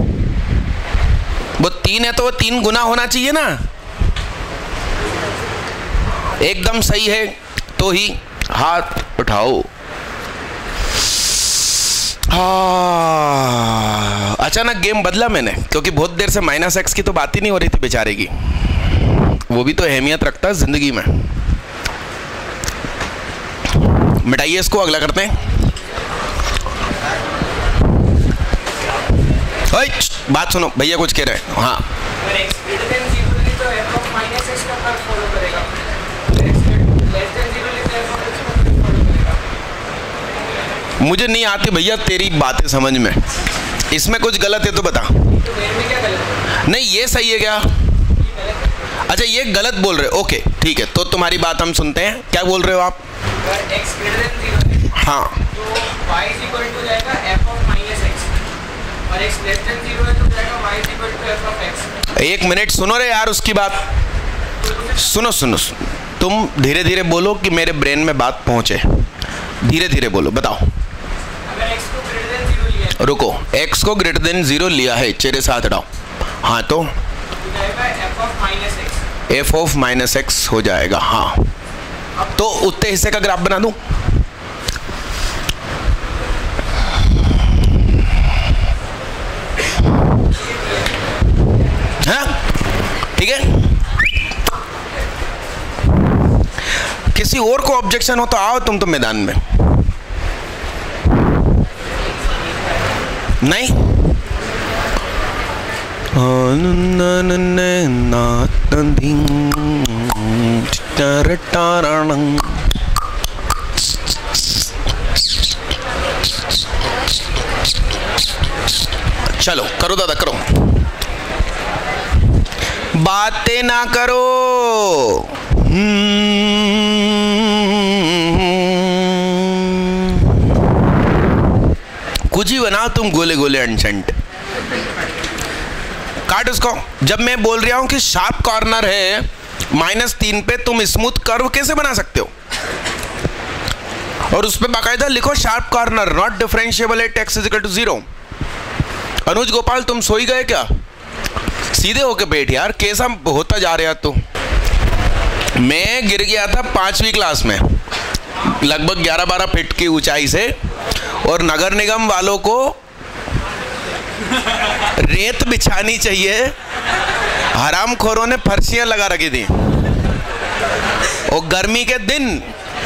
वो 3 है तो वो 3 गुना होना चाहिए ना। एकदम सही है तो ही हाथ उठाओ। अचानक गेम बदला मैंने, क्योंकि बहुत देर से -x की तो बात ही नहीं हो रही थी बेचारे की। वो भी तो अहमियत रखता है जिंदगी में। मिटाइए इसको, अगला करते हैं। बात सुनो, भैया कुछ कह रहे हैं। हाँ, मुझे नहीं आती भैया तेरी बातें समझ में। इसमें कुछ गलत है तो बता। तो मेरे में क्या गलत है? नहीं, ये सही है क्या? अच्छा, ये गलत बोल रहे हो। ओके ठीक है, तो तुम्हारी बात हम सुनते हैं। क्या बोल रहे हो आप? अगर x greater than 0 है, हाँ, तो y is equal to जाएगा f of -x, और x less than 0 है तो जाएगा y is equal to f of x। एक मिनट सुनो रे यार उसकी बात। सुनो सुनो, तुम धीरे धीरे बोलो कि मेरे ब्रेन में बात पहुंचे। धीरे धीरे बोलो, बताओ। अगर x को greater than 0 लिया है, रुको, x को ग्रेटर देन 0 लिया है, चेहरे साथ हटाओ। हाँ, तो जाएगा f of -x। f of -x हो जाएगा। हाँ, तो उतने हिस्से का ग्राफ बना दूं। हाँ ठीक है, किसी और को ऑब्जेक्शन हो तो आओ तुम तो मैदान में। नहीं, चलो करो दादा, करो। बातें ना करो। कुछ ही बनाओ तुम, गोले गोले अनशंट। काट उसको। जब मैं बोल रहा हूं कि शार्प कॉर्नर है -3 पे, तुम स्मूथ कर्व कैसे बना सकते हो? और उस पे बाकायदा लिखो sharp corner not differentiable at x = 0। Anuj Gopal, तुम सोई गए क्या? सीधे होके बैठ यार, कैसा होता जा रहा तू? मैं गिर गया था 5वीं क्लास में, लगभग 11-12 फीट की ऊंचाई से, और नगर निगम वालों को रेत बिछानी चाहिए, हरामखोरों ने फर्शियां लगा रखी थी। और गर्मी के दिन,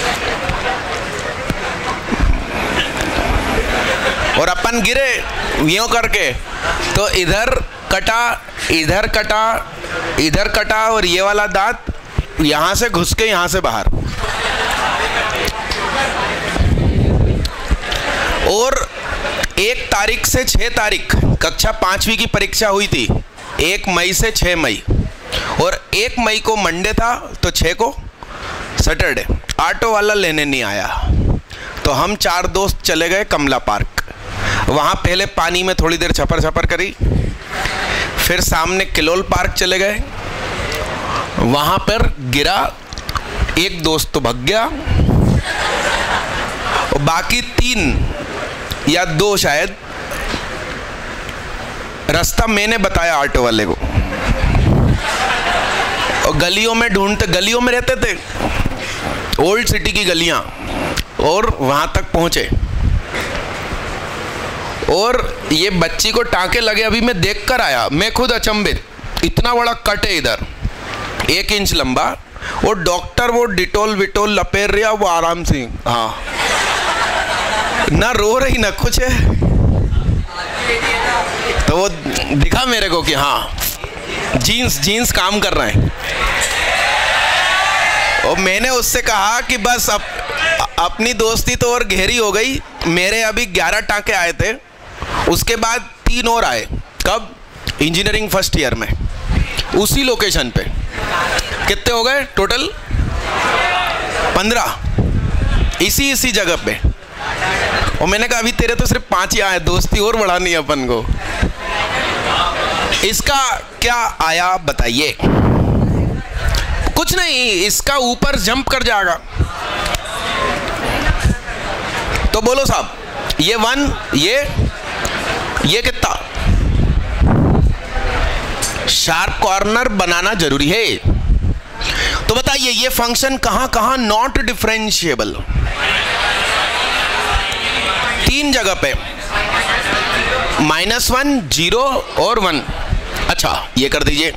और अपन गिरे यूं करके, तो इधर कटा, इधर कटा, इधर कटा, और ये वाला दांत यहां से घुस के यहां से बाहर। और 1 तारीख से 6 तारीख कक्षा 5वीं की परीक्षा हुई थी, 1 मई से 6 मई, और 1 मई को मंडे था तो 6 को सैटरडे। ऑटो वाला लेने नहीं आया, तो हम 4 दोस्त चले गए कमला पार्क। वहाँ पहले पानी में थोड़ी देर छपर छपर करी, फिर सामने किलोल पार्क चले गए, वहाँ पर गिरा, एक दोस्त तो भाग गया, और बाकी 3 या 2 शायद, रास्ता मैंने बताया ऑटो वाले को। और गलियों में ढूंढते, गलियों में रहते थे, ओल्ड सिटी की गलियां, और वहां तक पहुंचे और ये बच्ची को टांके लगे। अभी मैं देख कर आया, मैं खुद अचंभित, इतना बड़ा कट है इधर 1 इंच लंबा, और डॉक्टर वो डिटोल विटोल लपेट रहा, वो आराम से, हाँ, ना रो रही ना कुछ है। तो वो दिखा मेरे को कि हाँ जीन्स काम कर रहे हैं। और मैंने उससे कहा कि बस अपनी दोस्ती तो और गहरी हो गई। मेरे अभी 11 टांके आए थे, उसके बाद 3 और आए। कब? इंजीनियरिंग फर्स्ट ईयर में, उसी लोकेशन पे। कितने हो गए टोटल? 15, इसी जगह पे। और मैंने कहा अभी तेरे तो सिर्फ 5 ही आए, दोस्ती और बढ़ानी है अपन को। इसका क्या आया बताइए? कुछ नहीं, इसका ऊपर जंप कर जाएगा। तो बोलो साहब, ये 1, ये कितना? शार्प कॉर्नर बनाना जरूरी है। तो बताइए ये फंक्शन कहां कहां नॉट डिफरेंशिएबल? 3 जगह पे, -1, 0 और 1। अच्छा ये कर दीजिए,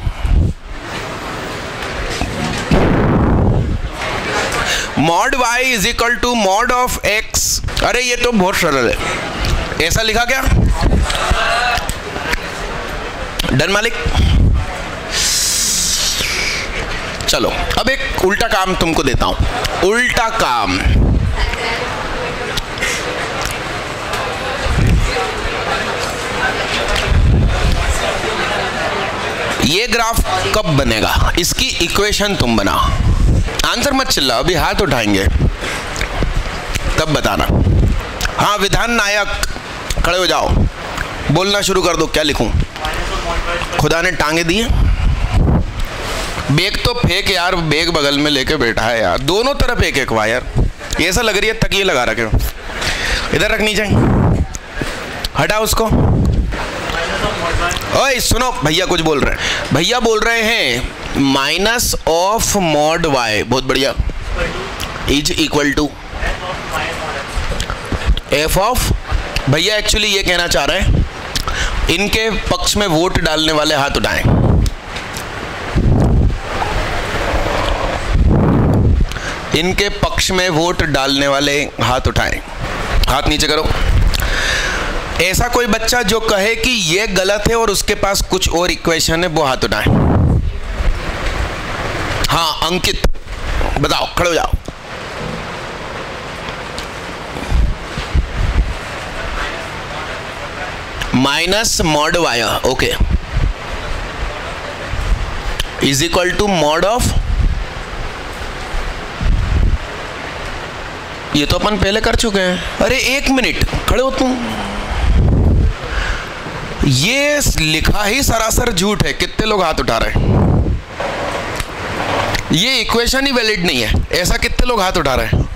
mod y is equal to mod of x। अरे ये तो बहुत सरल है, ऐसा लिखा क्या? डन मालिक। चलो अब एक उल्टा काम तुमको देता हूं। उल्टा काम, ये ग्राफ कब बनेगा, इसकी इक्वेशन तुम बना। आंसर मत चिल्लाओ, अभी हाथ उठाएंगे तब बताना। हाँ विधान नायक, खड़े हो जाओ, बोलना शुरू कर दो। क्या लिखूं? खुदा ने टांगे दिए। बैग तो फेंक यार, बैग बगल में लेके बैठा है यार, दोनों तरफ एक वायर। ऐसा लग रही है तकिए लगा रखे हो। इधर रखनी चाहिए, हटा उसको। ओए सुनो, भैया कुछ बोल रहे हैं। भैया बोल रहे हैं माइनस ऑफ मॉड वाई, बहुत बढ़िया, is equal to f of. भैया एक्चुअली ये कहना चाह रहे हैं, इनके पक्ष में वोट डालने वाले हाथ उठाएं। इनके पक्ष में वोट डालने वाले हाथ उठाएं। हाथ नीचे करो। ऐसा कोई बच्चा जो कहे कि ये गलत है और उसके पास कुछ और इक्वेशन है, वो हाथ उठाएं। हाँ अंकित बताओ, खड़े हो जाओ। Minus mod y, okay, is equal to mod of, ये तो अपन पहले कर चुके हैं। अरे 1 मिनट खड़े हो तुम, ये लिखा ही सरासर झूठ है। कितने लोग हाथ उठा रहे हैं? ये इक्वेशन ही वैलिड नहीं है, ऐसा कितने लोग हाथ उठा रहे हैं?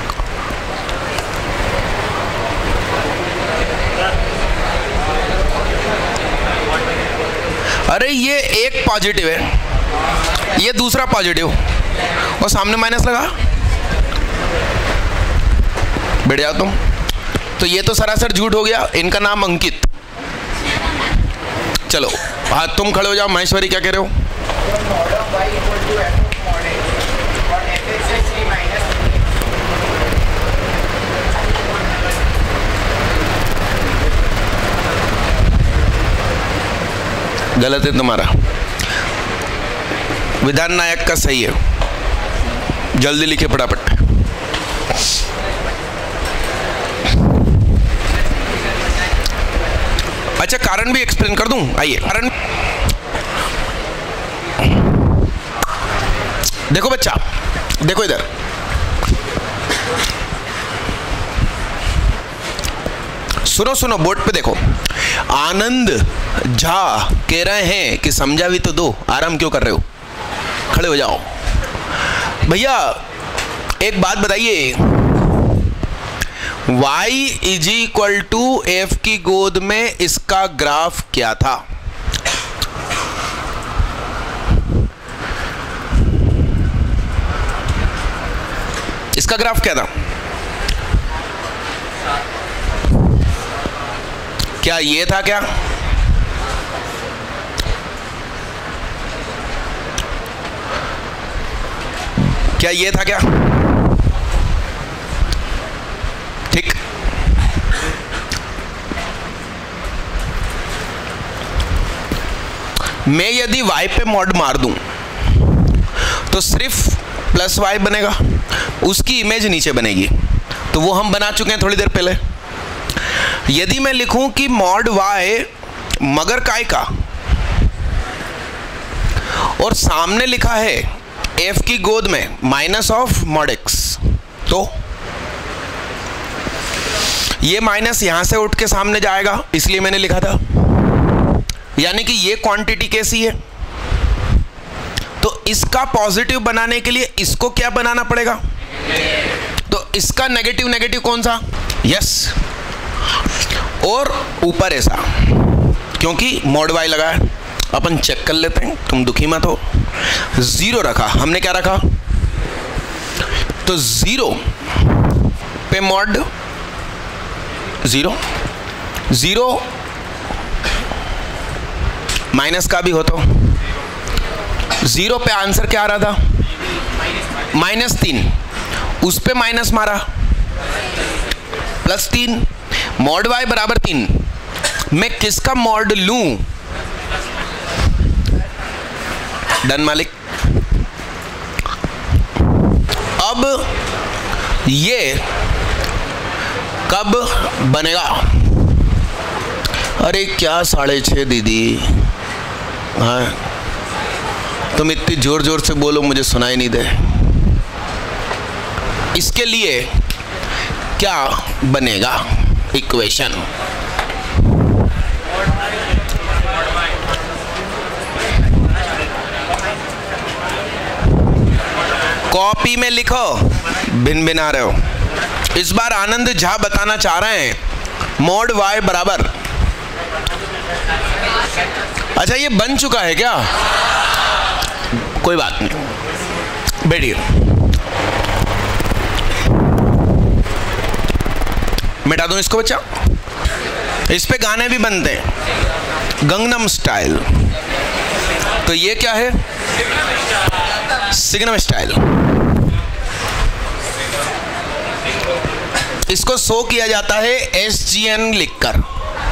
अरे ये एक पॉजिटिव है, ये दूसरा पॉजिटिव, और सामने माइनस लगा, बैठ जाओ तुम। तो ये तो सरासर झूठ हो गया। इनका नाम अंकित। चलो हाथ तुम खड़े हो जाओ। महेश्वरी क्या कह रहे हो? गलत है तुम्हारा, विधान नायक का सही है। जल्दी लिखे फटाफट। अच्छा कारण भी एक्सप्लेन कर दूं, आइए। कारण देखो बच्चा, देखो इधर, सुनो सुनो, बोर्ड पे देखो। आनंद झा कह रहे हैं कि समझा भी तो दो, आराम क्यों कर रहे हो? खड़े हो जाओ। भैया एक बात बताइए, y is equal to f की गोद में इसका ग्राफ क्या था? इसका ग्राफ क्या था? क्या ये था क्या? क्या ये था क्या? ठीक, मैं यदि y पे मॉड मार दूं तो सिर्फ प्लस y बनेगा, उसकी इमेज नीचे बनेगी, तो वो हम बना चुके हैं थोड़ी देर पहले। यदि मैं लिखूं कि मॉड y मगर काय का और सामने लिखा है f की गोद में माइनस ऑफ मॉड x, तो ये माइनस यहां से उठ के सामने जाएगा, इसलिए मैंने लिखा था। यानी कि ये क्वांटिटी कैसी है, तो इसका पॉजिटिव बनाने के लिए इसको क्या बनाना पड़ेगा, तो इसका नेगेटिव नेगेटिव कौन सा, यस, और ऊपर ऐसा, क्योंकि मॉड y लगा है। अपन चेक कर लेते हैं, तुम दुखी मत हो। 0 रखा हमने, क्या रखा, तो 0 पे मॉड 0, 0 माइनस का भी हो तो 0 पे आंसर क्या आ रहा था, -3, उस पे माइनस मारा, +3, मॉड y बराबर 3। मैं किसका मॉड लूं, डन मालिक। अब ये कब बनेगा, अरे क्या 6:30 दीदी, हाँ तुम इतनी जोर जोर से बोलो मुझे सुनाई नहीं दे। इसके लिए क्या बनेगा इक्वेशन, कॉपी में लिखो, भिन भिन आ रहे हो। इस बार आनंद झा बताना चाह रहे हैं मॉड y बराबर, अच्छा ये बन चुका है क्या, कोई बात नहीं, बैठिए। मिटा दूं इसको बच्चा, इस पे गाने भी बनते हैं, गंगनम स्टाइल। तो ये क्या है, सिग्नम स्टाइल। इसको शो किया जाता है SGN लिखकर,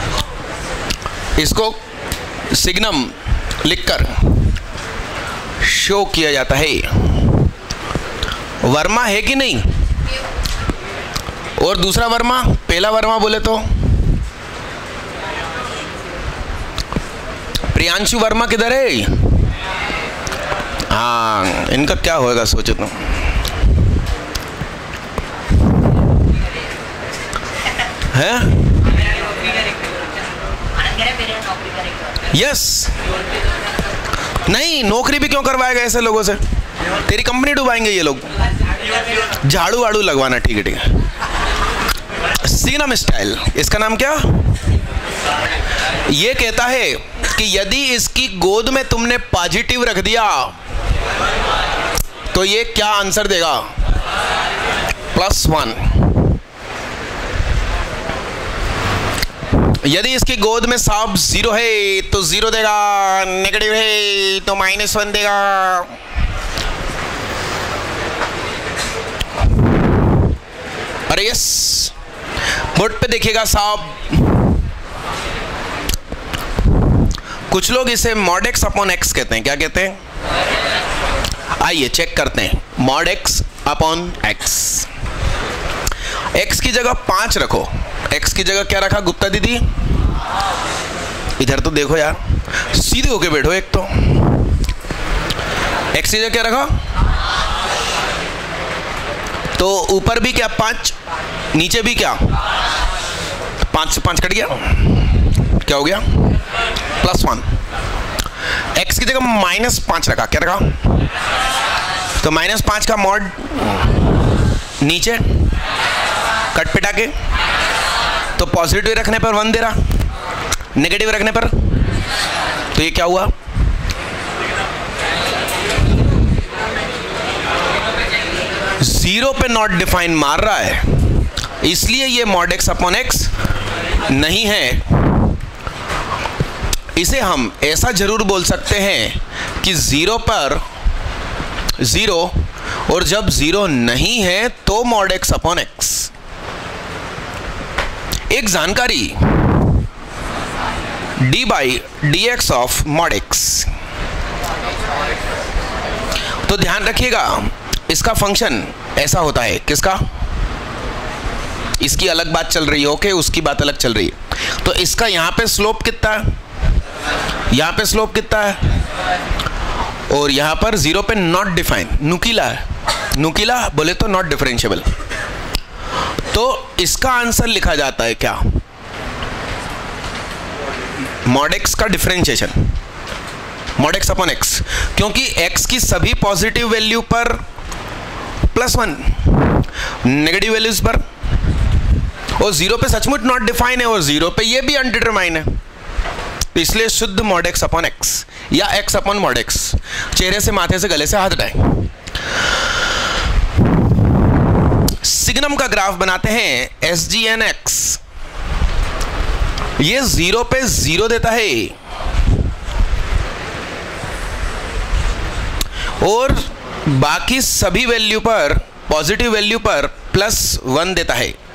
इसको सिग्नम लिखकर शो किया जाता है। वर्मा है कि नहीं, और दूसरा वर्मा, पहला वर्मा बोले तो प्रियांशु वर्मा किधर है, हाँ इनका क्या होगा सोचो तुम। है यस, नहीं नौकरी भी क्यों करवाएगा ऐसे लोगों से, तेरी कंपनी डुबाएंगे ये लोग। झाड़ू वाड़ू लगवाना, ठीक है ठीक है। सिग्नम स्टाइल, इसका नाम क्या, ये कहता है कि यदि इसकी गोद में तुमने पॉजिटिव रख दिया तो ये क्या आंसर देगा, +1। यदि इसकी गोद में सांप 0 है तो 0 देगा, नेगेटिव है तो -1 देगा। अरे यस, बोर्ड पे देखिएगा सांप। कुछ लोग इसे mod x अपॉन x कहते हैं, क्या कहते हैं, आइए चेक करते हैं। mod x upon x, x की जगह 5 रखो, x की जगह क्या रखा गुप्ता दीदी, इधर तो देखो यार, सीधे होके बैठो। एक तो x की जगह क्या रखा, तो ऊपर भी क्या 5, नीचे भी क्या 5 से 5 कट गया, क्या हो गया, +1। x की जगह -5 रखा, क्या रखा, तो -5 का मॉड नीचे कट पिटा के, तो पॉजिटिव रखने पर 1 दे रहा, नेगेटिव रखने पर, तो ये क्या हुआ, जीरो पे नॉट डिफाइन मार रहा है, इसलिए ये मॉड एक्स अपॉन एक्स नहीं है। इसे हम ऐसा जरूर बोल सकते हैं कि जीरो पर जीरो, और जब जीरो नहीं है तो मॉड एक्स अपॉन एक्स। एक जानकारी, d by d x of mod x. तो ध्यान रखिएगा, इसका फंक्शन ऐसा होता है। किसका? इसकी अलग बात चल रही है, ओके, उसकी बात अलग चल रही है। तो इसका यहां पे स्लोप कितना है, यहां पे स्लोप कितना है, और यहां पर जीरो पे नॉट डिफाइन, नुकीला है। नुकीला बोले तो नॉट डिफरेंशिएबल। तो इसका आंसर लिखा जाता है क्या? मॉड एक्स का differentiation, mod x upon x, क्योंकि एक्स की सभी पॉजिटिव वैल्यू पर +1, नेगेटिव वैल्यूज पर, और जीरो पे सचमुच नॉट डिफाइन है, और जीरो पे ये भी अनडिटरमाइन है, इसलिए शुद्ध मॉड एक्स अपॉन एक्स या एक्स अपॉन मॉड एक्स। चेहरे से, माथे से, गले से हाथ हटाएं। सिग्नम का ग्राफ बनाते हैं SGNX। ये जीरो पे जीरो देता है और बाकी सभी वैल्यू पर, पॉजिटिव वैल्यू पर +1 देता है।